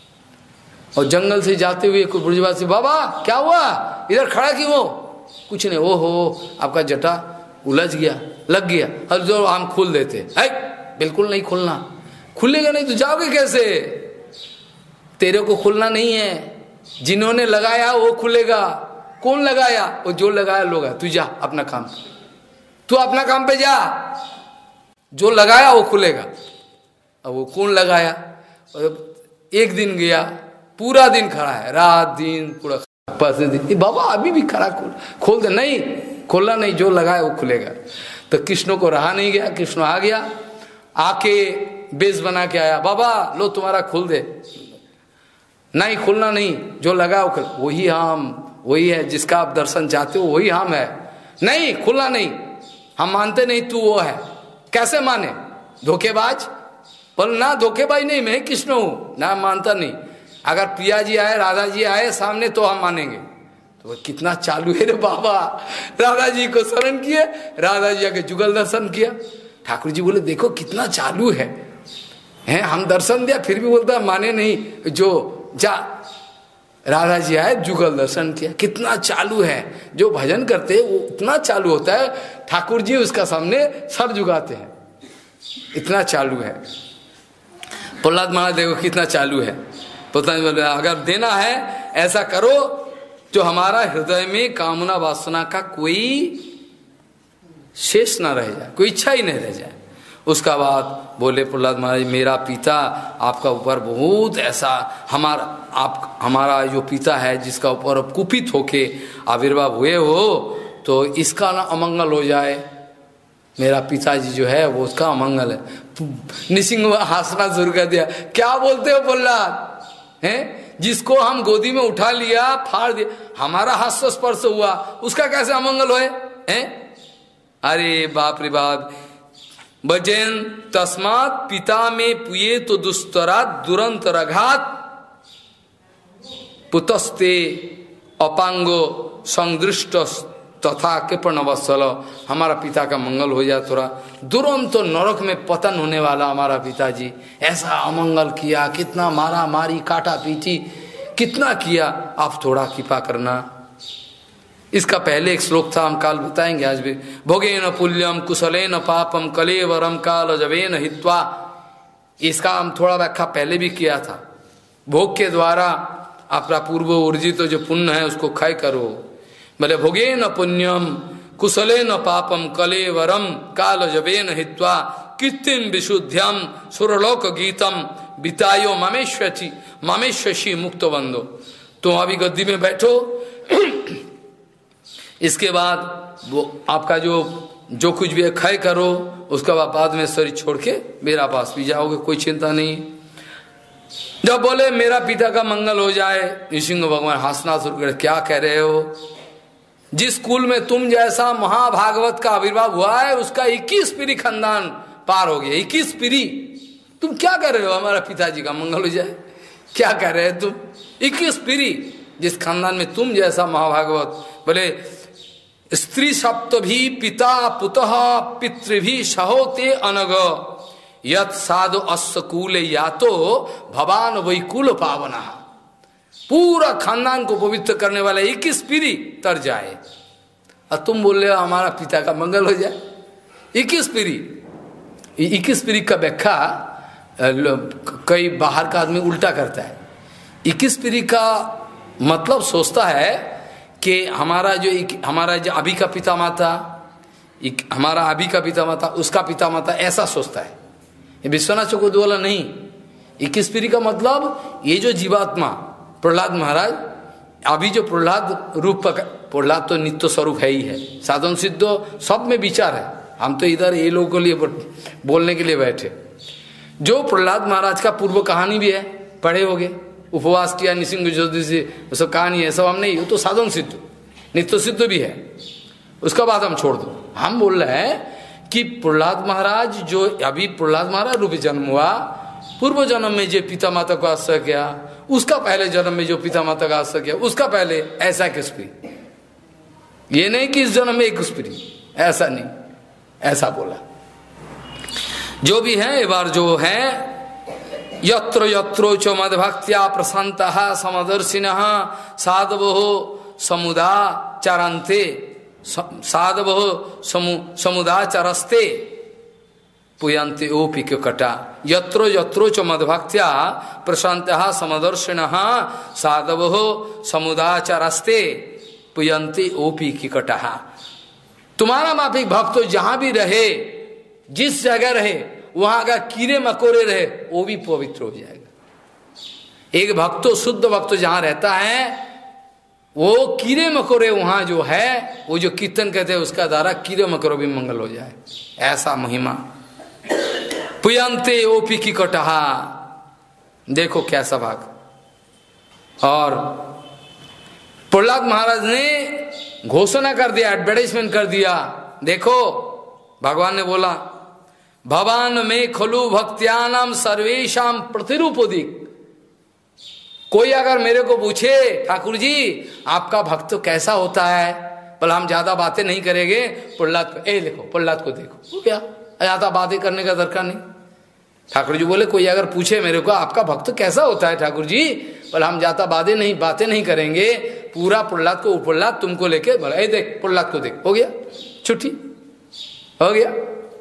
और जंगल से जाते हुए कोई ब्रजवासी, बाबा क्या हुआ, इधर खड़ा क्यों हो, कुछ नहीं, ओ हो आपका जटा उलझ गया, लग गया, हर जो हम खोल देते, है बिल्कुल नहीं खोलना, खुलेगा नहीं तो जाओगे कैसे, तेरे को खुलना नहीं है, जिन्होंने लगाया वो खुलेगा। कौन लगाया, वो जो लगाया लोग है, तू जा अपना काम, तू अपना काम पे जा, जो लगाया वो खुलेगा। अब वो कौन लगाया, एक दिन गया, पूरा दिन खड़ा है, रात दिन पूरा, दिन बाबा अभी भी खड़ा खोल खोल दे, नहीं खोलना नहीं, जो लगा है वो खुलेगा। तो कृष्ण को रहा नहीं गया, कृष्ण आ गया, आके बेस बना के आया, बाबा लो तुम्हारा खोल दे। नहीं खुलना नहीं, जो लगा वो, वही हम वही है जिसका आप दर्शन चाहते हो, वही हम है। नहीं खुलना नहीं, हम मानते नहीं तू वो है। कैसे माने, धोखेबाज। बोल ना धोखेबाज नहीं, मैं कृष्ण हूं ना, मानता नहीं। अगर प्रिया जी आए, राधा जी आए सामने तो हम मानेंगे। तो वो कितना चालू है रे बाबा। राधा जी को शरण किए, राधा जी आके जुगल दर्शन किया। ठाकुर जी बोले देखो कितना चालू है, हैं हम दर्शन दिया फिर भी बोलता माने नहीं, जो जा। राधा जी आए, जुगल दर्शन किया, कितना चालू है। जो भजन करते हैं वो इतना चालू होता है, ठाकुर जी उसका सामने सर झुकाते हैं, इतना चालू है। प्रहलाद महाराज देखो कितना चालू है। पता नहीं बोले अगर देना है ऐसा करो जो हमारा हृदय में कामना वासना का कोई शेष ना रह जाए, कोई इच्छा ही नहीं रह जाए। उसका बाद बोले प्रहलाद महाराज मेरा पिता आपका ऊपर बहुत ऐसा, हमारा आप हमारा जो पिता है जिसका ऊपर कुपित होके आविर्भाव हुए हो, तो इसका ना अमंगल हो जाए। मेरा पिताजी जो है वो उसका अमंगल है। निसिंह हंसना शुरू कर दिया, क्या बोलते हो प्रहलाद हैं, जिसको हम गोदी में उठा लिया, फाड़ दिया, हमारा हास्य स्पर्श हुआ, उसका कैसे अमंगल होए हैं? अरे बाप रे बाप। बजेन तस्मात पिता में पुए तो दुस्तरा दुरंत रघात पुतस्ते अपांगो संदृष्ट तथा कृपणवत्सल। हमारा पिता का मंगल हो जाए थोड़ा, दुरंत नरक में पतन होने वाला हमारा पिताजी ऐसा अमंगल किया, कितना मारा मारी काटा पीटी कितना किया, आप थोड़ा कृपा करना। इसका पहले एक श्लोक था, हम काल बताएंगे आज भी। भोगेन पुल्यम कुशलेन पापम कलेवरम काल जवेन हित्वा। इसका हम थोड़ा व्याख्या पहले भी किया था। भोग के द्वारा अपना पूर्व ऊर्जित तो जो पुण्य है उसको क्षय करो। बोले भोगेन पुण्यम कुशलेन पापम कलेवरम काल जवेन हित्वा कीर्तिम विशुद्ध्यम सुरलोक गीतम बितायो ममेश्वची ममेश्वशी मुक्त बंदो। तुम अभी गद्दी में बैठो, इसके बाद वो आपका जो जो कुछ भी है क्षय करो, उसके बाद बाद में शरीर छोड़ के मेरा पास भी जाओगे, कोई चिंता नहीं। जब बोले मेरा पिता का मंगल हो जाए, नृसिंह भगवान हंसना शुरू कर, क्या कह रहे हो, जिस कुल में तुम जैसा महाभागवत का आविर्भाव हुआ है उसका इक्कीस पीढ़ी खानदान पार हो गया। इक्कीस पीढ़ी तुम क्या कर रहे हो, हमारा पिताजी का मंगल हो जाए, क्या कह रहे हो तुम? इक्कीस पीढ़ी जिस खानदान में तुम जैसा महाभागवत। बोले स्त्री सप्त भी पिता पुतः पितृभी सहोते अनग यत साधु अस्कूल या तो भवान वैकुल पावना। पूरा खानदान को पवित्र करने वाला इक्कीस पीढ़ी तर जाए, और तुम बोल रहे हो हमारा पिता का मंगल हो जाए। इक्कीस पीढ़ी, इक्कीस पीढ़ी का व्याख्या कई बाहर का आदमी उल्टा करता है। इक्कीस पीढ़ी का मतलब सोचता है कि हमारा जो हमारा जो अभी का पिता माता, हमारा अभी का पिता माता, उसका पिता माता, ऐसा सोचता है। ये विश्वनाथ चक्रवर्ती वाला नहीं। इक्कीस पीढ़ी का मतलब ये जो जीवात्मा प्रहलाद महाराज, अभी जो प्रहलाद रूप, प्रहलाद तो नित्य स्वरूप है ही है, साधन सिद्ध सब में विचार है। हम तो इधर ये लोगों के लिए बोलने के लिए बैठे। जो प्रहलाद महाराज का पूर्व कहानी भी है, पढ़े होगे, उपवास किया नृसिंह ज्योतिषी, सब कहानी है, सब हम नहीं, वो तो साधन सिद्ध नित्य सिद्ध भी है, उसका बात हम छोड़ दो। हम बोल रहे हैं कि प्रहलाद महाराज जो अभी प्रहलाद महाराज रूप जन्म हुआ, पूर्व जन्म में जो पिता माता को आश्रय किया, उसका पहले जन्म में जो पिता माता का आश्रय किया, उसका पहले ऐसा किस पीढ़ी। ये नहीं कि इस जन्म में एक उस पीढ़ी, ऐसा नहीं, ऐसा बोला। जो भी है एक बार जो है, यत्र यत्रो च मद्भक्त्या प्रशान्तः समदर्शिनः साधवो समुदाचरन्ते साधवो समु समुदाचरस्ते पुयन्ते ओपि कटा। यत्रो यत्रो च मद्भक्त्या प्रशान्तः समदर्शिनः साधवो समुदाचरस्ते पुयन्ते ओपि कटः। तुम्हारा माफिक भक्त जहां भी रहे, जिस जगह रहे, वहां का कीड़े मकोड़े रहे, वो भी पवित्र हो जाएगा। एक भक्त, शुद्ध भक्त जहां रहता है, वो कीड़े मकोड़े वहां जो है, वो जो कीर्तन कहते हैं उसका द्वारा कीड़े मकोड़े भी मंगल हो जाए, ऐसा महिमा। पुयंते ओपी की कटहा, देखो कैसा भाग। और प्रहलाद महाराज ने घोषणा कर दिया, एडवर्टाइजमेंट कर दिया, देखो भगवान ने बोला भवान में खलु भक्त्यानाम सर्वेशम प्रतिरूपोदिक। कोई अगर मेरे को पूछे ठाकुर जी आपका भक्त कैसा होता है, बोला हम ज्यादा बातें नहीं करेंगे, प्रहलाद ए देखो, प्रहलाद को देखो, क्या ज्यादा बातें करने का दरकार नहीं। ठाकुर जी बोले कोई अगर पूछे मेरे को आपका भक्त कैसा होता है ठाकुर जी, बोला हम ज्यादा बातें नहीं बातें नहीं करेंगे, पूरा प्रहलाद को, प्रहलाद तुमको लेके, बोला ए देख प्रहलाद को देख, हो गया छुट्टी, हो गया।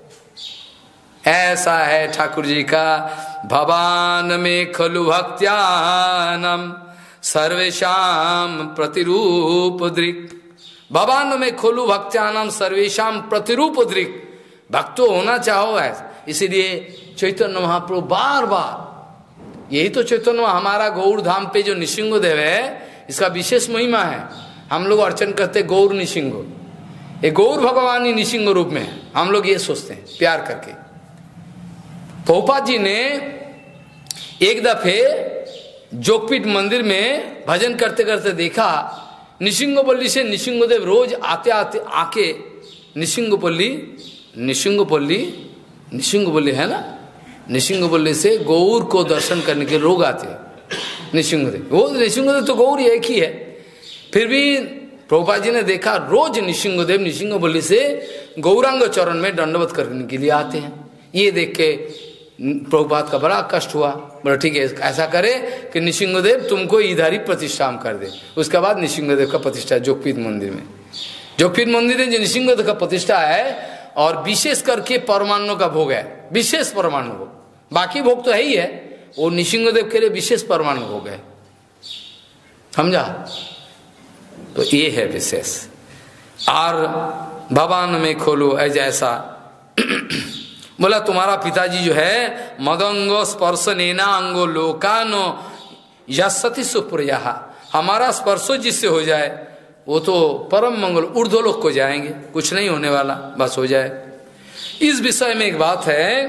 ऐसा है ठाकुर जी का, भवान में खलु भक्त्यानम सर्वेशाम प्रतिरूप दृक्। भवान में खलु भक्त्यानम सर्वेशाम प्रतिरूप दृक्। भक्तो होना चाहो ऐसा। इसीलिए चैतन्य महाप्रभु बार बार, यही तो चैतन्य हमारा गौड़ धाम पे जो निसिंहदेव है, इसका विशेष महिमा है। हम लोग अर्चन करते गौर निसिंह, ये गौर भगवान ही निसिंह रूप में है, हम लोग ये सोचते हैं प्यार करके। प्रभुपाद जी ने एक दफे जोगपीठ मंदिर में भजन करते करते देखा, निसिंहपल्ली से निसिंहदेव रोज आते आते आके निसिंहपल्ली निसिंहपल्ली निसिंहपल्ली है ना, निसिंहपल्ली से गौर को दर्शन करने के लोग आते हैं। निसिंहदेव, वो निसिंहदेव तो गौर एक ही है, फिर भी प्रभुपाद जी ने देखा रोज निसिंहदेव निसिंहपल्ली से गौरांग चरण में दंडवत करने के लिए आते हैं। ये देख के प्रभुपाद का बड़ा कष्ट हुआ, बोला ठीक है ऐसा करे कि निसिंहदेव तुमको इधर ही प्रतिष्ठा हम कर दे। उसके बाद निसिंहदेव का प्रतिष्ठा जोगपीठ मंदिर में, जोगपीठ मंदिर में जो निसिंहदेव का प्रतिष्ठा है, और विशेष करके परमाणु का भोग है, विशेष परमाणु भोग, बाकी भोग तो है ही है, वो निसिंहदेव के लिए विशेष परमाणु भोग है, समझा। तो ये है विशेष। और भगवान में खोलो ऐसा ऐसा बोला तुम्हारा पिताजी जो है मदंगो स्पर्श नेना अंगो लोकानो यशति सुप्रिया, हमारा स्पर्शो जिससे हो जाए वो तो परम मंगल ऊर्ध्वलोक को जाएंगे, कुछ नहीं होने वाला, बस हो जाए। इस विषय में एक बात है,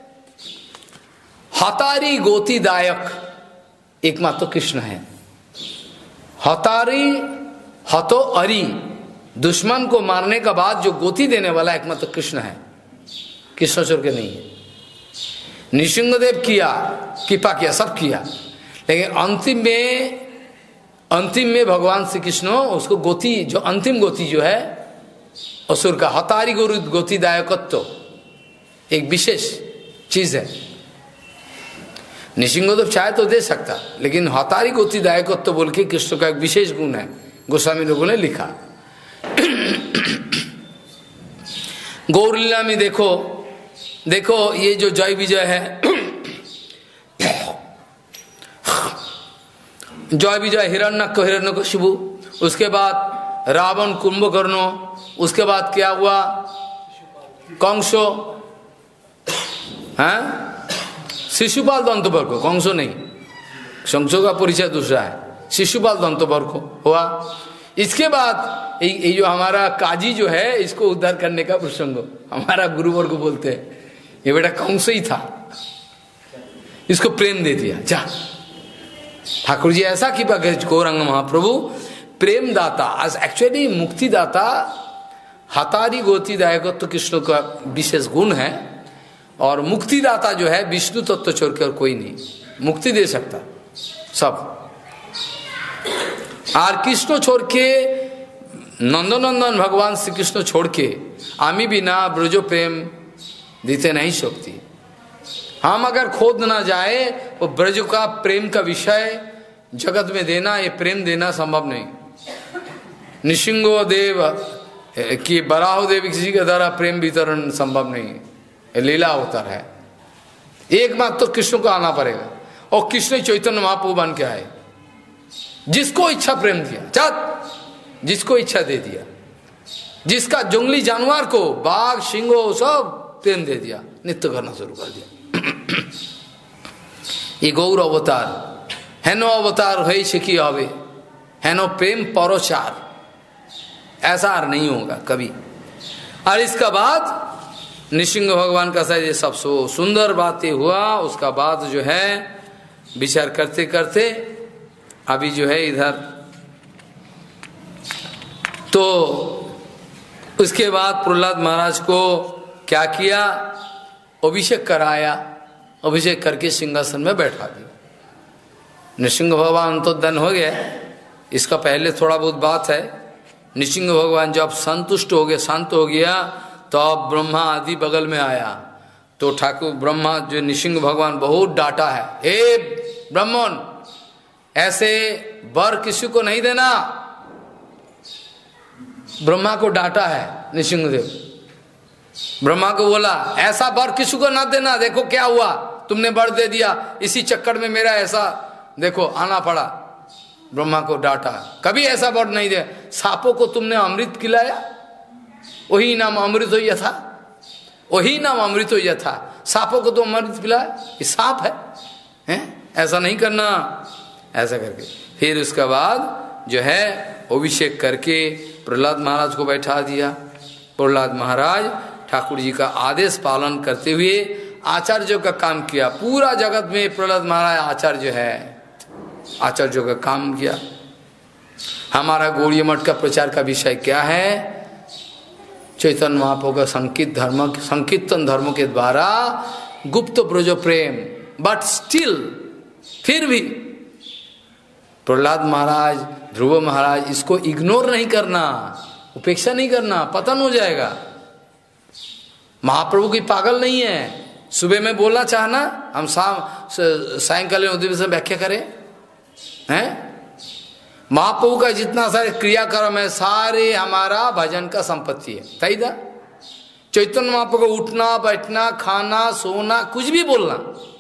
हतारी गोतीदायक एकमात्र कृष्ण है। हतारी हतो अरी, दुश्मन को मारने का बाद जो गोती देने वाला एकमात्र कृष्ण है, कृष्ण छोड़ के नहीं है। निसिंहदेव किया, कृपा किया, सब किया, लेकिन अंतिम में अंतिम में भगवान श्री कृष्ण उसको गोती, जो अंतिम गोती जो है असुर का, हतारी गुरु गोतीदायकत्व एक विशेष चीज है। निसिंहदेव चाहे तो दे सकता, लेकिन हतारी गोतीदायकत्व बोल के कृष्ण का एक विशेष गुण है, गोस्वामी लोगों ने लिखा। गौरलीला में देखो देखो ये जो जय विजय है, जय विजय हिरण्यक हिरण्यकशिपु, उसके बाद रावण कुंभकर्ण, उसके बाद क्या हुआ कंसो, हैं शिशुपाल दंतवर्को, कंसो नहीं, कंसो का परिचय दूसरा है, शिशुपाल दंतवर्को हुआ। इसके बाद ये जो हमारा काजी जो है, इसको उद्धार करने का प्रसंग हमारा गुरुवर्ग बोलते हैं, ये बेटा कंस ही था, इसको प्रेम दे दिया जा। ठाकुर जी ऐसा की गौरांग महाप्रभु प्रेम दाता, आज एक्चुअली मुक्ति दाता, हतारी गोतीदायकत्व तो कृष्ण का विशेष गुण है। और मुक्ति दाता जो है विष्णु तत्व छोड़ कर कोई नहीं मुक्ति दे सकता, सब। और कृष्ण छोड़ के नंदनंदन भगवान श्री कृष्ण छोड़ के आमी बिना ब्रजो प्रेम देते नहीं सकती। हम अगर खोद ना जाए वो ब्रज का प्रेम का विषय जगत में देना, ये प्रेम देना संभव नहीं। निसिंहो देव कि बराह देव किसी के द्वारा प्रेम वितरण संभव नहीं, ये लीला अवतार है। एकमात्र तो कृष्ण को आना पड़ेगा, और कृष्ण चैतन्य महाप्रभु बन के आए, जिसको इच्छा प्रेम दिया, चात जिसको इच्छा दे दिया, जिसका जंगली जानवर को बाघ सिंह सब प्रेम दे दिया, नित्य करना शुरू कर दिया। ये गौर अवतार हेन अवतार है कि हवे है नो प्रेम परोचार, ऐसा और नहीं होगा कभी। और इसका बाद नृसिंह भगवान का शायद ये सब सो सुंदर बातें हुआ। उसका बाद जो है विचार करते करते अभी जो है इधर तो उसके बाद प्रहलाद महाराज को क्या किया, अभिषेक कराया, अभिषेक करके सिंहासन में बैठा दिया। नृसिंह भगवान तो धन हो गया, इसका पहले थोड़ा बहुत बात है। नृसिंह भगवान जब संतुष्ट हो गए, शांत हो गया, तो अब ब्रह्मा आदि बगल में आया। तो ठाकुर ब्रह्मा जो नृसिंह भगवान बहुत डांटा है, हे ब्राह्मण ऐसे वर किसी को नहीं देना। ब्रह्मा को डांटा है नृसिंहदेव, ब्रह्मा को बोला ऐसा वर किसी को ना देना, देखो क्या हुआ, तुमने वर दे दिया, इसी चक्कर में मेरा ऐसा देखो आना पड़ा। ब्रह्मा को डांटा, कभी ऐसा वर नहीं दे। सांपों को तुमने अमृत खिलाया, वही नाम अमृत हो था, वही नाम अमृत हो था। सांपों को तो अमृत पिलाया, ये सांप है, हैं? ऐसा नहीं करना। ऐसा करके फिर उसके बाद जो है अभिषेक करके प्रहलाद महाराज को बैठा दिया। प्रहलाद महाराज ठाकुर जी का आदेश पालन करते हुए आचार्यों का काम किया। पूरा जगत में प्रहलाद महाराज आचार्य है, आचार्यों का काम किया। हमारा गौड़ीय मठ का प्रचार का विषय क्या है? चैतन्य महाप्रभु का संकीर्तन धर्म, संकीर्तन धर्म के द्वारा गुप्त ब्रज प्रेम। बट स्टिल फिर भी प्रहलाद महाराज, ध्रुव महाराज, इसको इग्नोर नहीं करना, उपेक्षा नहीं करना, पतन हो जाएगा। महाप्रभु की पागल नहीं है। सुबह में बोलना चाहना, हम शाम सायंकाल में व्याख्या करें, हैं? महाप्रभु का जितना सारे क्रियाक्रम है सारे हमारा भजन का संपत्ति है। तैदा चैतन्य महाप्रभु को उठना बैठना खाना सोना कुछ भी बोलना,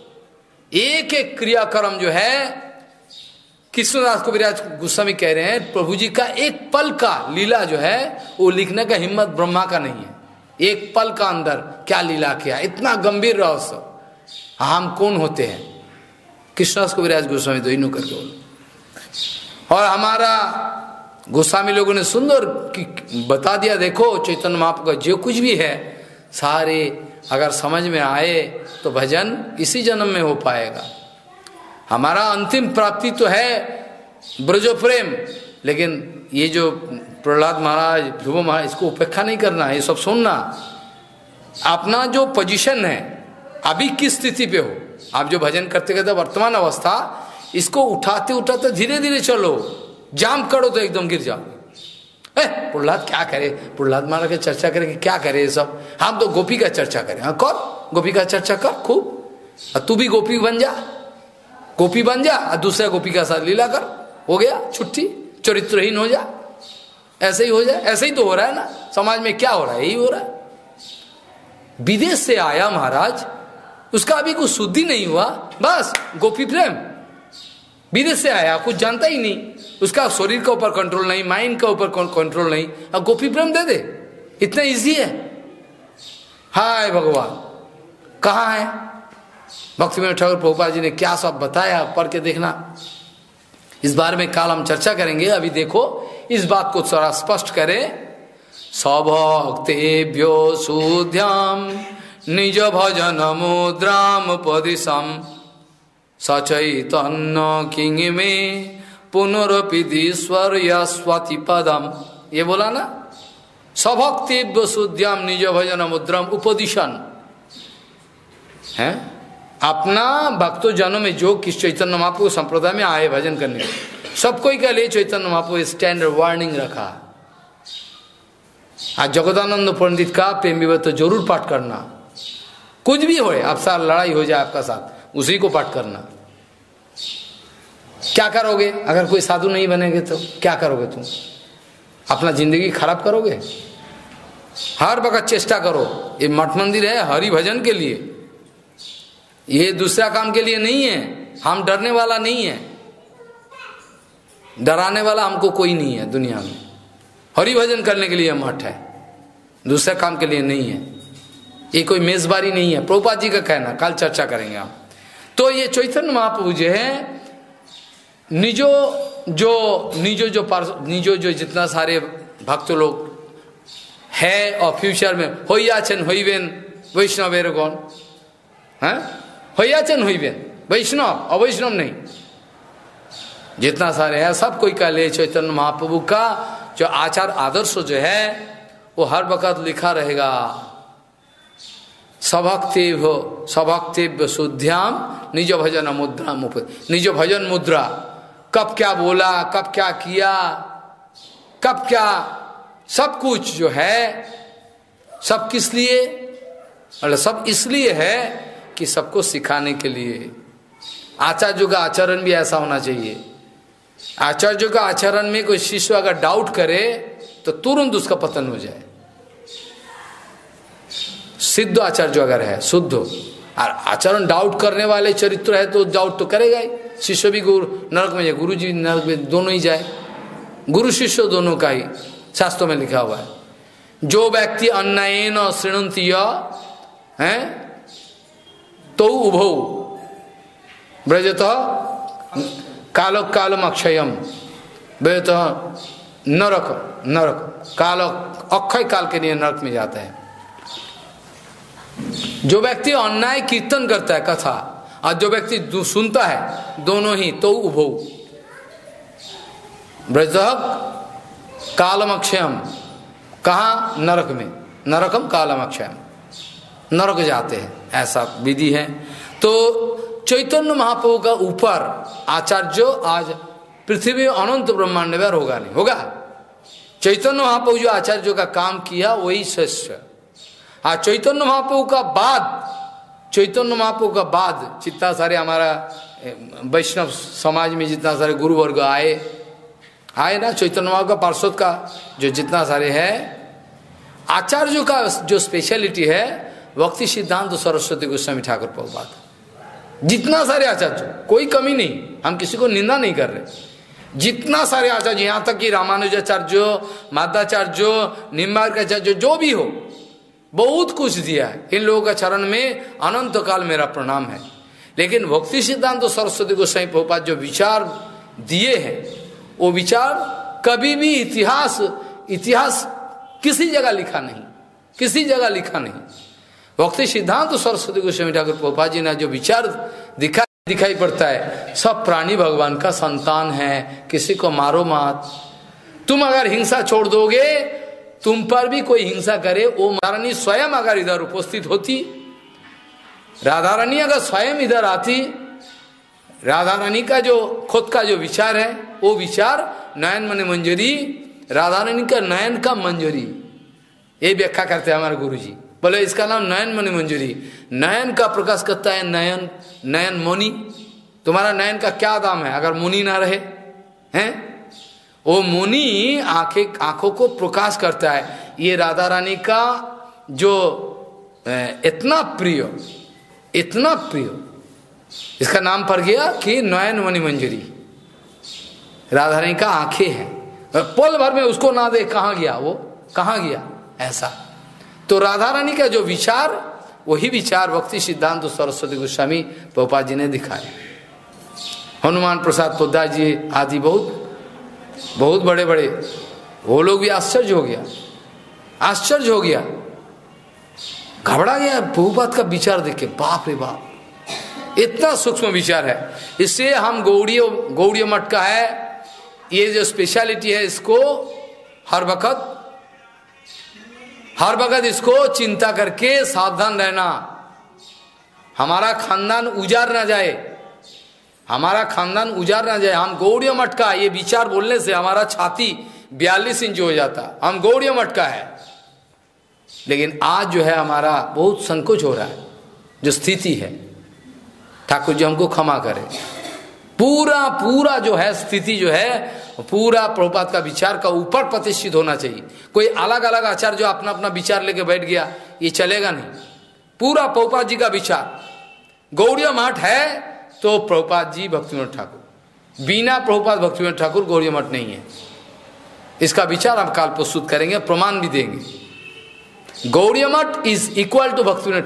एक एक क्रियाक्रम जो है। कृष्णदास कविराज गोस्वामी कह रहे हैं प्रभु जी का एक पल का लीला जो है वो लिखने का हिम्मत ब्रह्मा का नहीं है। एक पल का अंदर क्या लीला किया, इतना गंभीर रहस्य। हम कौन होते हैं? कृष्णदास कविराज गोस्वामी तो इन्हों करके बोलो। और हमारा गोस्वामी लोगों ने सुंदर बता दिया, देखो चैतन्य महाप्रभु का जो कुछ भी है सारे अगर समझ में आए तो भजन इसी जन्म में हो पाएगा। हमारा अंतिम प्राप्ति तो है ब्रजो प्रेम, लेकिन ये जो प्रहलाद महाराज, ध्रुव महाराज, इसको उपेक्षा नहीं करना है, ये सब सुनना। अपना जो पोजीशन है अभी किस स्थिति पे हो, आप जो भजन करते करते वर्तमान अवस्था, इसको उठाते उठाते धीरे धीरे चलो। जाम करो तो एकदम गिर जाओ। ए प्रहलाद क्या करे, प्रहलाद महाराज की चर्चा करे कि क्या करे ये सब, हम तो गोपी का चर्चा करें। हाँ कर, गोपी का चर्चा कर खूब, और तू भी गोपी बन जा, गोपी बन जा और दूसरा गोपी का साथ लीला कर, हो गया छुट्टी, चरित्रहीन हो जा। ऐसे ही हो जाए, ऐसे ही तो हो रहा है ना समाज में। क्या हो रहा है? यही हो रहा है। विदेश से आया महाराज, उसका अभी कुछ शुद्धि नहीं हुआ, बस गोपी प्रेम। विदेश से आया, कुछ जानता ही नहीं, उसका शरीर के ऊपर कंट्रोल नहीं, माइंड के ऊपर कंट्रोल नहीं, अब गोपी प्रेम दे दे, इतना इजी है। हाय भगवान कहाँ है? भक्तिविनोद ठाकुर प्रभुपाद जी ने क्या सब बताया, पढ़ के देखना। इस बारे में काल हम चर्चा करेंगे। अभी देखो इस बात को थोड़ा स्पष्ट करें। सभक्तेभ्यो शुद्ध्याम निज भजन मुद्राम पदिशम सचैतन्य किंग में पुनरपिदीश्वर यस्वति पदम। ये बोला ना, सभक्तेभ्यो शुद्ध्याम निज भजन मुद्राम उपदिशन है। अपना भक्तों जनों में जो किस चैतन्य महाप्रभु संप्रदाय में आए भजन करने, सब कोई के लिए चैतन्य महाप्रभु स्टैंडर्ड वार्निंग रखा। आज जगदानंद पंडित का प्रेम विवत तो जरूर पाठ करना, कुछ भी हो, आप साथ लड़ाई हो जाए आपका साथ, उसी को पाठ करना। क्या करोगे अगर कोई साधु नहीं बनेंगे तो क्या करोगे तुम? अपना जिंदगी खराब करोगे। हर वक्त चेष्टा करो, ये मठ मंदिर है हरि भजन के लिए, ये दूसरा काम के लिए नहीं है। हम डरने वाला नहीं है, डराने वाला हमको कोई नहीं है दुनिया में। हरि भजन करने के लिए मठ है, दूसरे काम के लिए नहीं है। ये कोई मेजबानी नहीं है, प्रभुपाद जी का कहना, कल चर्चा करेंगे हम। तो ये चैतन्य महाप्रभु जो है निजो जो निजो जो निजो जो जितना सारे भक्त लोग है और फ्यूचर में होइयाचन होइबेन वैष्णवेर कौन है, होइयाचन होइबेन वैष्णव अवैष्णव नहीं, जितना सारे हैं सब कोई का ले चैतन्य महाप्रभु का जो आचार आदर्श जो है वो हर वक्त लिखा रहेगा। सभक्तिव सभक्तिव शुद्ध्याम निज भजन मुद्रा मुप, निज भजन मुद्रा, कब क्या बोला, कब क्या किया, कब क्या, सब कुछ जो है सब किस लिए, मतलब सब इसलिए है कि सबको सिखाने के लिए। आचार्यों का आचरण भी ऐसा होना चाहिए। आचार्यों का आचरण में कोई शिष्य अगर डाउट करे तो तुरंत उसका पतन हो जाए। सिद्ध आचार्य अगर है शुद्ध और आचरण डाउट करने वाले चरित्र है तो डाउट तो करेगा ही। शिष्य भी गुरु नरक में जाए, गुरु जी नरक में, दोनों ही जाए, गुरु शिष्य दोनों का ही शास्त्रों में लिखा हुआ है। जो व्यक्ति अन्नयन शृणंति है तो उभौ ब्रजत कालो कालम अक्षयम ब्रजत नरक नरक काल अक्षय काल के लिए नरक में जाता है। जो व्यक्ति अन्याय कीर्तन करता है कथा और जो व्यक्ति सुनता है दोनों ही तो उभौ ब्रज कालम अक्षयम, कहा नरक में, नरकम कालम अक्षयम, नरक जाते हैं, ऐसा विधि है। तो चैतन्य महाप्रभु का ऊपर आचार्य आज पृथ्वी अनंत ब्रह्मांड में होगा नहीं होगा। चैतन्य महाप्रभु जो आचार्यों का काम किया वही श्रेष्ठ। हाँ, चैतन्य महाप्रभु का बाद, चैतन्य महाप्रभु का बाद जितना सारे हमारा वैष्णव समाज में जितना सारे गुरु वर्ग आए आए ना, चैतन्य महाप्रभु का पार्षद का जो जितना सारे है, आचार्यों का जो स्पेशलिटी है भक्ति सिद्धांत सरस्वती गोस्वामी ठाकुर प्रभुपाद, जितना सारे आचार्य, कोई कमी नहीं, हम किसी को निंदा नहीं कर रहे। जितना सारे आचार्य, यहाँ तक कि रामानुजाचार्य, माध्वाचार्य, निम्बार्काचार्य, जो भी हो, बहुत कुछ दिया है। इन लोगों का चरण में अनंत काल मेरा प्रणाम है। लेकिन भक्ति सिद्धांत सरस्वती गोस्वामी प्रभुपाद जो विचार दिए हैं वो विचार कभी भी इतिहास इतिहास किसी जगह लिखा नहीं, किसी जगह लिखा नहीं। भक्ति सिद्धांत सरस्वती गोस्वामी ठाकुर प्रभुपाद जी ने जो विचार दिखा दिखाई पड़ता है, सब प्राणी भगवान का संतान है, किसी को मारो मत। तुम अगर हिंसा छोड़ दोगे, तुम पर भी कोई हिंसा करे, वो राधारानी स्वयं अगर इधर उपस्थित होती, राधारानी अगर स्वयं इधर आती, राधारानी का जो खुद का जो विचार है वो विचार नयन मन मंजरी, राधारानी का नयन का मंजरी, ये व्याख्या करते हैं हमारे गुरु जी। बोले इसका नाम नयन मणि मंजरी, नयन का प्रकाश करता है नयन, नयन मुनि। तुम्हारा नयन का क्या दाम है अगर मुनि ना रहे हैं? वो मुनि आंखें आंखों को प्रकाश करता है। ये राधा रानी का जो इतना प्रिय, इतना प्रिय, इसका नाम पड़ गया कि नयन मणि मंजरी। राधा रानी का आंखें हैं, पल भर में उसको ना दे कहाँ गया वो, कहाँ गया, ऐसा। तो राधा रानी का जो विचार, वही विचार भक्ति सिद्धांत सरस्वती गोस्वामी प्रभुपाद जी ने दिखाया। हनुमान प्रसाद पोद्दार जी आदि बहुत बहुत बड़े बड़े, वो लोग भी आश्चर्य हो गया, आश्चर्य हो गया, घबरा गया प्रभुपाद का विचार देख के। बाप रे बाप, इतना सूक्ष्म विचार है। इससे हम गौड़ीय गौड़ीय मठ का है, ये जो स्पेशलिटी है, इसको हर वक्त हर वक्त इसको चिंता करके सावधान रहना, हमारा खानदान उजाड़ ना जाए, हमारा खानदान उजाड़ ना जाए। हम गौड़ीय मठ का, ये विचार बोलने से हमारा छाती बयालीस इंच हो जाता, हम गौड़ीय मठ का है। लेकिन आज जो है हमारा बहुत संकोच हो रहा है, जो स्थिति है, ठाकुर जी हमको क्षमा करें। पूरा पूरा जो है स्थिति जो है, पूरा प्रभुपाद का विचार का ऊपर प्रतिष्ठित होना चाहिए। कोई अलग अलग आचार्य जो अपना अपना विचार लेके बैठ गया, ये चलेगा नहीं। पूरा प्रभुपाद जी का विचार, गौड़ीय मठ है तो प्रभुपाद जी भक्तिविनोद ठाकुर, बिना प्रभुपाद भक्तिविनोद ठाकुर गौड़ीय मठ नहीं है। इसका विचार हम काल प्रस्तुत करेंगे, प्रमाण भी देंगे। Gaudiya Math is equal to Bhaktivinoda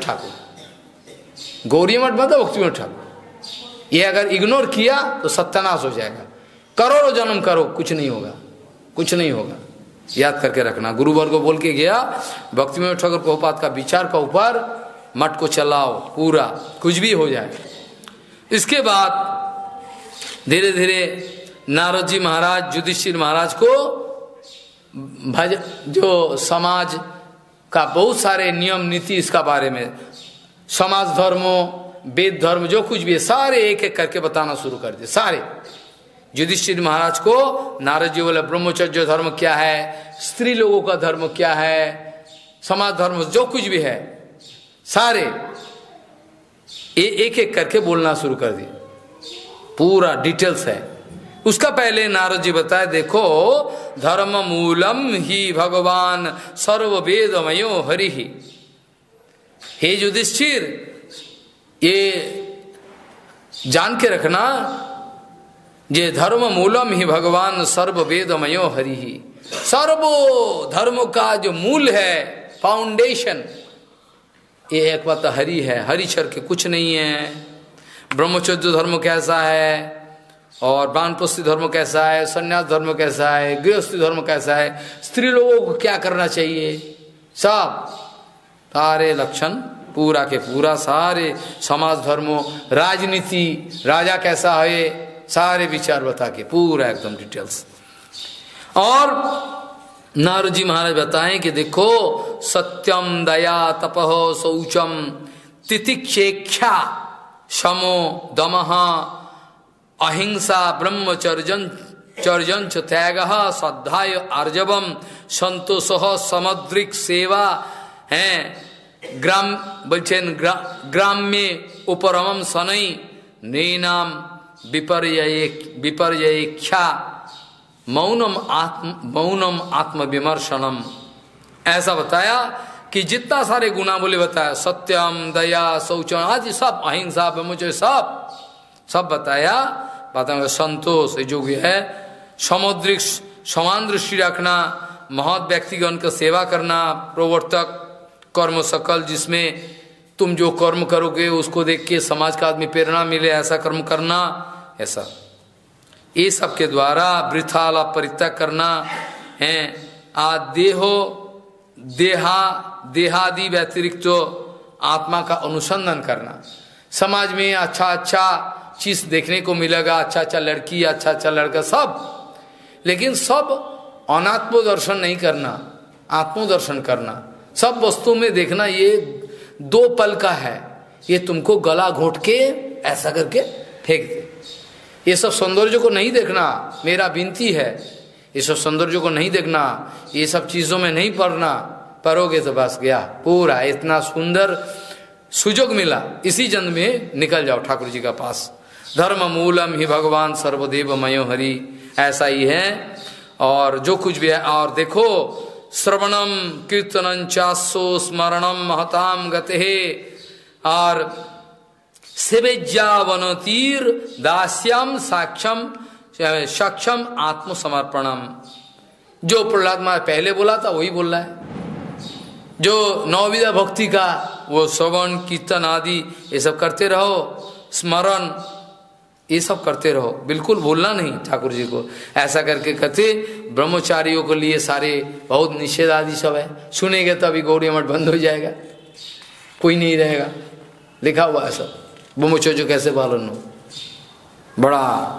Thakur. Gaudiya Math मतलब भक्तिविनोद ठाकुर। ये अगर इग्नोर किया तो सत्यानाश हो जाएगा। करोड़ों जन्म करो, कुछ नहीं होगा, कुछ नहीं होगा। याद करके रखना। गुरुवर को बोल के गया, भक्तिविनोद ठाकुर प्रभुपाद का विचार का ऊपर मठ को चलाओ पूरा, कुछ भी हो जाए। इसके बाद धीरे धीरे नारद जी महाराज युधिष्ठिर महाराज को भज जो समाज का बहुत सारे नियम नीति, इसका बारे में समाज धर्मों, वेद धर्म जो कुछ भी है सारे एक एक करके बताना शुरू कर दिए। सारे युधिष्ठिर महाराज को नारद जी बोले ब्रह्मचर्य धर्म क्या है, स्त्री लोगों का धर्म क्या है, समाज धर्म जो कुछ भी है सारे ए, एक एक करके बोलना शुरू कर दिए, पूरा डिटेल्स है। उसका पहले नारद जी बताए, देखो धर्म मूलम ही भगवान सर्व वेदमयो हरि ही। हे युधिष्ठिर, ये जान के रखना, ये धर्म मूलम ही भगवान सर्व वेदमयो हरि ही। सर्व धर्म का जो मूल है, फाउंडेशन, ये एक बात हरि है, हरि छर के कुछ नहीं है। ब्रह्मचर्य धर्म कैसा है, और वानप्रस्थी धर्म कैसा है, संन्यास धर्म कैसा है, गृहस्थी धर्म कैसा है, स्त्री लोगों को क्या करना चाहिए, सब सारे लक्षण पूरा के पूरा, सारे समाज धर्मों, राजनीति, राजा कैसा है, सारे विचार बता के पूरा एकदम डिटेल्स। और नारद जी महाराज बताएं कि देखो सत्यम दया तपह शौचम तितिक्षेक्षा शमो दमः अहिंसा ब्रह्मचर्यं चर्यं च त्यागः श्रद्धाय आर्जवम संतोष समुद्रिक सेवा है ग्राम बोलছেন ग्राम्य उपरमम शनै नैनाम विपर्य विपर्येक्षा मौनम आत्म मौनम आत्मविमर्शनम। ऐसा बताया कि जितना सारे गुना बोले बताया, सत्यम दया शौचम आदि सब, अहिंसा ब्रह्मचर्य सब सब बताया। बताया संतोष जो भी है, समुद्रिक समान दृष्टि रखना, महत व्यक्तिगण का सेवा करना, प्रवर्तक कर्म सकल, जिसमें तुम जो कर्म करोगे उसको देख के समाज का आदमी प्रेरणा मिले, ऐसा कर्म करना, ऐसा ये सब के द्वारा वृथाला परित्याग करना है। आ देहो देहा देहादि व्यतिरिक्त तो आत्मा का अनुसंधान करना। समाज में अच्छा अच्छा चीज देखने को मिलेगा, अच्छा अच्छा लड़की, अच्छा अच्छा लड़का सब, लेकिन सब अनात्म दर्शन नहीं करना, आत्मदर्शन करना। सब वस्तु में देखना ये दो पल का है, ये तुमको गला घोट के ऐसा करके फेंक दे। ये सब सौंदर्य को नहीं देखना, मेरा विनती है, ये सब सौंदर्य को नहीं देखना, ये सब चीजों में नहीं पड़ना, पढ़ोगे तो बस गया पूरा। इतना सुंदर सुजोग मिला, इसी जन्म में निकल जाओ ठाकुर जी का पास। धर्म मूलम ही भगवान सर्वदेव मयो हरि, ऐसा ही है। और जो कुछ भी है, और देखो श्रवणम कीर्तनं चासो स्मरणम महताम गते, और सेवेज्यावनतीर दास्यम साक्षम सक्षम आत्मसमर्पणम। जो प्रहलाद महाराज पहले बोला था वही बोल रहा है। जो नवविधा भक्ति का वो श्रवण कीर्तन आदि ये सब करते रहो, स्मरण ये सब करते रहो, बिल्कुल भूलना नहीं ठाकुर जी को। ऐसा करके कहते ब्रह्मचारियों के लिए सारे बहुत निषेध आदि सब है, सुनेंगे तो अभी गौड़ी मठ बंद हो जाएगा, कोई नहीं रहेगा, लिखा हुआ है सब। ब्रह्मचर्य कैसे पालन हो, बड़ा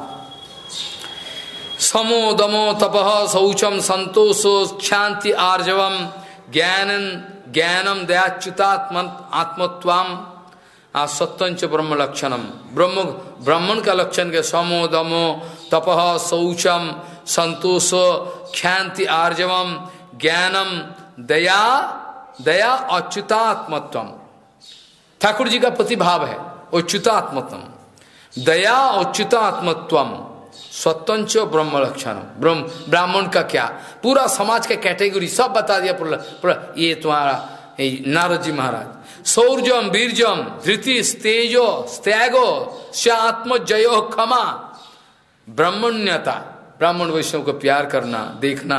समो दमो तपह शौचम संतोषो शांति आर्जवम ज्ञानन ज्ञानम दयाच्युतात्म आत्मत्वाम सत्यंच ब्रह्म लक्षणम। ब्रह्म ब्राह्मण का लक्षण के समो दमो तपह शौचम संतोषो शांति आर्जवम ज्ञानम दया दया अच्युतात्मत्वम। ठाकुर जी का प्रतिभाव है अच्युतात्मत्वम, दया अच्युतात्मत्वम स्वतंत्र ब्रह्म लक्षण। ब्रह्म ब्राह्मण का क्या, पूरा समाज के कैटेगरी सब बता दिया पूरा, पूरा ये तुम्हारा नारद जी महाराज। शौर्यम वीरजम धृति तेजो त्यागो स आत्म जयो क्षमा। ब्राह्मण्यता, ब्राह्मण वैष्णव को प्यार करना, देखना,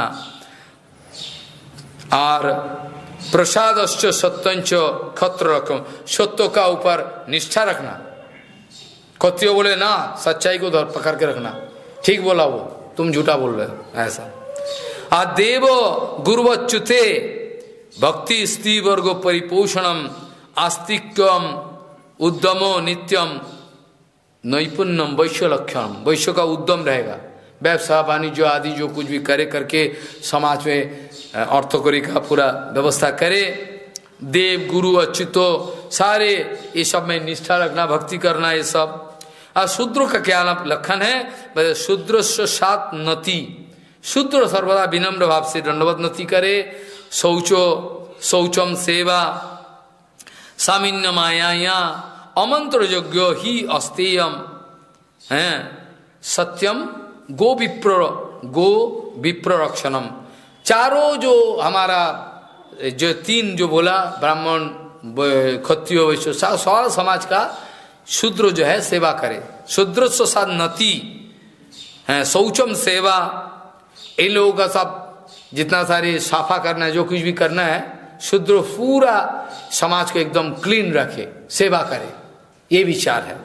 और प्रसादश्च सत्यंच खत्र रखम, सत्य का ऊपर निष्ठा रखना। क्षत्रिय बोले ना, सच्चाई को पकड़ के रखना, ठीक बोला वो, तुम झूठा बोल रहे हो ऐसा। आदेव गुरुवच्युते भक्ति स्त्री वर्गो परिपोषणम आस्तिक्यम उद्यमो नित्यम नैपुण्यम वैश्य लक्षणम। वैश्य का उद्यम रहेगा, व्यवसाय वाणिज्य आदि जो कुछ भी करे करके समाज में अर्थकरी का पूरा व्यवस्था करे। देव गुरु अच्युतो सारे ये सब में निष्ठा रखना, भक्ति करना, ये सब। और शूद्र का क्या लक्षण है? शूद्र सात नति, शूद्र सर्वदा विनम्र भाव से दंडवत नति करे। शौचो शौचम सेवा सामिन्य माया अमंत्र यज्ञो ही अस्तेयम है सत्यम गो विप्र गो विप्र रक्षणम। चारों जो हमारा जो तीन जो बोला ब्राह्मण क्षत्रिय वैश्य सारा समाज का शूद्र जो है सेवा करे। शूद्र सात नति है, शौचम सेवा, इन लोगों का सब जितना सारे साफा करना है, जो कुछ भी करना है, शूद्र पूरा समाज को एकदम क्लीन रखे, सेवा करे, ये विचार है।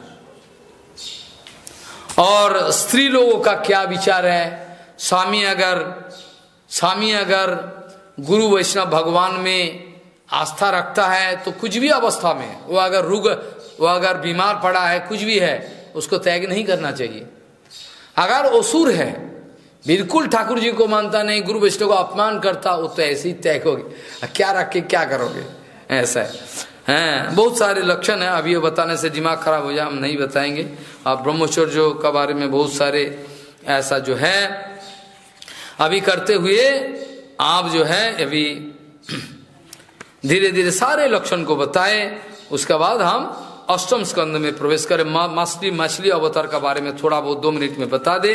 और स्त्री लोगों का क्या विचार है? स्वामी अगर स्वामी अगर गुरु वैष्णव भगवान में आस्था रखता है तो कुछ भी अवस्था में वो अगर रुग वो अगर बीमार पड़ा है, कुछ भी है, उसको त्याग नहीं करना चाहिए। अगर असुर है, बिल्कुल ठाकुर जी को मानता नहीं, गुरु वैष्णव को अपमान करता, वो तो ऐसे ही त्याग होगी। क्या रख के क्या करोगे? ऐसा है हैं, बहुत सारे लक्षण है। अभी ये बताने से दिमाग खराब हो जाए, हम नहीं बताएंगे। अब ब्रह्मचर्य का बारे में बहुत सारे ऐसा जो है अभी करते हुए आप जो है अभी धीरे धीरे सारे लक्षण को बताए। उसके बाद हम अष्टम स्कंद में प्रवेश करें। मछली मछली अवतार का बारे में थोड़ा बहुत दो मिनट में बता दे।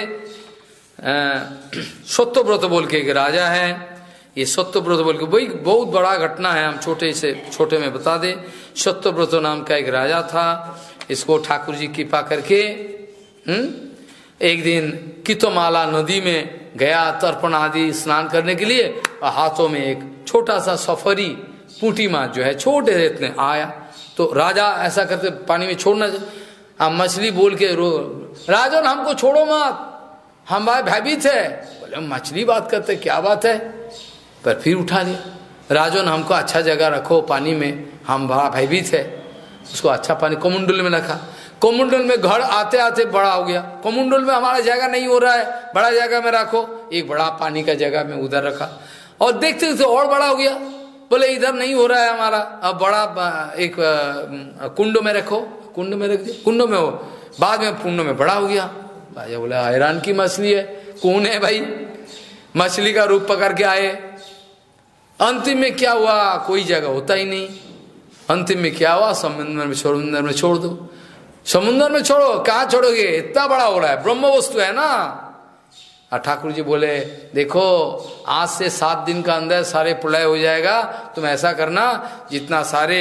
सत्यव्रत बोल के एक राजा है, ये सत्यव्रत बोल के वही बहुत बड़ा घटना है, हम छोटे से छोटे में बता दे। सत्यव्रत नाम का एक राजा था, इसको ठाकुर जी कृपा करके हम्म एक दिन कितोमाला नदी में गया तर्पण आदि स्नान करने के लिए, और हाथों में एक छोटा सा सफरी पूटी माछ जो है छोटे इतने आया। तो राजा ऐसा करते पानी में छोड़ना, अब मछली बोल के रो, राजन हमको छोड़ो मत, हम भाई भयभीत है। बोले मछली बात करते क्या बात है, पर फिर उठा लिया। राजन हमको अच्छा जगह रखो पानी में, हम बड़ा भयभीत है। उसको अच्छा पानी कोमुंडल में रखा। कोमुंडल में घर आते आते बड़ा हो गया। कोमुंडल में हमारा जगह नहीं हो रहा है, बड़ा जगह में रखो। एक बड़ा पानी का जगह में उधर रखा, और देखते देखते और बड़ा हो गया। बोले इधर नहीं हो रहा है हमारा, अब बड़ा एक कुंड में रखो। कुंड में रख दिया, कुंड में हो, बाद में कुंड में बड़ा हो गया। राजा बोला हैरान की मछली है, कौन है भाई? मछली का रूप पकड़ के आए। अंतिम में क्या हुआ? कोई जगह होता ही नहीं। अंतिम में क्या हुआ? समुद्र में समुद्र में छोड़ दो। समुद्र में छोड़ो, कहाँ छोड़ोगे? इतना बड़ा हो रहा है, ब्रह्म वस्तु है ना। और ठाकुर जी बोले देखो आज से सात दिन का अंदर सारे प्रलय हो जाएगा, तुम ऐसा करना जितना सारे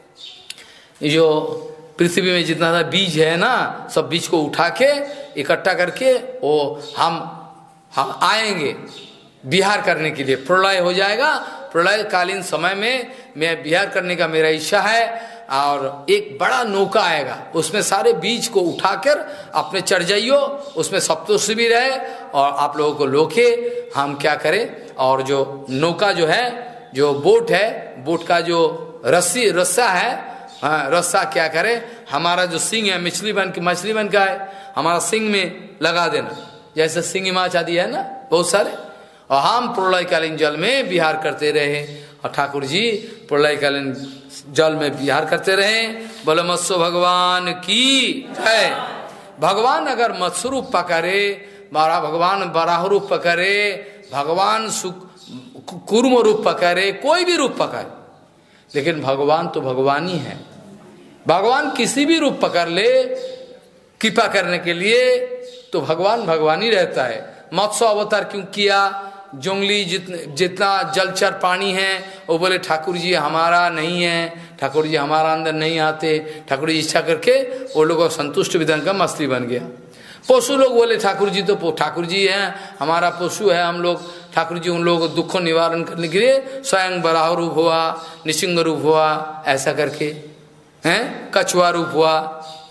जो पृथ्वी में जितना सा बीज है ना, सब बीज को उठा के इकट्ठा करके वो हम हम आएंगे बिहार करने के लिए। प्रलय हो जाएगा, प्रलय कालीन समय में मैं बिहार करने का मेरा इच्छा है। और एक बड़ा नौका आएगा, उसमें सारे बीज को उठाकर अपने चढ़ जाइयो, उसमें सप्तोषी भी रहे और आप लोगों को लोके हम क्या करें। और जो नौका जो है, जो बोट है, बोट का जो रस्सी रस्सा है, हाँ रस्सा क्या करे, हमारा जो सिंह है मछली बन के मछली बन का है, हमारा सिंह में लगा देना, जैसे सिंह माछ आदि है ना बहुत सारे। और हम प्रलयकालीन जल में विहार करते रहे, और ठाकुर जी प्रलयकालीन जल में विहार करते रहे। बोले मत्स्य भगवान की है। भगवान अगर मत्स्य रूप पकड़े, बारा भगवान बराह रूप पकड़े, भगवान कूर्म रूप पकड़े, कोई भी रूप पकड़े, लेकिन भगवान तो भगवान ही है। भगवान किसी भी रूप पकड़ ले कृपा करने के लिए, तो भगवान भगवान ही रहता है। मत्स्य अवतार क्यों किया? जंगली जितने जितना जलचर पानी है वो बोले ठाकुर जी हमारा नहीं है, ठाकुर जी हमारा अंदर नहीं आते। ठाकुर जी इच्छा करके वो लोग संतुष्ट विधान का मछली बन गया। पशु लोग बोले ठाकुर जी तो ठाकुर जी हैं, हमारा पशु है, हम लोग ठाकुर जी उन लोगों को दुख निवारण करने के लिए स्वयं बराह रूप हुआ, निसिंग रूप हुआ, ऐसा करके हैं कछुआ रूप हुआ।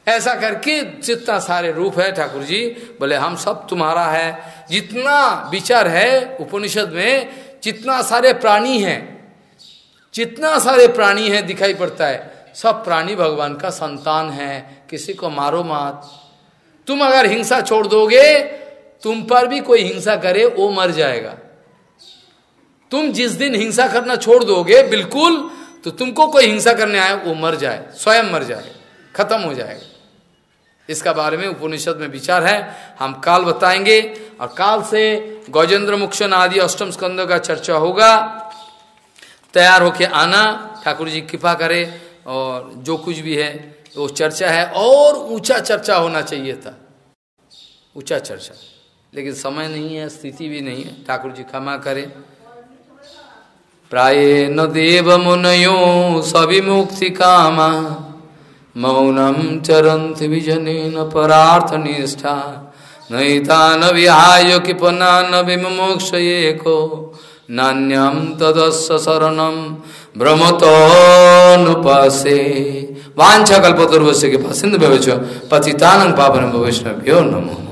ऐसा करके जितना सारे रूप है ठाकुर जी बोले हम सब तुम्हारा है। जितना विचार है उपनिषद में, जितना सारे प्राणी हैं, जितना सारे प्राणी हैं दिखाई पड़ता है, सब प्राणी भगवान का संतान है। किसी को मारो मत। तुम अगर हिंसा छोड़ दोगे, तुम पर भी कोई हिंसा करे वो मर जाएगा। तुम जिस दिन हिंसा करना छोड़ दोगे बिल्कुल, तो तुमको कोई हिंसा करने आए वो मर जाए, स्वयं मर जाए, खत्म हो जाएगा। इसका बारे में उपनिषद में विचार है, हम काल बताएंगे। और काल से गजेंद्र मोक्षण आदि अष्टम स्कंद का चर्चा होगा। तैयार होके आना, ठाकुर जी कृपा करे। और जो कुछ भी है वो चर्चा है, और ऊंचा चर्चा होना चाहिए था, ऊंचा चर्चा, लेकिन समय नहीं है, स्थिति भी नहीं है। ठाकुर जी क्षमा करे। प्रायेण देव मुनयो सविमुक्ति कामा मौनम चरन्ति विजनेन परार्थ निष्ठा नैतान विहाय कृपणान विमुक्षये को नान्यम तदस्य शरणम भ्रमतोनुपासे वांछा कल्पतरुवस्य के पासिंद भवेच्छ पतितानं पावनं वैष्णवभ्यो नमो।